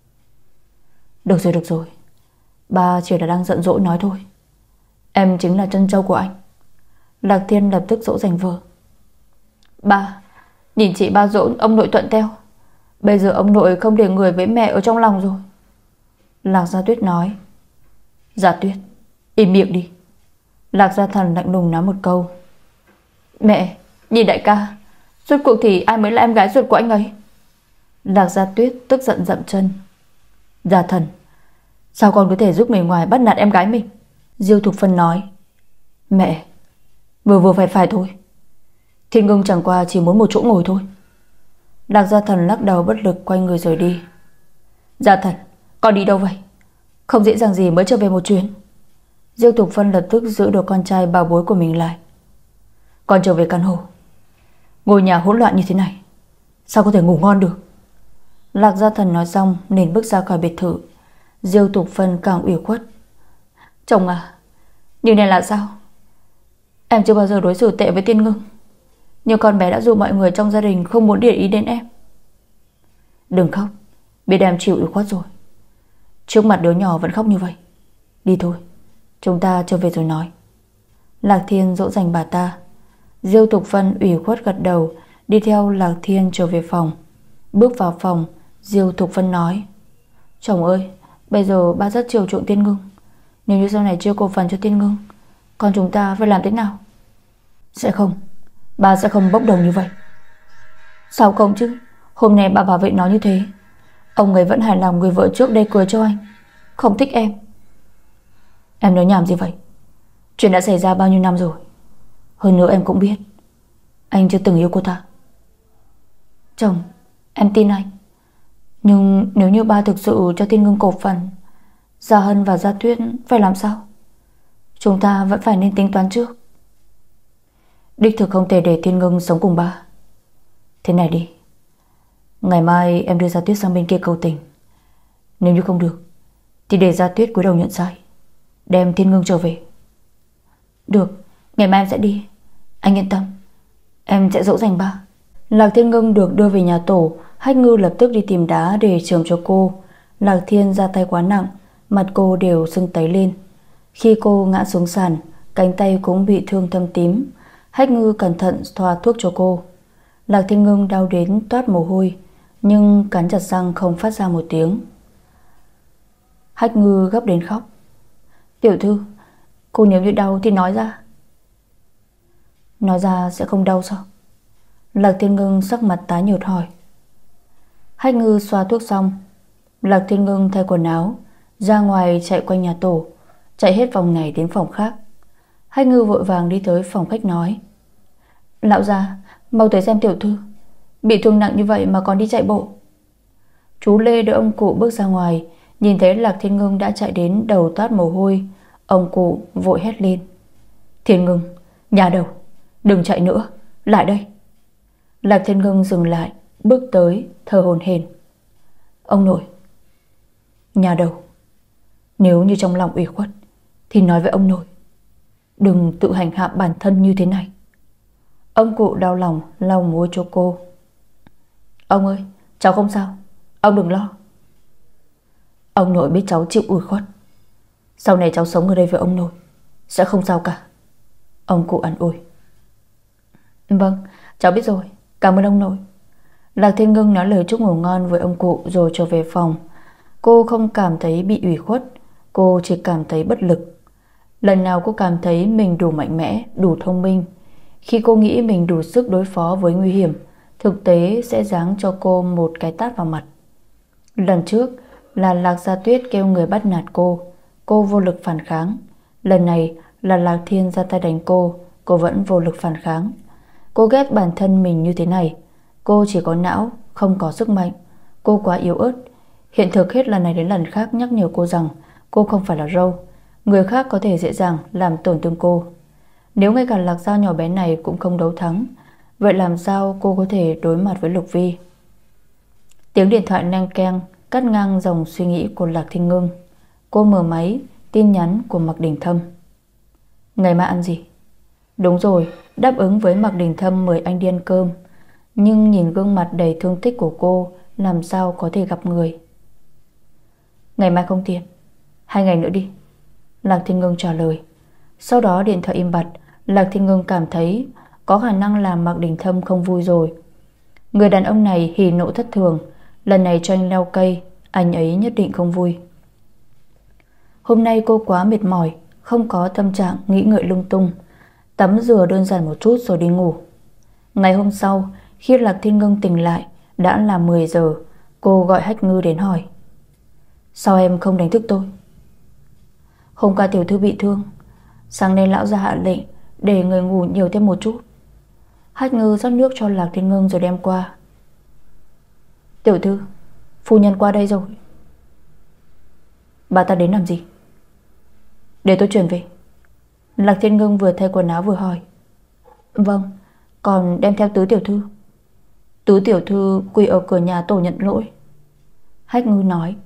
Được rồi, được rồi, bà chỉ là đang giận dỗi nói thôi. Em chính là trân châu của anh. Lạc Thiên lập tức dỗ dành vợ. Ba, nhìn chị ba dỗ ông nội thuận theo. Bây giờ ông nội không để người với mẹ ở trong lòng rồi. Lạc Gia Tuyết nói. Gia Tuyết, im miệng đi. Lạc Gia Thần lạnh lùng nói một câu. Mẹ, nhìn đại ca, rốt cuộc thì ai mới là em gái ruột của anh ấy? Lạc Gia Tuyết tức giận dậm chân. Gia Thần, sao con có thể giúp người ngoài bắt nạt em gái mình? Diêu Thục Phân nói. Mẹ, vừa vừa phải phải thôi. Thiên Ngưng chẳng qua chỉ muốn một chỗ ngồi thôi. Lạc Gia Thần lắc đầu bất lực quay người rời đi. Gia Thần, con đi đâu vậy? Không dễ dàng gì mới trở về một chuyến. Diêu Thục Phân lập tức giữ được con trai bảo bối của mình lại. Con trở về căn hộ. Ngôi nhà hỗn loạn như thế này, sao có thể ngủ ngon được? Lạc Gia Thần nói xong nên bước ra khỏi biệt thự. Diêu Thục Phân càng ủy khuất. Chồng à, như này là sao? Em chưa bao giờ đối xử tệ với Tiên Ngưng, nhưng con bé đã dụ mọi người trong gia đình không muốn để ý đến em. Đừng khóc, biết em chịu ủy khuất rồi. Trước mặt đứa nhỏ vẫn khóc như vậy. Đi thôi, chúng ta trở về rồi nói. Lạc Thiên dỗ dành bà ta. Diêu Thục Phân ủy khuất gật đầu, đi theo Lạc Thiên trở về phòng. Bước vào phòng, Diêu Thục Phân nói. Chồng ơi, bây giờ ba rất chiều chuộng Tiên Ngưng. Nếu như sau này chưa cổ phần cho Tiên Ngưng, con chúng ta phải làm thế nào? Sẽ không, ba sẽ không bốc đồng như vậy. Sao không chứ? Hôm nay bà bảo vệ nó như thế. Ông ấy vẫn hài lòng người vợ trước đây cười cho anh, không thích em. Em nói nhảm gì vậy? Chuyện đã xảy ra bao nhiêu năm rồi. Hơn nữa em cũng biết anh chưa từng yêu cô ta. Chồng, em tin anh. Nhưng nếu như ba thực sự cho Tiên Ngưng cổ phần, Gia Hân và Gia Tuyết phải làm sao? Chúng ta vẫn phải nên tính toán trước. Đích thực không thể để Tiên Ngưng sống cùng ba. Thế này đi, ngày mai em đưa Gia Tuyết sang bên kia cầu tình. Nếu như không được thì để Gia Tuyết cúi đầu nhận sai, đem Tiên Ngưng trở về. Được, ngày mai em sẽ đi. Anh yên tâm, em sẽ dỗ dành ba. Lạc Thiên Ngưng được đưa về nhà tổ. Hách Ngư lập tức đi tìm đá để chườm cho cô. Lạc Thiên ra tay quá nặng, mặt cô đều sưng tấy lên. Khi cô ngã xuống sàn, cánh tay cũng bị thương thâm tím. Hách Ngư cẩn thận thoa thuốc cho cô. Lạc Thiên Ngưng đau đến toát mồ hôi, nhưng cắn chặt răng không phát ra một tiếng. Hách Ngư gấp đến khóc. Tiểu thư, cô nếu như đau thì nói ra. Nói ra sẽ không đau sao? Lạc Thiên Ngưng sắc mặt tái nhợt hỏi. Hách Ngư xoa thuốc xong, Lạc Thiên Ngưng thay quần áo, ra ngoài chạy quanh nhà tổ, chạy hết vòng này đến phòng khác. Hách Ngư vội vàng đi tới phòng khách nói. Lão già, mau tới xem tiểu thư, bị thương nặng như vậy mà còn đi chạy bộ. Chú Lê đỡ ông cụ bước ra ngoài, nhìn thấy Lạc Thiên Ngưng đã chạy đến đầu toát mồ hôi. Ông cụ vội hét lên. Thiên Ngưng, nhà đầu, đừng chạy nữa, lại đây. Lạc Thiên Ngưng dừng lại, bước tới, thở hổn hển. Ông nội. Nhà đầu, nếu như trong lòng ủy khuất thì nói với ông nội, đừng tự hành hạ bản thân như thế này. Ông cụ đau lòng lau môi cho cô. Ông ơi, cháu không sao, ông đừng lo. Ông nội biết cháu chịu ủy khuất, sau này cháu sống ở đây với ông nội sẽ không sao cả. Ông cụ an ủi. Vâng, cháu biết rồi, cảm ơn ông nội. Lạc Thiên Ngưng nói lời chúc ngủ ngon với ông cụ rồi trở về phòng. Cô không cảm thấy bị ủy khuất, cô chỉ cảm thấy bất lực. Lần nào cô cảm thấy mình đủ mạnh mẽ, đủ thông minh, khi cô nghĩ mình đủ sức đối phó với nguy hiểm, thực tế sẽ giáng cho cô một cái tát vào mặt. Lần trước là Lạc Gia Tuyết kêu người bắt nạt cô, cô vô lực phản kháng. Lần này là Lạc Thiên ra tay đánh cô, cô vẫn vô lực phản kháng. Cô ghét bản thân mình như thế này. Cô chỉ có não, không có sức mạnh. Cô quá yếu ớt. Hiện thực hết lần này đến lần khác nhắc nhở cô rằng cô không phải là râu, người khác có thể dễ dàng làm tổn thương cô. Nếu ngay cả Lạc Gia nhỏ bé này cũng không đấu thắng, vậy làm sao cô có thể đối mặt với Lục Vi? Tiếng điện thoại leng keng cắt ngang dòng suy nghĩ của Lạc Thiên Ngưng. Cô mở máy. Tin nhắn của Mạc Đình Thâm. Ngày mai ăn gì? Đúng rồi, đáp ứng với Mạc Đình Thâm mời anh đi ăn cơm. Nhưng nhìn gương mặt đầy thương tích của cô, làm sao có thể gặp người. Ngày mai không tiền, hai ngày nữa đi, Lạc Thiên Ngưng trả lời. Sau đó điện thoại im bặt. Lạc Thiên Ngưng cảm thấy có khả năng làm Mạc Đình Thâm không vui rồi. Người đàn ông này hỉ nộ thất thường. Lần này cho anh leo cây, anh ấy nhất định không vui. Hôm nay cô quá mệt mỏi, không có tâm trạng nghĩ ngợi lung tung. Tắm rửa đơn giản một chút rồi đi ngủ. Ngày hôm sau, khi Lạc Thiên Ngưng tỉnh lại, đã là mười giờ. Cô gọi Hách Ngư đến hỏi: sao em không đánh thức tôi? Hôm qua tiểu thư bị thương, sáng nay lão gia hạ lệnh để người ngủ nhiều thêm một chút. Hách Ngư rót nước cho Lạc Thiên Ngưng rồi đem qua. Tiểu thư, phu nhân qua đây rồi. Bà ta đến làm gì? Để tôi chuyển về. Lạc Thiên Ngưng vừa thay quần áo vừa hỏi. Vâng, còn đem theo tứ tiểu thư. Tứ tiểu thư quỳ ở cửa nhà tổ nhận lỗi. Hách Ngư nói.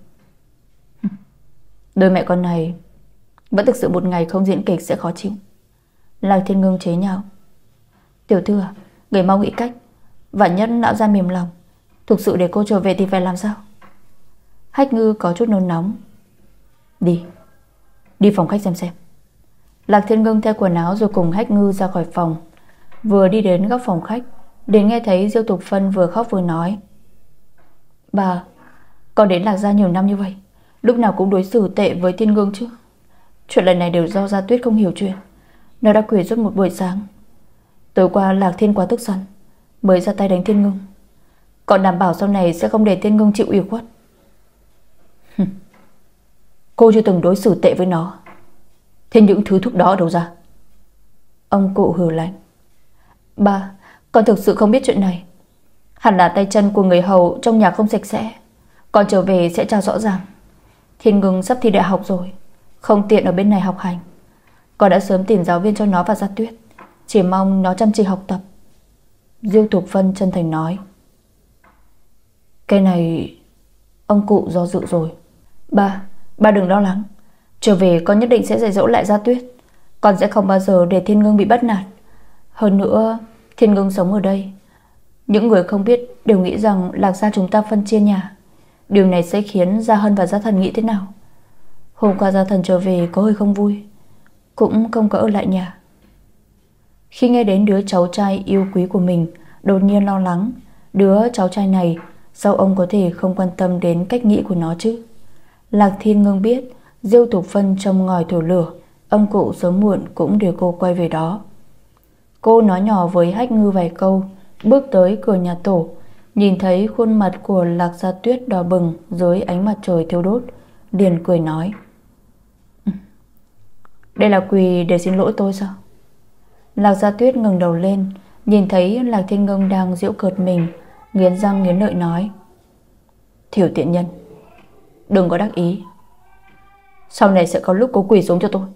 Đôi mẹ con này vẫn thực sự một ngày không diễn kịch sẽ khó chịu. Lạc Thiên Ngưng chế nhạo. Tiểu thư à, người mau nghĩ cách. Vạn nhất lão ra mềm lòng, thực sự để cô trở về thì phải làm sao? Hách Ngư có chút nôn nóng. Đi, đi phòng khách xem xem. Lạc Thiên Ngưng theo quần áo rồi cùng Hách Ngư ra khỏi phòng. Vừa đi đến góc phòng khách, đến nghe thấy Diêu Tục Phân vừa khóc vừa nói. Bà, con đến Lạc gia nhiều năm như vậy, lúc nào cũng đối xử tệ với Thiên Ngưng chứ. Chuyện lần này đều do Gia Tuyết không hiểu chuyện. Nó đã quỷ suốt một buổi sáng. Tối qua Lạc Thiên quá tức giận, mới ra tay đánh Thiên Ngưng. Còn đảm bảo sau này sẽ không để Thiên Ngưng chịu ủy khuất. Cô chưa từng đối xử tệ với nó, thế những thứ thuốc đó ở đâu ra? Ông cụ hừ lạnh. Ba, con thực sự không biết chuyện này. Hẳn là tay chân của người hầu trong nhà không sạch sẽ. Con trở về sẽ tra rõ ràng. Thiên Ngưng sắp thi đại học rồi, không tiện ở bên này học hành. Con đã sớm tìm giáo viên cho nó và Gia Tuyết, chỉ mong nó chăm chỉ học tập. Diêu Tục Phân chân thành nói. Cái này... Ông cụ do dự rồi. Ba, ba đừng lo lắng. Trở về con nhất định sẽ dạy dỗ lại Gia Tuyết. Con sẽ không bao giờ để Thiên Ngưng bị bắt nạt. Hơn nữa, Thiên Ngưng sống ở đây, những người không biết đều nghĩ rằng Lạc gia chúng ta phân chia nhà. Điều này sẽ khiến Gia Hân và Gia Thần nghĩ thế nào? Hôm qua Gia Thần trở về có hơi không vui, cũng không có ở lại nhà. Khi nghe đến đứa cháu trai yêu quý của mình, đột nhiên lo lắng. Đứa cháu trai này, sao ông có thể không quan tâm đến cách nghĩ của nó chứ? Lạc Thiên Ngưng biết Diêu Tục Phân trong ngòi thổi lửa, ông cụ sớm muộn cũng để cô quay về đó. Cô nói nhỏ với Hách Ngư vài câu, bước tới cửa nhà tổ, nhìn thấy khuôn mặt của Lạc Gia Tuyết đỏ bừng dưới ánh mặt trời thiêu đốt, liền cười nói. Đây là quỳ để xin lỗi tôi sao? Lạc Gia Tuyết ngẩng đầu lên, nhìn thấy Lạc Thiên Ngưng đang giễu cợt mình, nghiến răng nghiến lợi nói. Thiểu tiện nhân, đừng có đắc ý. Sau này sẽ có lúc cô quỳ xuống cho tôi.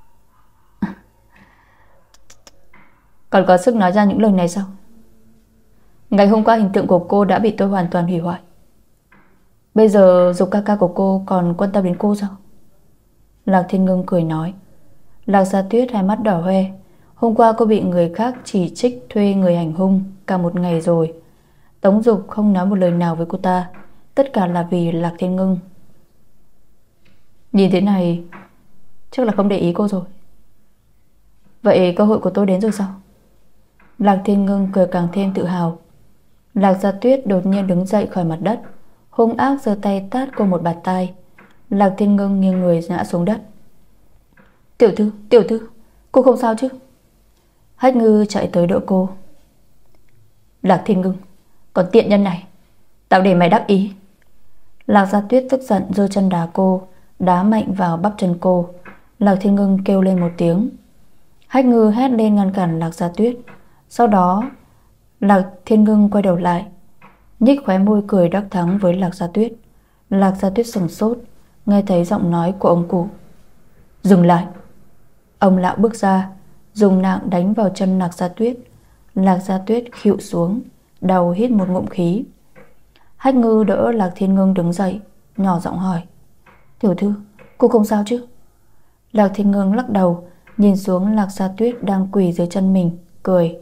Còn có sức nói ra những lời này sao? Ngày hôm qua hình tượng của cô đã bị tôi hoàn toàn hủy hoại. Bây giờ Dục ca ca của cô còn quan tâm đến cô sao? Lạc Thiên Ngưng cười nói. Lạc Gia Tuyết hai mắt đỏ hoe. Hôm qua cô bị người khác chỉ trích thuê người hành hung cả một ngày rồi. Tống Dục không nói một lời nào với cô ta, tất cả là vì Lạc Thiên Ngưng. Nhìn thế này chắc là không để ý cô rồi. Vậy cơ hội của tôi đến rồi sao? Lạc Thiên Ngưng cười càng thêm tự hào. Lạc Gia Tuyết đột nhiên đứng dậy khỏi mặt đất, hung ác giơ tay tát cô một bạt tai. Lạc Thiên Ngưng nghiêng người ngã xuống đất. Tiểu thư, tiểu thư, cô không sao chứ? Hách Ngư chạy tới đỡ cô. Lạc Thiên Ngưng, còn tiện nhân này, tao để mày đắc ý. Lạc Gia Tuyết tức giận giơ chân đá cô, đá mạnh vào bắp chân cô. Lạc Thiên Ngưng kêu lên một tiếng. Hách Ngư hét lên ngăn cản Lạc Gia Tuyết. Sau đó Lạc Thiên Ngưng quay đầu lại, nhích khóe môi cười đắc thắng với Lạc Gia Tuyết. Lạc Gia Tuyết sửng sốt, nghe thấy giọng nói của ông cụ. Dừng lại. Ông lão bước ra, dùng nạng đánh vào chân Lạc Gia Tuyết. Lạc Gia Tuyết khuỵu xuống, đầu hít một ngụm khí. Hách Ngư đỡ Lạc Thiên Ngưng đứng dậy, nhỏ giọng hỏi: Tiểu thư, cô không sao chứ? Lạc Thiên Ngưng lắc đầu, nhìn xuống Lạc Gia Tuyết đang quỳ dưới chân mình, cười: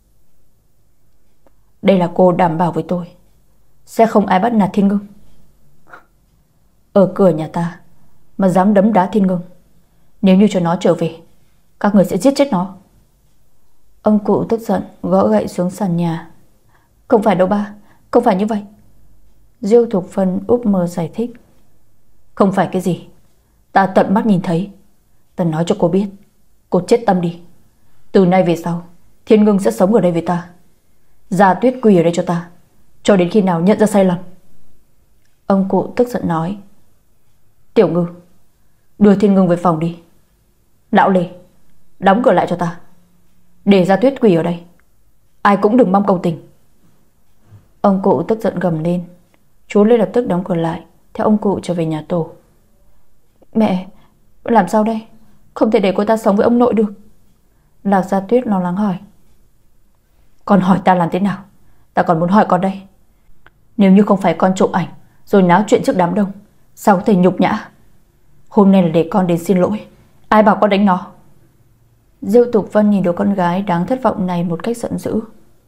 Đây là cô đảm bảo với tôi sẽ không ai bắt nạt Thiên Ngưng. Ở cửa nhà ta mà dám đấm đá Thiên Ngưng, nếu như cho nó trở về, các người sẽ giết chết nó. Ông cụ tức giận gõ gậy xuống sàn nhà. Không phải đâu ba, không phải như vậy. Diêu Thục Phân úp mờ giải thích: Không phải cái gì, ta tận mắt nhìn thấy. Ta nói cho cô biết, cô chết tâm đi. Từ nay về sau, Thiên Ngưng sẽ sống ở đây với ta. Gia Tuyết quỳ ở đây cho ta, cho đến khi nào nhận ra sai lầm. Ông cụ tức giận nói: Tiểu Ngư, đưa Thiên Ngưng về phòng đi. Lão Lê, đóng cửa lại cho ta, để Gia Tuyết quỳ ở đây, ai cũng đừng mong cầu tình. Ông cụ tức giận gầm lên. Chú Lê lập tức đóng cửa lại, theo ông cụ trở về nhà tổ. Mẹ, làm sao đây? Không thể để cô ta sống với ông nội được. Lạc Gia Tuyết lo lắng hỏi. Con hỏi ta làm thế nào? Ta còn muốn hỏi con đây. Nếu như không phải con trộm ảnh rồi náo chuyện trước đám đông, sao có thể nhục nhã? Hôm nay là để con đến xin lỗi, ai bảo con đánh nó? Diêu Tục Vân nhìn đứa con gái đáng thất vọng này một cách giận dữ.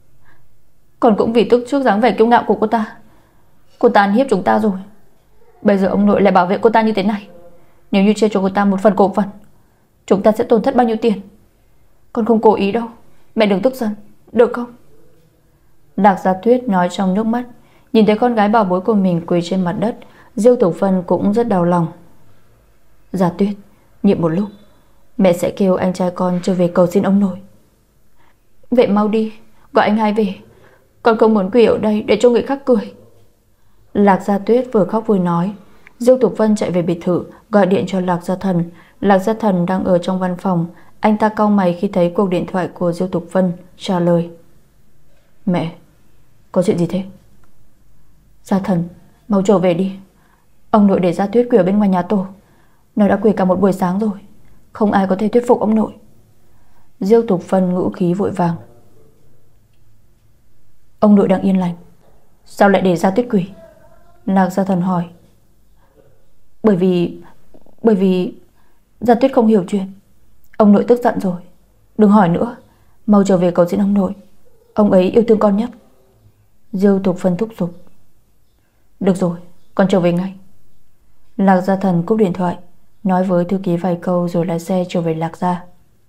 Con cũng vì tức trước dáng vẻ kiêu ngạo của cô ta. Cô ta ăn hiếp chúng ta rồi, bây giờ ông nội lại bảo vệ cô ta như thế này. Nếu như chia cho cô ta một phần cổ phần, chúng ta sẽ tổn thất bao nhiêu tiền? Con không cố ý đâu, mẹ đừng tức giận, được không? Lạc Gia Tuyết nói trong nước mắt. Nhìn thấy con gái bảo bối của mình quỳ trên mặt đất, Diêu Tục Phân cũng rất đau lòng. Gia Tuyết, nhịn một lúc, mẹ sẽ kêu anh trai con trở về cầu xin ông nội. Vậy mau đi, gọi anh hai về. Con không muốn quỳ ở đây để cho người khác cười. Lạc Gia Tuyết vừa khóc vừa nói. Diêu Tục Vân chạy về biệt thự, gọi điện cho Lạc Gia Thần. Lạc Gia Thần đang ở trong văn phòng. Anh ta cau mày khi thấy cuộc điện thoại của Diêu Tục Vân, trả lời: Mẹ, có chuyện gì thế? Gia Thần, mau trở về đi. Ông nội để Gia Tuyết quỳ ở bên ngoài nhà tổ. Nó đã quỳ cả một buổi sáng rồi, không ai có thể thuyết phục ông nội. Diêu Tục Vân ngữ khí vội vàng. Ông nội đang yên lành, sao lại để Gia Tuyết quỳ? Lạc Gia Thần hỏi. Bởi vì Bởi vì Gia Tuyết không hiểu chuyện. Ông nội tức giận rồi. Đừng hỏi nữa, mau trở về cầu xin ông nội. Ông ấy yêu thương con nhất. Diêu Tục Vân thúc giục. Được rồi, con trở về ngay. Lạc Gia Thần cúp điện thoại, nói với thư ký vài câu rồi lái xe trở về Lạc Gia.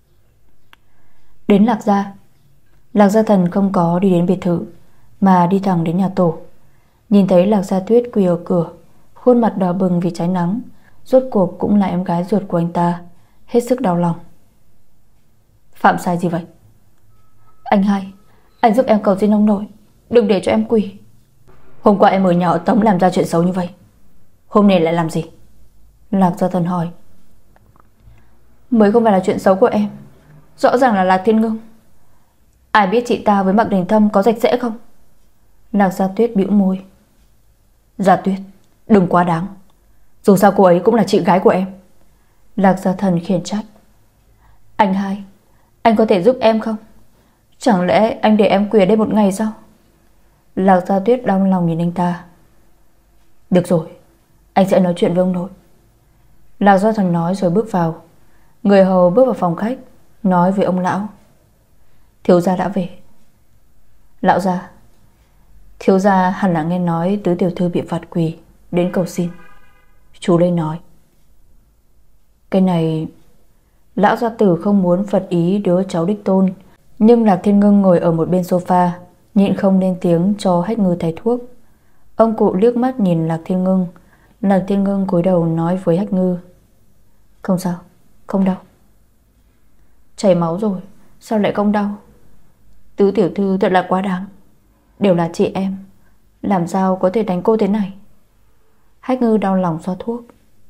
Đến Lạc Gia, Lạc Gia Thần không có đi đến biệt thự, mà đi thẳng đến nhà tổ. Nhìn thấy Lạc Gia Tuyết quỳ ở cửa, khuôn mặt đỏ bừng vì cháy nắng, rốt cuộc cũng là em gái ruột của anh ta, hết sức đau lòng. Phạm sai gì vậy? Anh hai, anh giúp em cầu xin ông nội, đừng để cho em quỳ. Hôm qua em ở nhà họ Tống làm ra chuyện xấu như vậy, hôm nay lại làm gì? Lạc Gia Thần hỏi. Mới không phải là chuyện xấu của em, rõ ràng là Lạc Thiên Ngưng. Ai biết chị ta với Mạc Đình Thâm có rạch rẽ không? Lạc Gia Tuyết bĩu môi. Gia Tuyết, đừng quá đáng, dù sao cô ấy cũng là chị gái của em. Lạc Gia Thần khiển trách. Anh hai, anh có thể giúp em không? Chẳng lẽ anh để em quỳ ở đây một ngày sao? Lạc Gia Tuyết đau lòng nhìn anh ta. Được rồi, anh sẽ nói chuyện với ông nội. Lạc Gia Thần nói rồi bước vào. Người hầu bước vào phòng khách, nói với ông lão. Thiếu gia đã về. Lão gia, thiếu gia hẳn là nghe nói tứ tiểu thư bị phạt quỳ đến cầu xin. Chú đây nói. Cái này, lão gia tử không muốn phật ý đứa cháu đích tôn, nhưng Lạc Thiên Ngưng ngồi ở một bên sofa, nhịn không lên tiếng cho Hách Ngư thay thuốc. Ông cụ liếc mắt nhìn Lạc Thiên Ngưng. Lạc Thiên Ngưng cúi đầu nói với Hách Ngư. Không sao, không đau. Chảy máu rồi, sao lại không đau? Tứ tiểu thư thật là quá đáng, đều là chị em, làm sao có thể đánh cô thế này? Hách Ngư đau lòng xoa thuốc.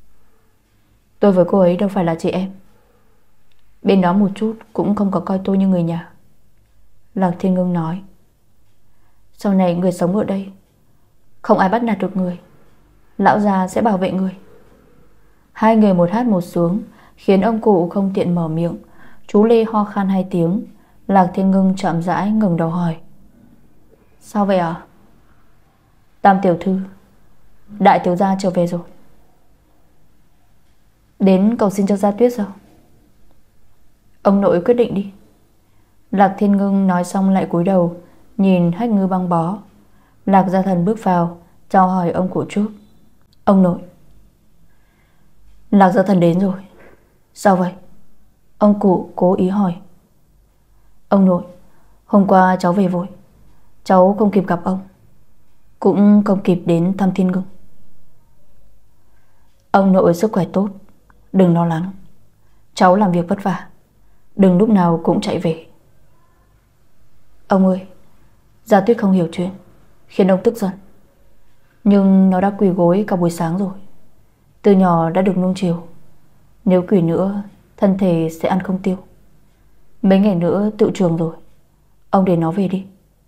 Tôi với cô ấy đâu phải là chị em, bên đó một chút cũng không có coi tôi như người nhà. Lạc Thiên Ngưng nói. Sau này người sống ở đây, không ai bắt nạt được người, lão già sẽ bảo vệ người. Hai người một hát một sướng, khiến ông cụ không tiện mở miệng. Chú Lê ho khan hai tiếng. Lạc Thiên Ngưng chậm rãi ngẩng đầu hỏi. Sao vậy à? Tam tiểu thư, đại tiểu gia trở về rồi. Đến cầu xin cho Gia Tuyết sao? Ông nội quyết định đi. Lạc Thiên Ngưng nói xong lại cúi đầu nhìn Hách Ngư băng bó. Lạc Gia Thần bước vào chào hỏi ông cụ Trúc. Ông nội. Lạc Gia Thần đến rồi. Sao vậy? Ông cụ cố ý hỏi. Ông nội, hôm qua cháu về vội, cháu không kịp gặp ông, cũng không kịp đến thăm Thiên Ngưng. Ông nội sức khỏe tốt, đừng lo lắng. Cháu làm việc vất vả, đừng lúc nào cũng chạy về. Ông ơi, Gia Tuyết không hiểu chuyện, khiến ông tức giận. Nhưng nó đã quỳ gối cả buổi sáng rồi. Từ nhỏ đã được nuông chiều. Nếu quỳ nữa, thân thể sẽ ăn không tiêu. Mấy ngày nữa tự trường rồi, ông để nó về đi.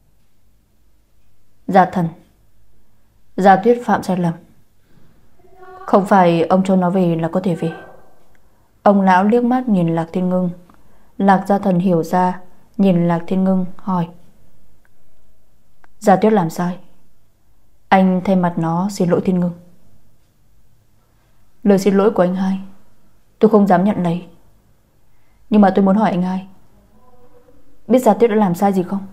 Gia Thần, Gia Tuyết phạm sai lầm, không phải ông cho nó về là có thể về. Ông lão liếc mắt nhìn Lạc Thiên Ngưng. Lạc Gia Thần hiểu ra, nhìn Lạc Thiên Ngưng hỏi. Gia Tuyết làm sai, anh thay mặt nó xin lỗi Thiên Ngưng. Lời xin lỗi của anh hai tôi không dám nhận lấy. Nhưng mà tôi muốn hỏi anh hai, biết Gia Tuyết đã làm sai gì không?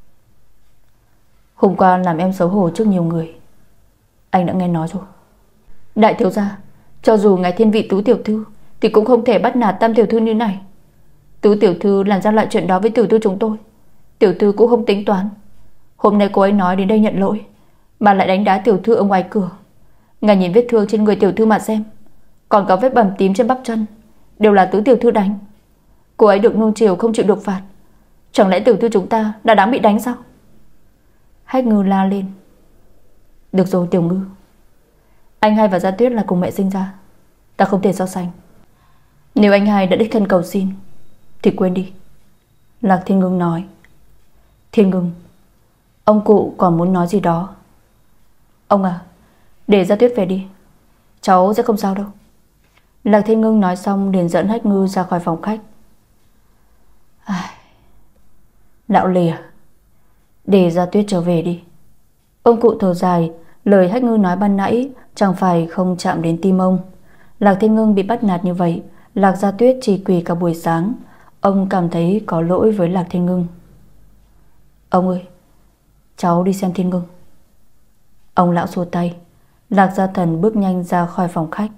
Hôm qua làm em xấu hổ trước nhiều người, anh đã nghe nói rồi. Đại thiếu gia, cho dù ngài thiên vị Tứ tiểu thư thì cũng không thể bắt nạt Tam tiểu thư như này. Tứ tiểu thư làm ra loại chuyện đó với tiểu thư chúng tôi, tiểu thư cũng không tính toán. Hôm nay cô ấy nói đến đây nhận lỗi mà lại đánh đá tiểu thư ở ngoài cửa. Ngài nhìn vết thương trên người tiểu thư mà xem, còn có vết bầm tím trên bắp chân, đều là Tứ tiểu thư đánh. Cô ấy được nuông chiều không chịu được phạt, chẳng lẽ tiểu thư chúng ta đã đáng bị đánh sao? Hách Ngư la lên. Được rồi Tiểu Ngư, anh hai và Gia Tuyết là cùng mẹ sinh ra, ta không thể so sánh. Nếu anh hai đã đích thân cầu xin thì quên đi. Lạc Thiên Ngưng nói. Thiên Ngưng, ông cụ còn muốn nói gì đó. Ông à, để Gia Tuyết về đi, cháu sẽ không sao đâu. Lạc Thiên Ngưng nói xong liền dẫn Hách Ngư ra khỏi phòng khách. Ai... Lão lìa, để Gia Tuyết trở về đi. Ông cụ thở dài. Lời Hách Ngư nói ban nãy chẳng phải không chạm đến tim ông. Lạc Thiên Ngưng bị bắt nạt như vậy, Lạc Gia Tuyết chỉ quỳ cả buổi sáng. Ông cảm thấy có lỗi với Lạc Thiên Ngưng. Ông ơi, cháu đi xem Thiên Ngưng. Ông lão xua tay. Lạc Gia Thần bước nhanh ra khỏi phòng khách.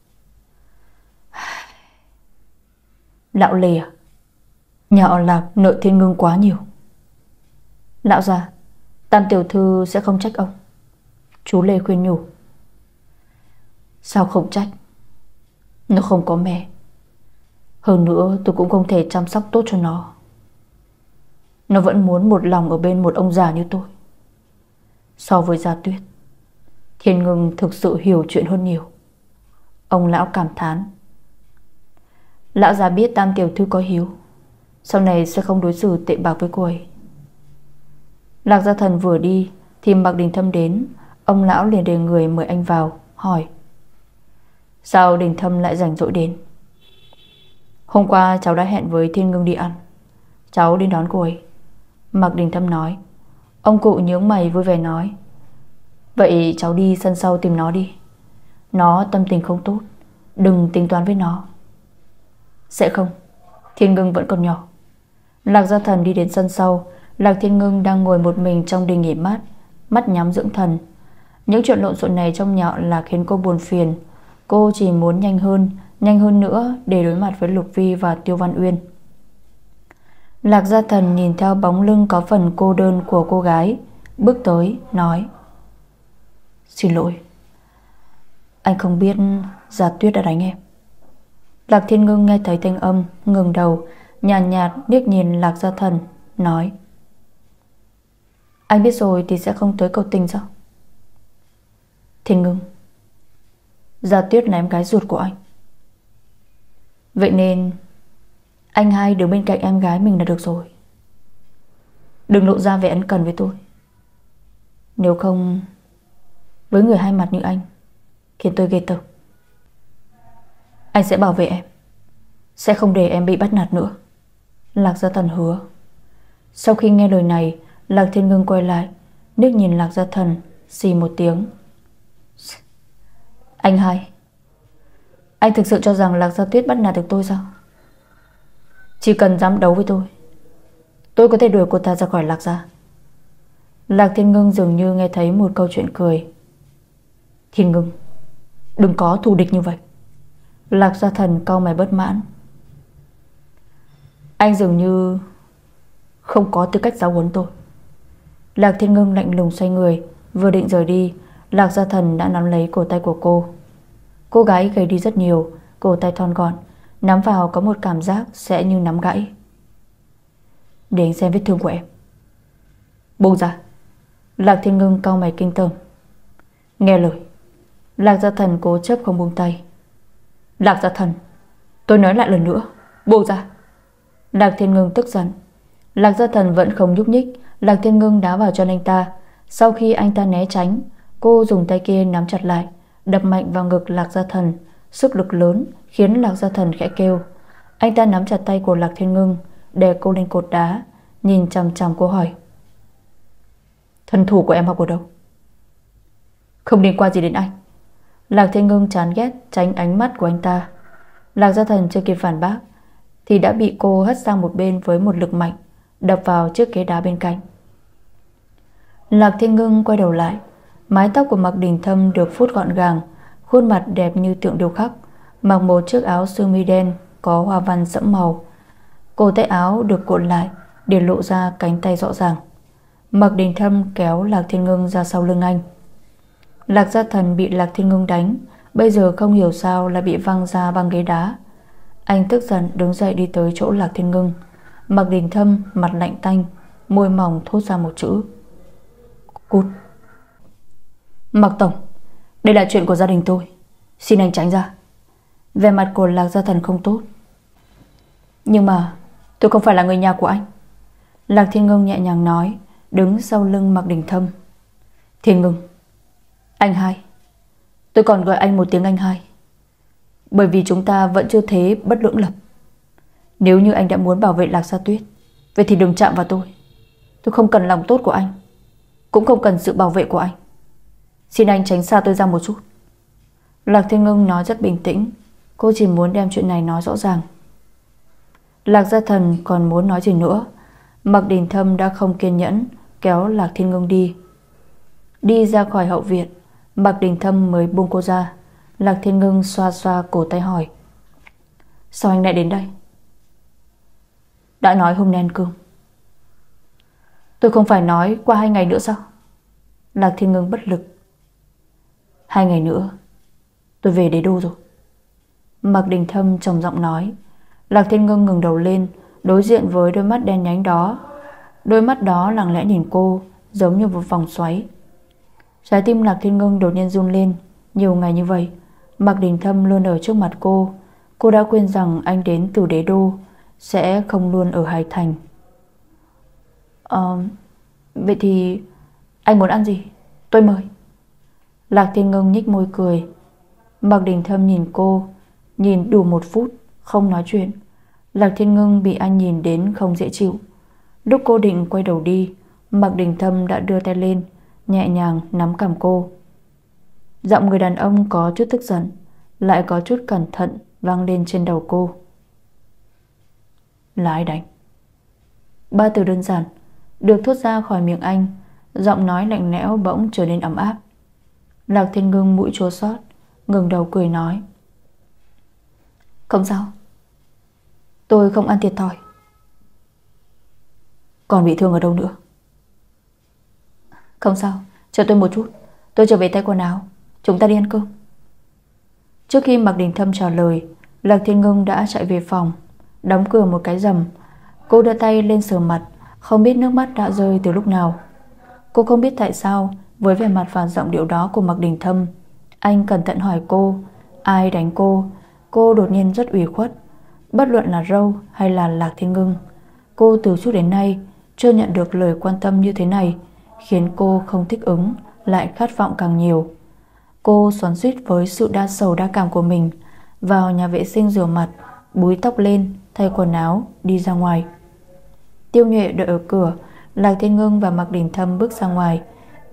Lão lìa, nhà họ Lạc nợ Thiên Ngưng quá nhiều. Lão già, Tam tiểu thư sẽ không trách ông. Chú Lê khuyên nhủ. Sao không trách? Nó không có mẹ. Hơn nữa tôi cũng không thể chăm sóc tốt cho nó. Nó vẫn muốn một lòng ở bên một ông già như tôi. So với Gia Tuyết, Thiên Ngưng thực sự hiểu chuyện hơn nhiều. Ông lão cảm thán. Lão già biết Tam tiểu thư có hiếu, sau này sẽ không đối xử tệ bạc với cô ấy. Lạc Gia Thần vừa đi thì Mạc Đình Thâm đến. Ông lão liền đề người mời anh vào, hỏi. Sao Đình Thâm lại rảnh rỗi đến? Hôm qua cháu đã hẹn với Thiên Ngưng đi ăn, cháu đi đón cô ấy. Mạc Đình Thâm nói. Ông cụ nhướng mày vui vẻ nói. Vậy cháu đi sân sau tìm nó đi. Nó tâm tình không tốt, đừng tính toán với nó. Sẽ không, Thiên Ngưng vẫn còn nhỏ. Lạc Gia Thần đi đến sân sau. Lạc Thiên Ngưng đang ngồi một mình trong đình nghỉ mát, mắt nhắm dưỡng thần. Những chuyện lộn xộn này trong nhà là khiến cô buồn phiền. Cô chỉ muốn nhanh hơn, nhanh hơn nữa để đối mặt với Lục Vi và Tiêu Văn Uyên. Lạc Gia Thần nhìn theo bóng lưng có phần cô đơn của cô gái, bước tới nói. Xin lỗi, anh không biết Gia Tuyết đã đánh em. Lạc Thiên Ngưng nghe thấy thanh âm, ngừng đầu, nhàn nhạt, nhạt liếc nhìn Lạc Gia Thần, nói. Anh biết rồi thì sẽ không tới cầu tình sao? Thiên Ngưng, Gia Tuyết là em gái ruột của anh, vậy nên anh hai đứng bên cạnh em gái mình là được rồi. Đừng lộ ra vẻ ân cần với tôi. Nếu không, với người hai mặt như anh khiến tôi ghê tởm. Anh sẽ bảo vệ em, sẽ không để em bị bắt nạt nữa. Lạc Gia Thần hứa. Sau khi nghe lời này, Lạc Thiên Ngưng quay lại, liếc nhìn Lạc Gia Thần, Xì một tiếng. Anh hai, anh thực sự cho rằng Lạc Gia Tuyết bắt nạt được tôi sao? Chỉ cần dám đấu với tôi, tôi có thể đuổi cô ta ra khỏi Lạc Gia. Lạc Thiên Ngưng dường như nghe thấy một câu chuyện cười. Thiên Ngưng, đừng có thù địch như vậy. Lạc Gia Thần cau mày bất mãn. Anh dường như không có tư cách giáo huấn tôi. Lạc Thiên Ngưng lạnh lùng xoay người, vừa định rời đi, Lạc Gia Thần đã nắm lấy cổ tay của cô. Cô gái gầy đi rất nhiều, cổ tay thon gọn, nắm vào có một cảm giác sẽ như nắm gãy. Để anh xem vết thương của em. Buông ra. Lạc Thiên Ngưng cau mày kinh tởm. Nghe lời. Lạc Gia Thần cố chấp không buông tay. Lạc Gia Thần, tôi nói lại lần nữa, buông ra. Lạc Thiên Ngưng tức giận. Lạc Gia Thần vẫn không nhúc nhích. Lạc Thiên Ngưng đá vào chân anh ta. Sau khi anh ta né tránh, cô dùng tay kia nắm chặt lại, đập mạnh vào ngực Lạc Gia Thần. Sức lực lớn khiến Lạc Gia Thần khẽ kêu. Anh ta nắm chặt tay của Lạc Thiên Ngưng, đè cô lên cột đá, nhìn chằm chằm cô hỏi. Thân thủ của em học ở đâu? Không liên quan gì đến anh. Lạc Thiên Ngưng chán ghét tránh ánh mắt của anh ta. Lạc Gia Thần chưa kịp phản bác thì đã bị cô hất sang một bên với một lực mạnh, đập vào chiếc ghế đá bên cạnh. Lạc Thiên Ngưng quay đầu lại. Mái tóc của Mạc Đình Thâm được phút gọn gàng, khuôn mặt đẹp như tượng điêu khắc, mặc một chiếc áo sơ mi đen có hoa văn sẫm màu. Cổ tay áo được cuộn lại để lộ ra cánh tay rõ ràng. Mạc Đình Thâm kéo Lạc Thiên Ngưng ra sau lưng anh. Lạc Gia Thần bị Lạc Thiên Ngưng đánh, bây giờ không hiểu sao lại bị văng ra băng ghế đá. Anh tức giận đứng dậy đi tới chỗ Lạc Thiên Ngưng. Mạc Đình Thâm mặt lạnh tanh, môi mỏng thốt ra một chữ: cút. Mạc Tổng, đây là chuyện của gia đình tôi, xin anh tránh ra. Vẻ mặt của Lạc Gia Thần không tốt. Nhưng mà tôi không phải là người nhà của anh. Lạc Thiên Ngưng nhẹ nhàng nói, đứng sau lưng Mạc Đình Thâm. Thiên Ngưng, anh hai. Tôi còn gọi anh một tiếng anh hai, bởi vì chúng ta vẫn chưa thế bất lưỡng lập. Nếu như anh đã muốn bảo vệ Lạc Gia Tuyết, vậy thì đừng chạm vào tôi. Tôi không cần lòng tốt của anh, cũng không cần sự bảo vệ của anh. Xin anh tránh xa tôi ra một chút. Lạc Thiên Ngưng nói rất bình tĩnh. Cô chỉ muốn đem chuyện này nói rõ ràng. Lạc Gia Thần còn muốn nói gì nữa, Mạc Đình Thâm đã không kiên nhẫn, kéo Lạc Thiên Ngưng đi. Đi ra khỏi hậu viện, Mạc Đình Thâm mới buông cô ra. Lạc Thiên Ngưng xoa xoa cổ tay hỏi: sao anh lại đến đây? Đã nói hôm nay ăn cơm. Tôi không phải nói qua hai ngày nữa sao? Lạc Thiên Ngưng bất lực. Hai ngày nữa tôi về Đế Đô rồi, Mạc Đình Thâm trầm giọng nói. Lạc Thiên Ngưng ngừng đầu lên, đối diện với đôi mắt đen nhánh đó. Đôi mắt đó lặng lẽ nhìn cô, giống như một vòng xoáy. Trái tim Lạc Thiên Ngưng đột nhiên run lên. Nhiều ngày như vậy, Mạc Đình Thâm luôn ở trước mặt cô. Cô đã quên rằng anh đến từ Đế Đô sẽ không luôn ở Hải Thành. Ờ, vậy thì anh muốn ăn gì? Tôi mời. Lạc Thiên Ngưng nhích môi cười. Mạc Đình Thâm nhìn cô, nhìn đủ một phút, không nói chuyện. Lạc Thiên Ngưng bị anh nhìn đến không dễ chịu. Lúc cô định quay đầu đi, Mạc Đình Thâm đã đưa tay lên, nhẹ nhàng nắm cằm cô. Giọng người đàn ông có chút tức giận, lại có chút cẩn thận vang lên trên đầu cô. Là ai đánh? Ba từ đơn giản được thốt ra khỏi miệng anh. Giọng nói lạnh lẽo bỗng trở nên ấm áp. Lạc Thiên Ngưng mũi chua xót, ngừng đầu cười nói: không sao, tôi không ăn thiệt thòi. Còn bị thương ở đâu nữa? Không sao, chờ tôi một chút, tôi trở về thay quần áo, chúng ta đi ăn cơm. Trước khi Mạc Đình Thâm trả lời, Lạc Thiên Ngưng đã chạy về phòng, đóng cửa một cái rầm. Cô đưa tay lên sờ mặt, không biết nước mắt đã rơi từ lúc nào. Cô không biết tại sao, với vẻ mặt và giọng điệu đó của Mạc Đình Thâm, anh cẩn thận hỏi cô ai đánh cô. Cô đột nhiên rất ủy khuất. Bất luận là Râu hay là Lạc Thiên Ngưng, cô từ trước đến nay chưa nhận được lời quan tâm như thế này, khiến cô không thích ứng, lại khát vọng càng nhiều. Cô xoắn xuýt với sự đa sầu đa cảm của mình, vào nhà vệ sinh rửa mặt, búi tóc lên, thay quần áo, đi ra ngoài. Tiêu Nhuệ đợi ở cửa. Lạc Thiên Ngưng và Mạc Đình Thâm bước ra ngoài.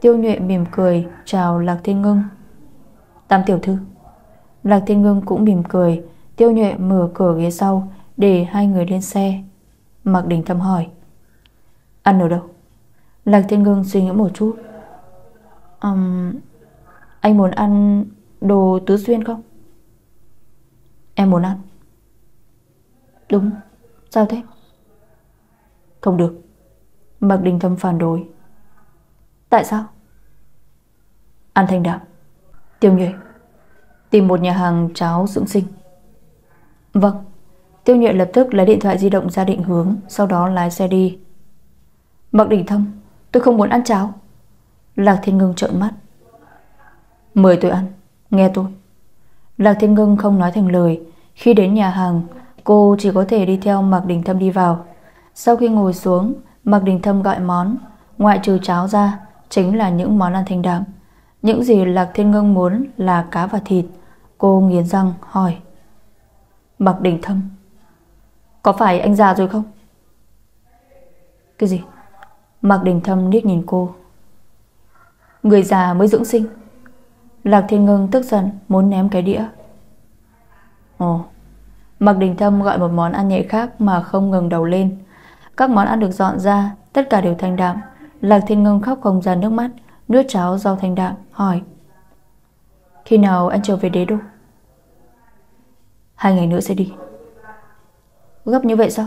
Tiêu Nhuệ mỉm cười chào Lạc Thiên Ngưng. Tam tiểu thư. Lạc Thiên Ngưng cũng mỉm cười. Tiêu Nhuệ mở cửa ghế sau để hai người lên xe. Mạc Đình Thâm hỏi: Ăn ở đâu? Lạc Thiên Ngưng suy nghĩ một chút. um, Anh muốn ăn đồ Tứ Xuyên không? Em muốn ăn. Đúng. Sao thế? Không được. Mạc Đình Thâm phản đối. Tại sao? Ăn thanh đạm. Tiêu Nhuệ, tìm một nhà hàng cháo dưỡng sinh. Vâng. Tiêu Nhuệ lập tức lấy điện thoại di động ra định hướng, sau đó lái xe đi. Mạc Đình Thâm, tôi không muốn ăn cháo. Lạc Thiên Ngưng trợn mắt. Mời tôi ăn, nghe tôi. Lạc Thiên Ngưng không nói thành lời. Khi đến nhà hàng, cô chỉ có thể đi theo Mạc Đình Thâm đi vào. Sau khi ngồi xuống, Mạc Đình Thâm gọi món. Ngoại trừ cháo ra, chính là những món ăn thanh đạm. Những gì Lạc Thiên Ngưng muốn là cá và thịt. Cô nghiến răng hỏi: Mạc Đình Thâm, có phải anh già rồi không? Cái gì? Mạc Đình Thâm liếc nhìn cô. Người già mới dưỡng sinh. Lạc Thiên Ngưng tức giận muốn ném cái đĩa. Ồ. Mạc Đình Thâm gọi một món ăn nhẹ khác mà không ngừng đầu lên. Các món ăn được dọn ra, tất cả đều thanh đạm. Lạc Thiên Ngưng khóc không ra nước mắt, nuốt cháo rau thanh đạm, hỏi: Khi nào anh trở về Đế Đô? Hai ngày nữa sẽ đi. Gấp như vậy sao?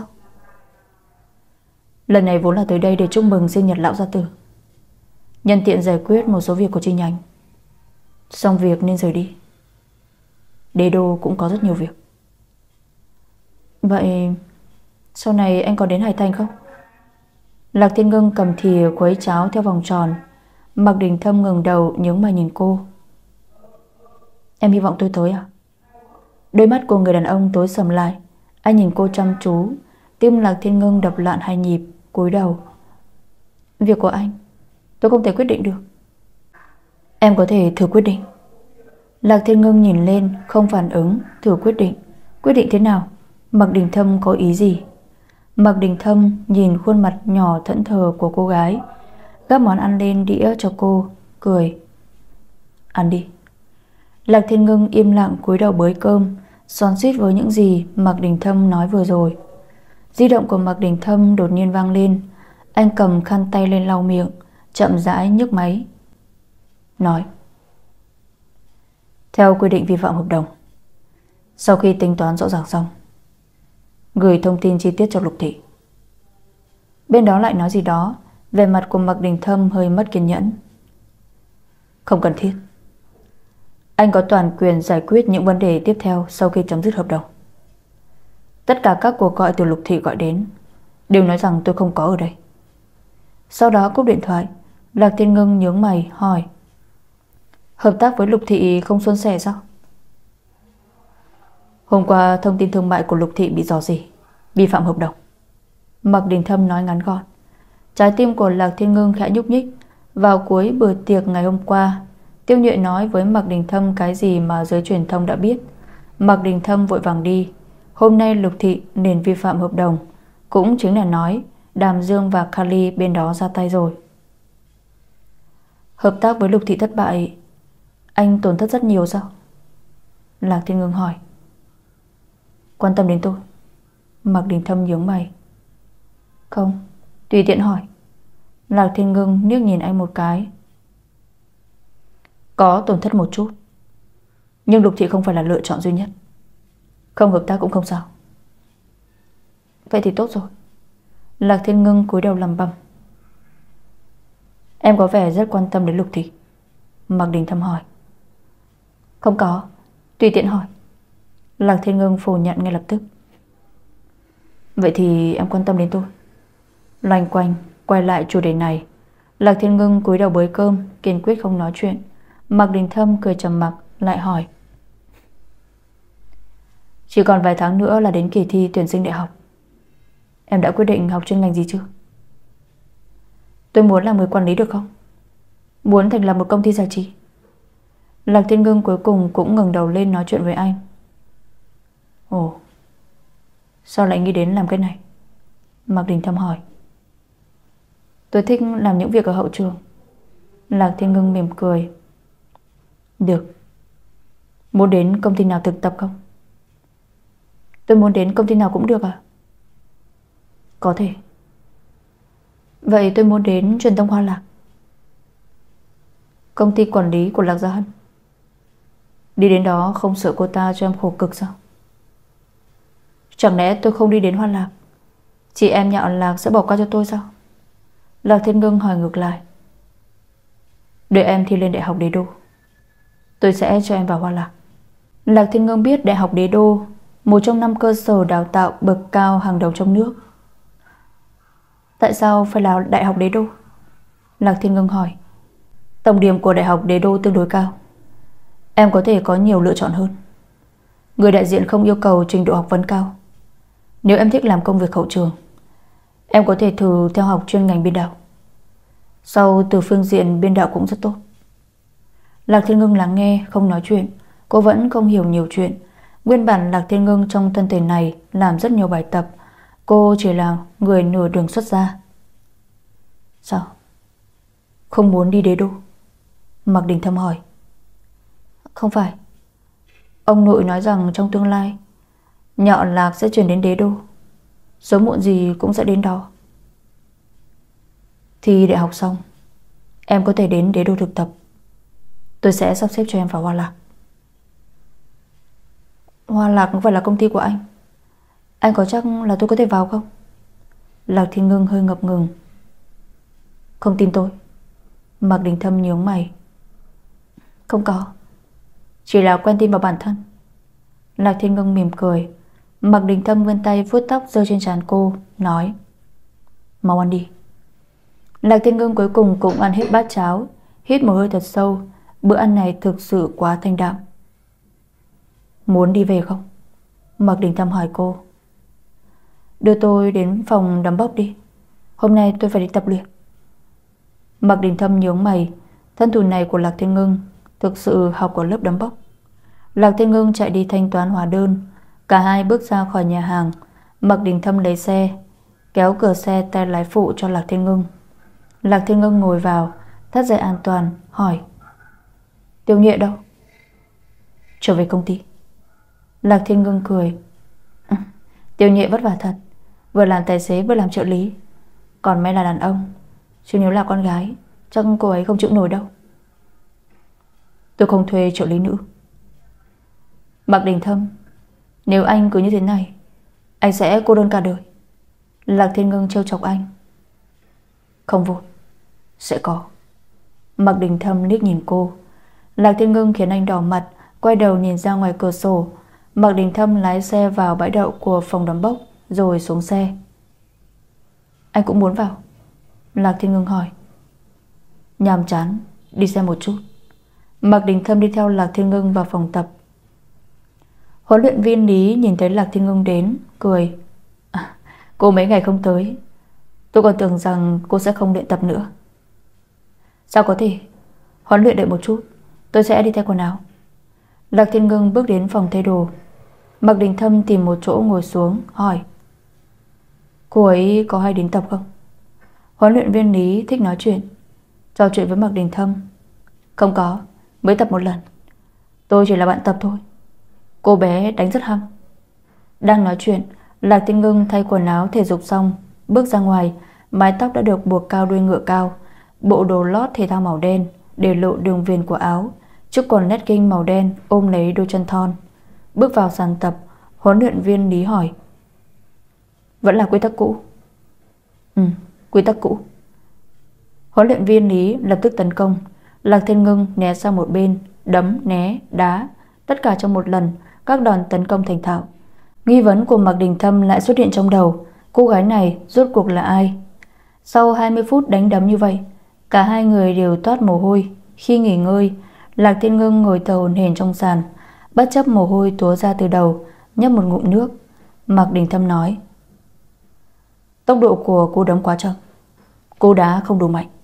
Lần này vốn là tới đây để chúc mừng sinh nhật lão gia tử, nhân tiện giải quyết một số việc của chi nhánh. Xong việc nên rời đi. Đế Đô cũng có rất nhiều việc. Vậy sau này anh còn đến Hải Thành không? Lạc Thiên Ngưng cầm thìa quấy cháo theo vòng tròn. Mạc Đình Thâm ngẩng đầu nhướng mày nhìn cô. Em hy vọng tôi tới à? Đôi mắt của người đàn ông tối sầm lại. Anh nhìn cô chăm chú. Tim Lạc Thiên Ngưng đập loạn hai nhịp, cúi đầu. Việc của anh tôi không thể quyết định được. Em có thể thử quyết định. Lạc Thiên Ngưng nhìn lên, không phản ứng. Thử quyết định. Quyết định thế nào? Mạc Đình Thâm có ý gì? Mạc Đình Thâm nhìn khuôn mặt nhỏ thẫn thờ của cô gái, gắp món ăn lên đĩa cho cô, cười. Ăn đi. Lạc Thiên Ngưng im lặng cúi đầu bới cơm, xoắn xuýt với những gì Mạc Đình Thâm nói vừa rồi. Di động của Mạc Đình Thâm đột nhiên vang lên. Anh cầm khăn tay lên lau miệng, chậm rãi nhấc máy. Nói: Theo quy định vi phạm hợp đồng, sau khi tính toán rõ ràng xong, gửi thông tin chi tiết cho Lục Thị. Bên đó lại nói gì đó. Về mặt của Mạc Đình Thâm hơi mất kiên nhẫn. Không cần thiết. Anh có toàn quyền giải quyết những vấn đề tiếp theo sau khi chấm dứt hợp đồng. Tất cả các cuộc gọi từ Lục Thị gọi đến đều nói rằng tôi không có ở đây. Sau đó cúp điện thoại. Lạc Thiên Ngưng nhướng mày hỏi: Hợp tác với Lục Thị không suôn sẻ sao? Hôm qua thông tin thương mại của Lục Thị bị rò rỉ, vi phạm hợp đồng. Mạc Đình Thâm nói ngắn gọn. Trái tim của Lạc Thiên Ngưng khẽ nhúc nhích. Vào cuối bữa tiệc ngày hôm qua, Tiêu Nhuệ nói với Mạc Đình Thâm cái gì mà giới truyền thông đã biết. Mạc Đình Thâm vội vàng đi. Hôm nay Lục Thị nên vi phạm hợp đồng, cũng chính là nói Đàm Dương và Kali bên đó ra tay rồi. Hợp tác với Lục Thị thất bại, anh tổn thất rất nhiều sao? Lạc Thiên Ngưng hỏi. Quan tâm đến tôi? Mạc Đình Thâm nhướng mày. Không, tùy tiện hỏi. Lạc Thiên Ngưng liếc nhìn anh một cái. Có tổn thất một chút, nhưng Lục Thị không phải là lựa chọn duy nhất. Không hợp tác cũng không sao. Vậy thì tốt rồi. Lạc Thiên Ngưng cúi đầu lẩm bẩm. Em có vẻ rất quan tâm đến Lục Thị. Mạc Đình Thâm hỏi. Không có, tùy tiện hỏi. Lạc Thiên Ngưng phủ nhận ngay lập tức. Vậy thì em quan tâm đến tôi? Loanh quanh quay lại chủ đề này. Lạc Thiên Ngưng cúi đầu bới cơm, kiên quyết không nói chuyện. Mạc Đình Thâm cười trầm mặc lại hỏi. Chỉ còn vài tháng nữa là đến kỳ thi tuyển sinh đại học. Em đã quyết định học chuyên ngành gì chưa? Tôi muốn làm người quản lý được không? Muốn thành lập một công ty giải trí. Lạc Thiên Ngưng cuối cùng cũng ngẩng đầu lên nói chuyện với anh. Ồ, sao lại nghĩ đến làm cái này? Mạc Đình Thâm hỏi. Tôi thích làm những việc ở hậu trường. Lạc Thiên Ngưng mỉm cười. Được. Muốn đến công ty nào thực tập không? Tôi muốn đến công ty nào cũng được à? Có thể. Vậy tôi muốn đến truyền thông Hoa Lạc. Công ty quản lý của Lạc Gia Hân. Đi đến đó không sợ cô ta cho em khổ cực sao? Chẳng lẽ tôi không đi đến Hoa Lạc, chị em nhà họ Lạc sẽ bỏ qua cho tôi sao? Lạc Thiên Ngưng hỏi ngược lại. Đợi em thi lên đại học Đế Đô, tôi sẽ cho em vào Hoa Lạc. Lạc Thiên Ngưng biết Đại học Đế Đô, một trong năm cơ sở đào tạo bậc cao hàng đầu trong nước. Tại sao phải là Đại học Đế Đô? Lạc Thiên Ngưng hỏi. Tổng điểm của Đại học Đế Đô tương đối cao, em có thể có nhiều lựa chọn hơn. Người đại diện không yêu cầu trình độ học vấn cao. Nếu em thích làm công việc hậu trường, em có thể thử theo học chuyên ngành biên đạo. Sau từ phương diện biên đạo cũng rất tốt. Lạc Thiên Ngưng lắng nghe không nói chuyện. Cô vẫn không hiểu nhiều chuyện. Nguyên bản Lạc Thiên Ngưng trong thân thể này làm rất nhiều bài tập. Cô chỉ là người nửa đường xuất gia. Sao? Không muốn đi Đế Đô? Mạc Đình Thâm hỏi. Không phải. Ông nội nói rằng trong tương lai nhà họ Lạc sẽ chuyển đến Đế Đô, sớm muộn gì cũng sẽ đến đó. Thì đại học xong, em có thể đến Đế Đô thực tập. Tôi sẽ sắp xếp cho em vào Hoa Lạc. Hoa Lạc cũng phải là công ty của anh. Anh có chắc là tôi có thể vào không? Lạc Thiên Ngưng hơi ngập ngừng. Không tin tôi? Mạc Đình Thâm nhướng mày. Không có, chỉ là quen tin vào bản thân. Lạc Thiên Ngưng mỉm cười. Mạc Đình Thâm vươn tay vuốt tóc rơi trên trán cô, nói. Mau ăn đi. Lạc Thiên Ngưng cuối cùng cũng ăn hết bát cháo, hít một hơi thật sâu. Bữa ăn này thực sự quá thanh đạm. Muốn đi về không? Mạc Đình Thâm hỏi cô. Đưa tôi đến phòng đấm bốc đi, hôm nay tôi phải đi tập luyện. Mạc Đình Thâm nhướng mày. Thân thủ này của Lạc Thiên Ngưng thực sự học ở lớp đấm bốc. Lạc Thiên Ngưng chạy đi thanh toán hóa đơn. Cả hai bước ra khỏi nhà hàng. Mạc Đình Thâm lấy xe, kéo cửa xe tay lái phụ cho Lạc Thiên Ngưng. Lạc Thiên Ngưng ngồi vào, thắt dây an toàn, hỏi. Tiêu Nghệ đâu? Trở về công ty. Lạc Thiên Ngưng cười. À, Tiêu Nghệ vất vả thật, vừa làm tài xế vừa làm trợ lý. Còn may là đàn ông, chứ nếu là con gái chắc cô ấy không chịu nổi đâu. Tôi không thuê trợ lý nữ. Mạc Đình Thâm, nếu anh cứ như thế này, anh sẽ cô đơn cả đời. Lạc Thiên Ngưng trêu chọc anh. Không vội, sẽ có. Mạc Đình Thâm liếc nhìn cô. Lạc Thiên Ngưng khiến anh đỏ mặt, quay đầu nhìn ra ngoài cửa sổ. Mạc Đình Thâm lái xe vào bãi đậu của phòng đấm bốc, rồi xuống xe. Anh cũng muốn vào? Lạc Thiên Ngưng hỏi. Nhàm chán, đi xem một chút. Mạc Đình Thâm đi theo Lạc Thiên Ngưng vào phòng tập. Huấn luyện viên Lý nhìn thấy Lạc Thiên Ngưng đến, cười. À, cô mấy ngày không tới, tôi còn tưởng rằng cô sẽ không luyện tập nữa. Sao có thể? Huấn luyện đợi một chút, tôi sẽ đi thay quần áo. Lạc Thiên Ngưng bước đến phòng thay đồ. Mạc Đình Thâm tìm một chỗ ngồi xuống, hỏi. Cô ấy có hay đến tập không? Huấn luyện viên Lý thích nói chuyện, trò chuyện với Mạc Đình Thâm. Không có, mới tập một lần. Tôi chỉ là bạn tập thôi. Cô bé đánh rất hăng. Đang nói chuyện, Lạc Thiên Ngưng thay quần áo thể dục xong, bước ra ngoài. Mái tóc đã được buộc cao đuôi ngựa cao, bộ đồ lót thể thao màu đen để lộ đường viền của áo, chiếc quần legging màu đen ôm lấy đôi chân thon. Bước vào sàn tập, huấn luyện viên Lý hỏi. Vẫn là quy tắc cũ? Ừ, quy tắc cũ. Huấn luyện viên Lý lập tức tấn công. Lạc Thiên Ngưng né sang một bên, đấm, né, đá, tất cả trong một lần. Các đòn tấn công thành thạo. Nghi vấn của Mạc Đình Thâm lại xuất hiện trong đầu. Cô gái này rốt cuộc là ai? Sau hai mươi phút đánh đấm như vậy, cả hai người đều toát mồ hôi. Khi nghỉ ngơi, Lạc Thiên Ngưng ngồi thở hổn hển trong sàn, bất chấp mồ hôi túa ra từ đầu, nhấp một ngụm nước. Mạc Đình Thâm nói. Tốc độ của cô đấm quá chậm, cô đá không đủ mạnh.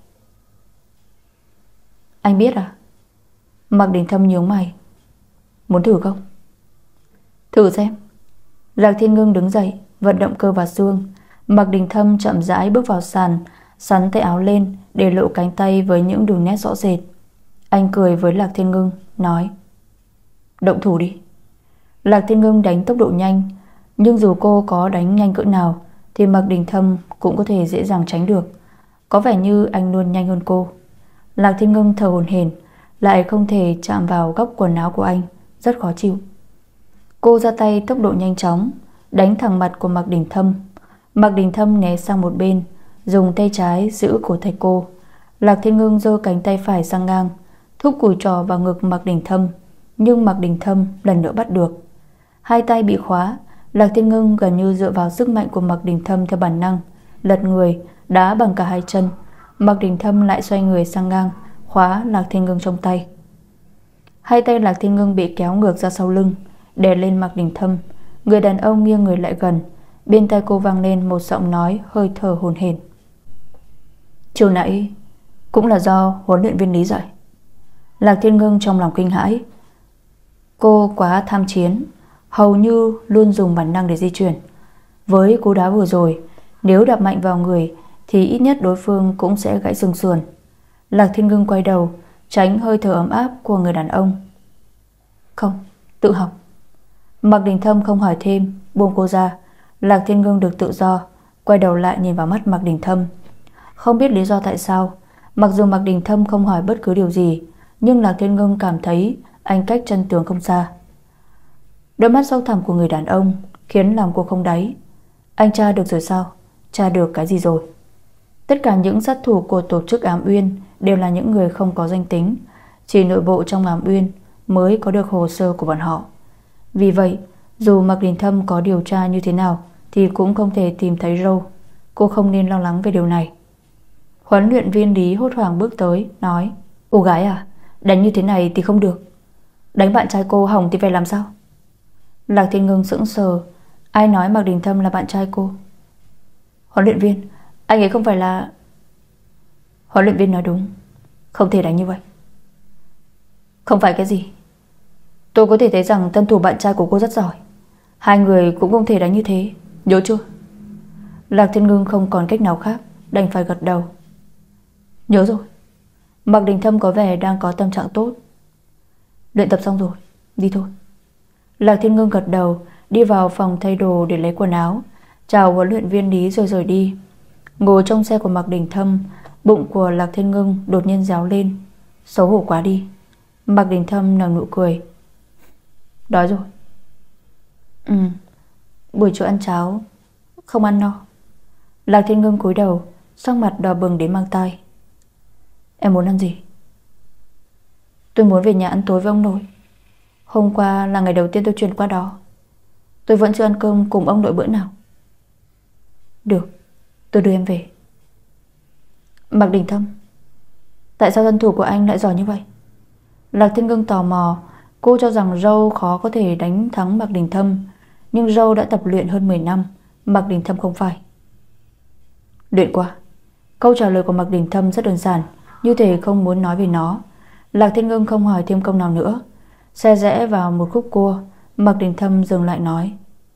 Anh biết à? Mạc Đình Thâm nhướng mày. Muốn thử không? Thử xem. Lạc Thiên Ngưng đứng dậy, vận động cơ và xương. Mạc Đình Thâm chậm rãi bước vào sàn, sắn tay áo lên để lộ cánh tay với những đường nét rõ rệt. Anh cười với Lạc Thiên Ngưng, nói: động thủ đi. Lạc Thiên Ngưng đánh tốc độ nhanh, nhưng dù cô có đánh nhanh cỡ nào thì Mạc Đình Thâm cũng có thể dễ dàng tránh được. Có vẻ như anh luôn nhanh hơn cô. Lạc Thiên Ngưng thở hổn hển, lại không thể chạm vào góc quần áo của anh, rất khó chịu. Cô ra tay tốc độ nhanh chóng, đánh thẳng mặt của Mạc Đình Thâm. Mạc Đình Thâm né sang một bên, dùng tay trái giữ cổ tay cô. Lạc Thiên Ngưng giơ cánh tay phải sang ngang, thúc cùi trò vào ngực Mạc Đình Thâm, nhưng Mạc Đình Thâm lần nữa bắt được. Hai tay bị khóa, Lạc Thiên Ngưng gần như dựa vào sức mạnh của Mạc Đình Thâm theo bản năng, lật người, đá bằng cả hai chân. Mạc Đình Thâm lại xoay người sang ngang, khóa Lạc Thiên Ngưng trong tay. Hai tay Lạc Thiên Ngưng bị kéo ngược ra sau lưng, đè lên Mạc Đình Thâm. Người đàn ông nghiêng người lại gần, bên tai cô vang lên một giọng nói hơi thở hổn hển: chiều nãy cũng là do huấn luyện viên Lý dạy. Lạc Thiên Ngưng trong lòng kinh hãi. Cô quá tham chiến, hầu như luôn dùng bản năng để di chuyển. Với cú đá vừa rồi, nếu đạp mạnh vào người thì ít nhất đối phương cũng sẽ gãy xương sườn. Lạc Thiên Ngưng quay đầu, tránh hơi thở ấm áp của người đàn ông. Không, tự học. Mạc Đình Thâm không hỏi thêm, buông cô ra. Lạc Thiên Ngưng được tự do, quay đầu lại nhìn vào mắt Mạc Đình Thâm. Không biết lý do tại sao, mặc dù Mạc Đình Thâm không hỏi bất cứ điều gì, nhưng Lạc Thiên Ngưng cảm thấy anh cách chân tường không xa. Đôi mắt sâu thẳm của người đàn ông khiến lòng cô không đáy. Anh tra được rồi sao? Tra được cái gì rồi? Tất cả những sát thủ của tổ chức Ám Uyên đều là những người không có danh tính, chỉ nội bộ trong Ám Uyên mới có được hồ sơ của bọn họ. Vì vậy, dù Mạc Đình Thâm có điều tra như thế nào thì cũng không thể tìm thấy râu. Cô không nên lo lắng về điều này. Huấn luyện viên Lý hốt hoảng bước tới, nói: cô gái à, đánh như thế này thì không được. Đánh bạn trai cô hỏng thì phải làm sao? Lạc Thiên Ngưng sững sờ. Ai nói Mạc Đình Thâm là bạn trai cô? Huấn luyện viên, anh ấy không phải là... Huấn luyện viên nói đúng, không thể đánh như vậy. Không phải cái gì? Tôi có thể thấy rằng tân thủ bạn trai của cô rất giỏi. Hai người cũng không thể đánh như thế, nhớ chưa? Lạc Thiên Ngưng không còn cách nào khác, đành phải gật đầu. Nhớ rồi. Mạc Đình Thâm có vẻ đang có tâm trạng tốt. Luyện tập xong rồi, đi thôi. Lạc Thiên Ngưng gật đầu, đi vào phòng thay đồ để lấy quần áo, chào huấn luyện viên Lý rồi rời đi. Ngồi trong xe của Mạc Đình Thâm, bụng của Lạc Thiên Ngưng đột nhiên réo lên. Xấu hổ quá đi. Mạc Đình Thâm nở nụ cười. Đói rồi. Ừ, buổi trưa ăn cháo, không ăn no. Lạc Thiên Ngưng cúi đầu, sắc mặt đỏ bừng đến mang tai. Em muốn ăn gì? Tôi muốn về nhà ăn tối với ông nội. Hôm qua là ngày đầu tiên tôi chuyển qua đó. Tôi vẫn chưa ăn cơm cùng ông nội bữa nào. Được, tôi đưa em về. Mạc Đình Thâm, tại sao thân thủ của anh lại giỏi như vậy? Lạc Thiên Ngưng tò mò. Cô cho rằng Râu khó có thể đánh thắng Mạc Đình Thâm, nhưng Râu đã tập luyện hơn mười năm, Mạc Đình Thâm không phải. Luyện qua. Câu trả lời của Mạc Đình Thâm rất đơn giản, như thể không muốn nói về nó. Lạc Thiên Ngưng không hỏi thêm câu nào nữa. Xe rẽ vào một khúc cua. Mạc Đình Thâm dừng lại nói: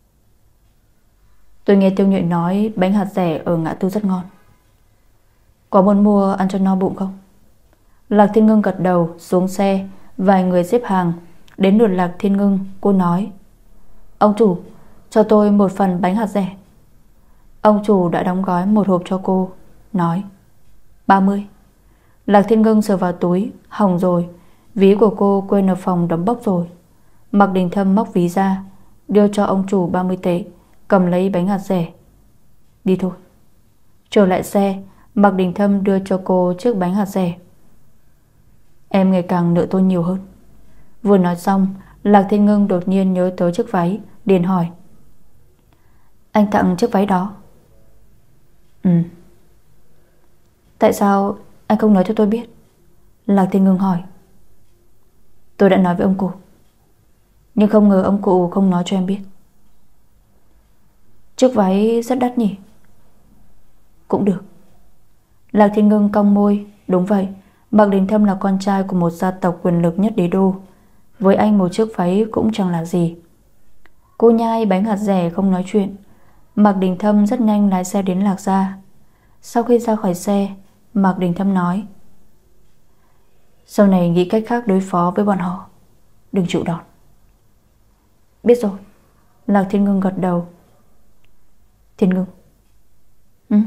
tôi nghe Tiêu Nhụy nói bánh hạt dẻ ở ngã tư rất ngon. Có muốn mua ăn cho no bụng không? Lạc Thiên Ngưng gật đầu, xuống xe. Vài người xếp hàng. Đến lượt Lạc Thiên Ngưng, cô nói: ông chủ, cho tôi một phần bánh hạt dẻ. Ông chủ đã đóng gói một hộp cho cô, nói: ba mươi. Lạc Thiên Ngưng sờ vào túi. Hỏng rồi, ví của cô quên ở phòng đóng bốc rồi. Mạc Đình Thâm móc ví ra, đưa cho ông chủ ba mươi tệ, cầm lấy bánh hạt dẻ. Đi thôi. Trở lại xe, Mạc Đình Thâm đưa cho cô chiếc bánh hạt dẻ. Em ngày càng nợ tôi nhiều hơn. Vừa nói xong, Lạc Thiên Ngưng đột nhiên nhớ tới chiếc váy, liền hỏi: anh tặng chiếc váy đó? Ừ. Tại sao anh không nói cho tôi biết? Lạc Thiên Ngưng hỏi. Tôi đã nói với ông cụ, nhưng không ngờ ông cụ không nói cho em biết. Chiếc váy rất đắt nhỉ? Cũng được. Lạc Thiên Ngưng cong môi. Đúng vậy, Mạc Đình Thâm là con trai của một gia tộc quyền lực nhất đế đô. Với anh một chiếc váy cũng chẳng là gì. Cô nhai bánh hạt dẻ không nói chuyện. Mạc Đình Thâm rất nhanh lái xe đến Lạc Gia. Sau khi ra khỏi xe, Mạc Đình Thâm nói: sau này nghĩ cách khác đối phó với bọn họ, đừng chịu đòn. Biết rồi. Lạc Thiên Ngưng gật đầu. Thiên Ngưng. Ừ?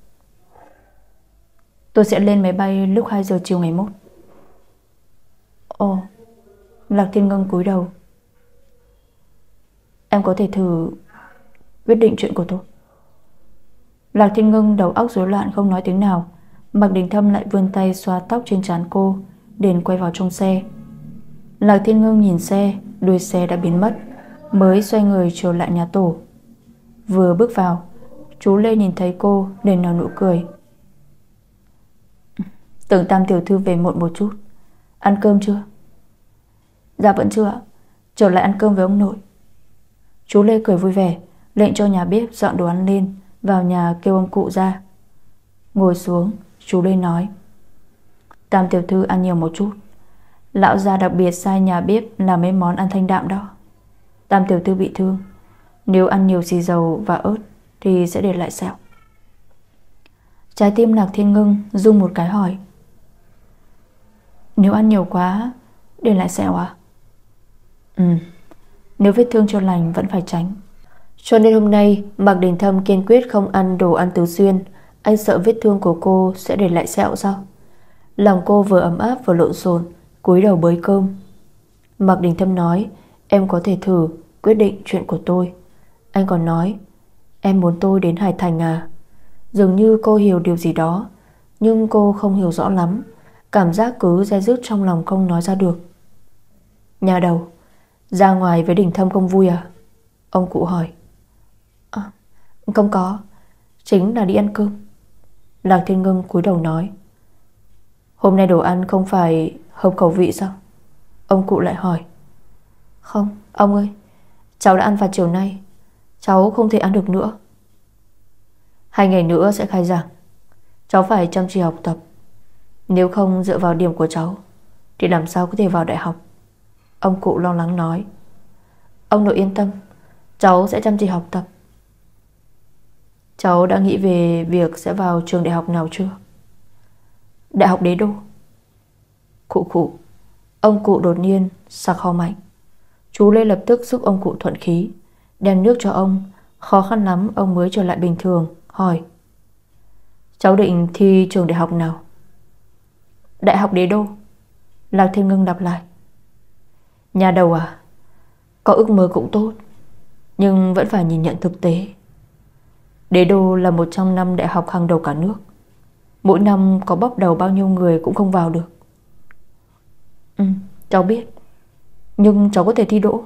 Tôi sẽ lên máy bay lúc hai giờ chiều ngày mốt. Ồ. Lạc Thiên Ngưng cúi đầu. Em có thể thử quyết định chuyện của tôi. Lạc Thiên Ngưng đầu óc rối loạn không nói tiếng nào. Mạc Đình Thâm lại vươn tay xoa tóc trên trán cô, liền quay vào trong xe. Lạc Thiên Ngưng nhìn xe, đuôi xe đã biến mất, mới xoay người trở lại nhà tổ. Vừa bước vào, chú Lê nhìn thấy cô liền nở nụ cười. Tưởng Tam tiểu thư về muộn một chút. Ăn cơm chưa? Dạ vẫn chưa ạ. Trở lại ăn cơm với ông nội. Chú Lê cười vui vẻ, lệnh cho nhà bếp dọn đồ ăn lên, vào nhà kêu ông cụ ra. Ngồi xuống, chú Lê nói: Tam tiểu thư ăn nhiều một chút. Lão gia đặc biệt sai nhà bếp làm mấy món ăn thanh đạm đó. Tam tiểu thư bị thương, nếu ăn nhiều xì dầu và ớt thì sẽ để lại sẹo. Trái tim Lạc Thiên Ngưng rung một cái hỏi: nếu ăn nhiều quá để lại sẹo à? Ừ, nếu vết thương chưa lành vẫn phải tránh. Cho nên hôm nay Mạc Đình Thâm kiên quyết không ăn đồ ăn tứ xuyên. Anh sợ vết thương của cô sẽ để lại sẹo sao? Lòng cô vừa ấm áp vừa lộn xộn, cúi đầu bới cơm. Mạc Đình Thâm nói: em có thể thử quyết định chuyện của tôi. Anh còn nói: em muốn tôi đến Hải Thành à? Dường như cô hiểu điều gì đó, nhưng cô không hiểu rõ lắm. Cảm giác cứ dai dứt trong lòng không nói ra được. Nhà đầu, ra ngoài với Đình Thâm không vui à? Ông cụ hỏi. À, không có, chính là đi ăn cơm. Lạc Thiên Ngưng cúi đầu nói. Hôm nay đồ ăn không phải hợp khẩu vị sao? Ông cụ lại hỏi. Không, ông ơi, cháu đã ăn vào chiều nay, cháu không thể ăn được nữa. Hai ngày nữa sẽ khai giảng, cháu phải chăm chỉ học tập. Nếu không dựa vào điểm của cháu thì làm sao có thể vào đại học? Ông cụ lo lắng nói. Ông nội yên tâm, cháu sẽ chăm chỉ học tập. Cháu đã nghĩ về việc sẽ vào trường đại học nào chưa? Đại học Đế Đô. Cụ cụ. Ông cụ đột nhiên sặc ho mạnh. Chú Lê lập tức giúp ông cụ thuận khí, đem nước cho ông. Khó khăn lắm ông mới trở lại bình thường, hỏi. Cháu định thi trường đại học nào? Đại học Đế Đô. Lạc Thiên Ngưng đáp lại. Nhà đầu à, có ước mơ cũng tốt, nhưng vẫn phải nhìn nhận thực tế. Đế Đô là một trong năm đại học hàng đầu cả nước. Mỗi năm có bóc đầu bao nhiêu người cũng không vào được. Ừ, cháu biết, nhưng cháu có thể thi đỗ.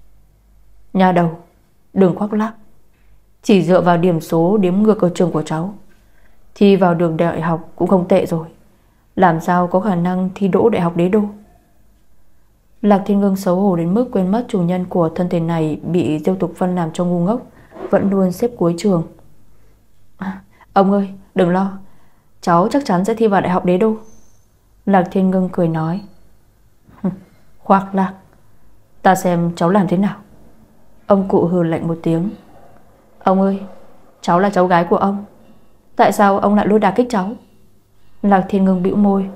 Nhà đầu, đừng khoác lác. Chỉ dựa vào điểm số đếm ngược ở trường của cháu, thi vào được đại học cũng không tệ rồi. Làm sao có khả năng thi đỗ đại học Đế Đô? Lạc Thiên Ngưng xấu hổ đến mức quên mất chủ nhân của thân thể này bị Diêu Tục Vân làm cho ngu ngốc, vẫn luôn xếp cuối trường. À, ông ơi, đừng lo, cháu chắc chắn sẽ thi vào đại học Đế Đô. Lạc Thiên Ngưng cười nói. Khoác lác, ta xem cháu làm thế nào. Ông cụ hừ lạnh một tiếng. Ông ơi, cháu là cháu gái của ông, tại sao ông lại luôn đả kích cháu? Lạc Thiên Ngưng bĩu môi.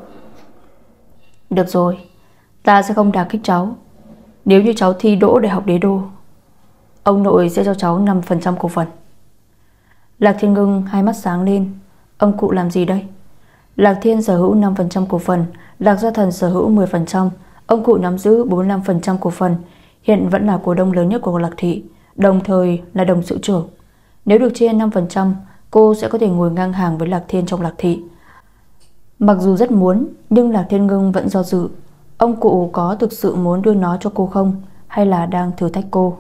Được rồi, ta sẽ không đả kích cháu. Nếu như cháu thi đỗ đại học Đế Đô, ông nội sẽ cho cháu năm phần trăm cổ phần. Lạc Thiên Ngưng hai mắt sáng lên. Ông cụ làm gì đây? Lạc Thiên sở hữu năm phần trăm cổ phần, Lạc Gia Thần sở hữu mười phần trăm. Ông cụ nắm giữ bốn mươi lăm phần trăm cổ phần, hiện vẫn là cổ đông lớn nhất của Lạc Thị, đồng thời là đồng sự trưởng. Nếu được chia năm phần trăm, cô sẽ có thể ngồi ngang hàng với Lạc Thiên trong Lạc Thị. Mặc dù rất muốn, nhưng Lạc Thiên Ngưng vẫn do dự. Ông cụ có thực sự muốn đưa nó cho cô không, hay là đang thử thách cô?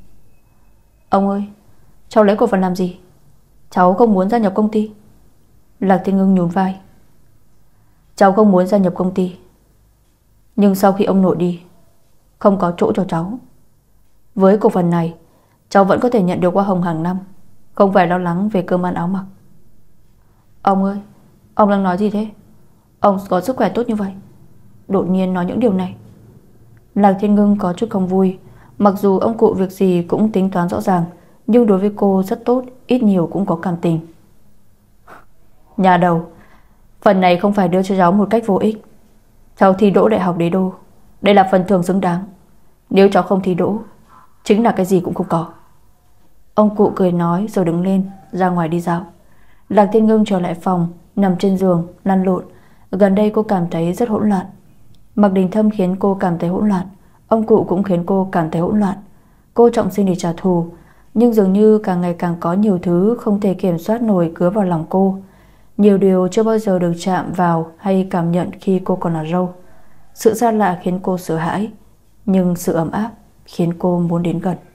Ông ơi, cháu lấy cổ phần làm gì? Cháu không muốn gia nhập công ty. Lạc Thiên Ngưng nhún vai. Cháu không muốn gia nhập công ty, nhưng sau khi ông nội đi, không có chỗ cho cháu. Với cổ phần này, cháu vẫn có thể nhận được hoa hồng hàng năm, không phải lo lắng về cơm ăn áo mặc. Ông ơi, ông đang nói gì thế? Ông có sức khỏe tốt như vậy, đột nhiên nói những điều này. Lạc Thiên Ngưng có chút không vui. Mặc dù ông cụ việc gì cũng tính toán rõ ràng, nhưng đối với cô rất tốt, ít nhiều cũng có cảm tình. Nhà đầu, phần này không phải đưa cho cháu một cách vô ích. Cháu thi đỗ đại học đế đô, đây là phần thưởng xứng đáng. Nếu cháu không thi đỗ, chính là cái gì cũng không có. Ông cụ cười nói rồi đứng lên ra ngoài đi dạo. Lạc Thiên Ngưng trở lại phòng, nằm trên giường lăn lộn. Gần đây cô cảm thấy rất hỗn loạn. Mạc Đình Thâm khiến cô cảm thấy hỗn loạn, ông cụ cũng khiến cô cảm thấy hỗn loạn. Cô trọng sinh để trả thù, nhưng dường như càng ngày càng có nhiều thứ không thể kiểm soát nổi cứa vào lòng cô. Nhiều điều chưa bao giờ được chạm vào hay cảm nhận khi cô còn là râu. Sự xa lạ khiến cô sợ hãi, nhưng sự ấm áp khiến cô muốn đến gần.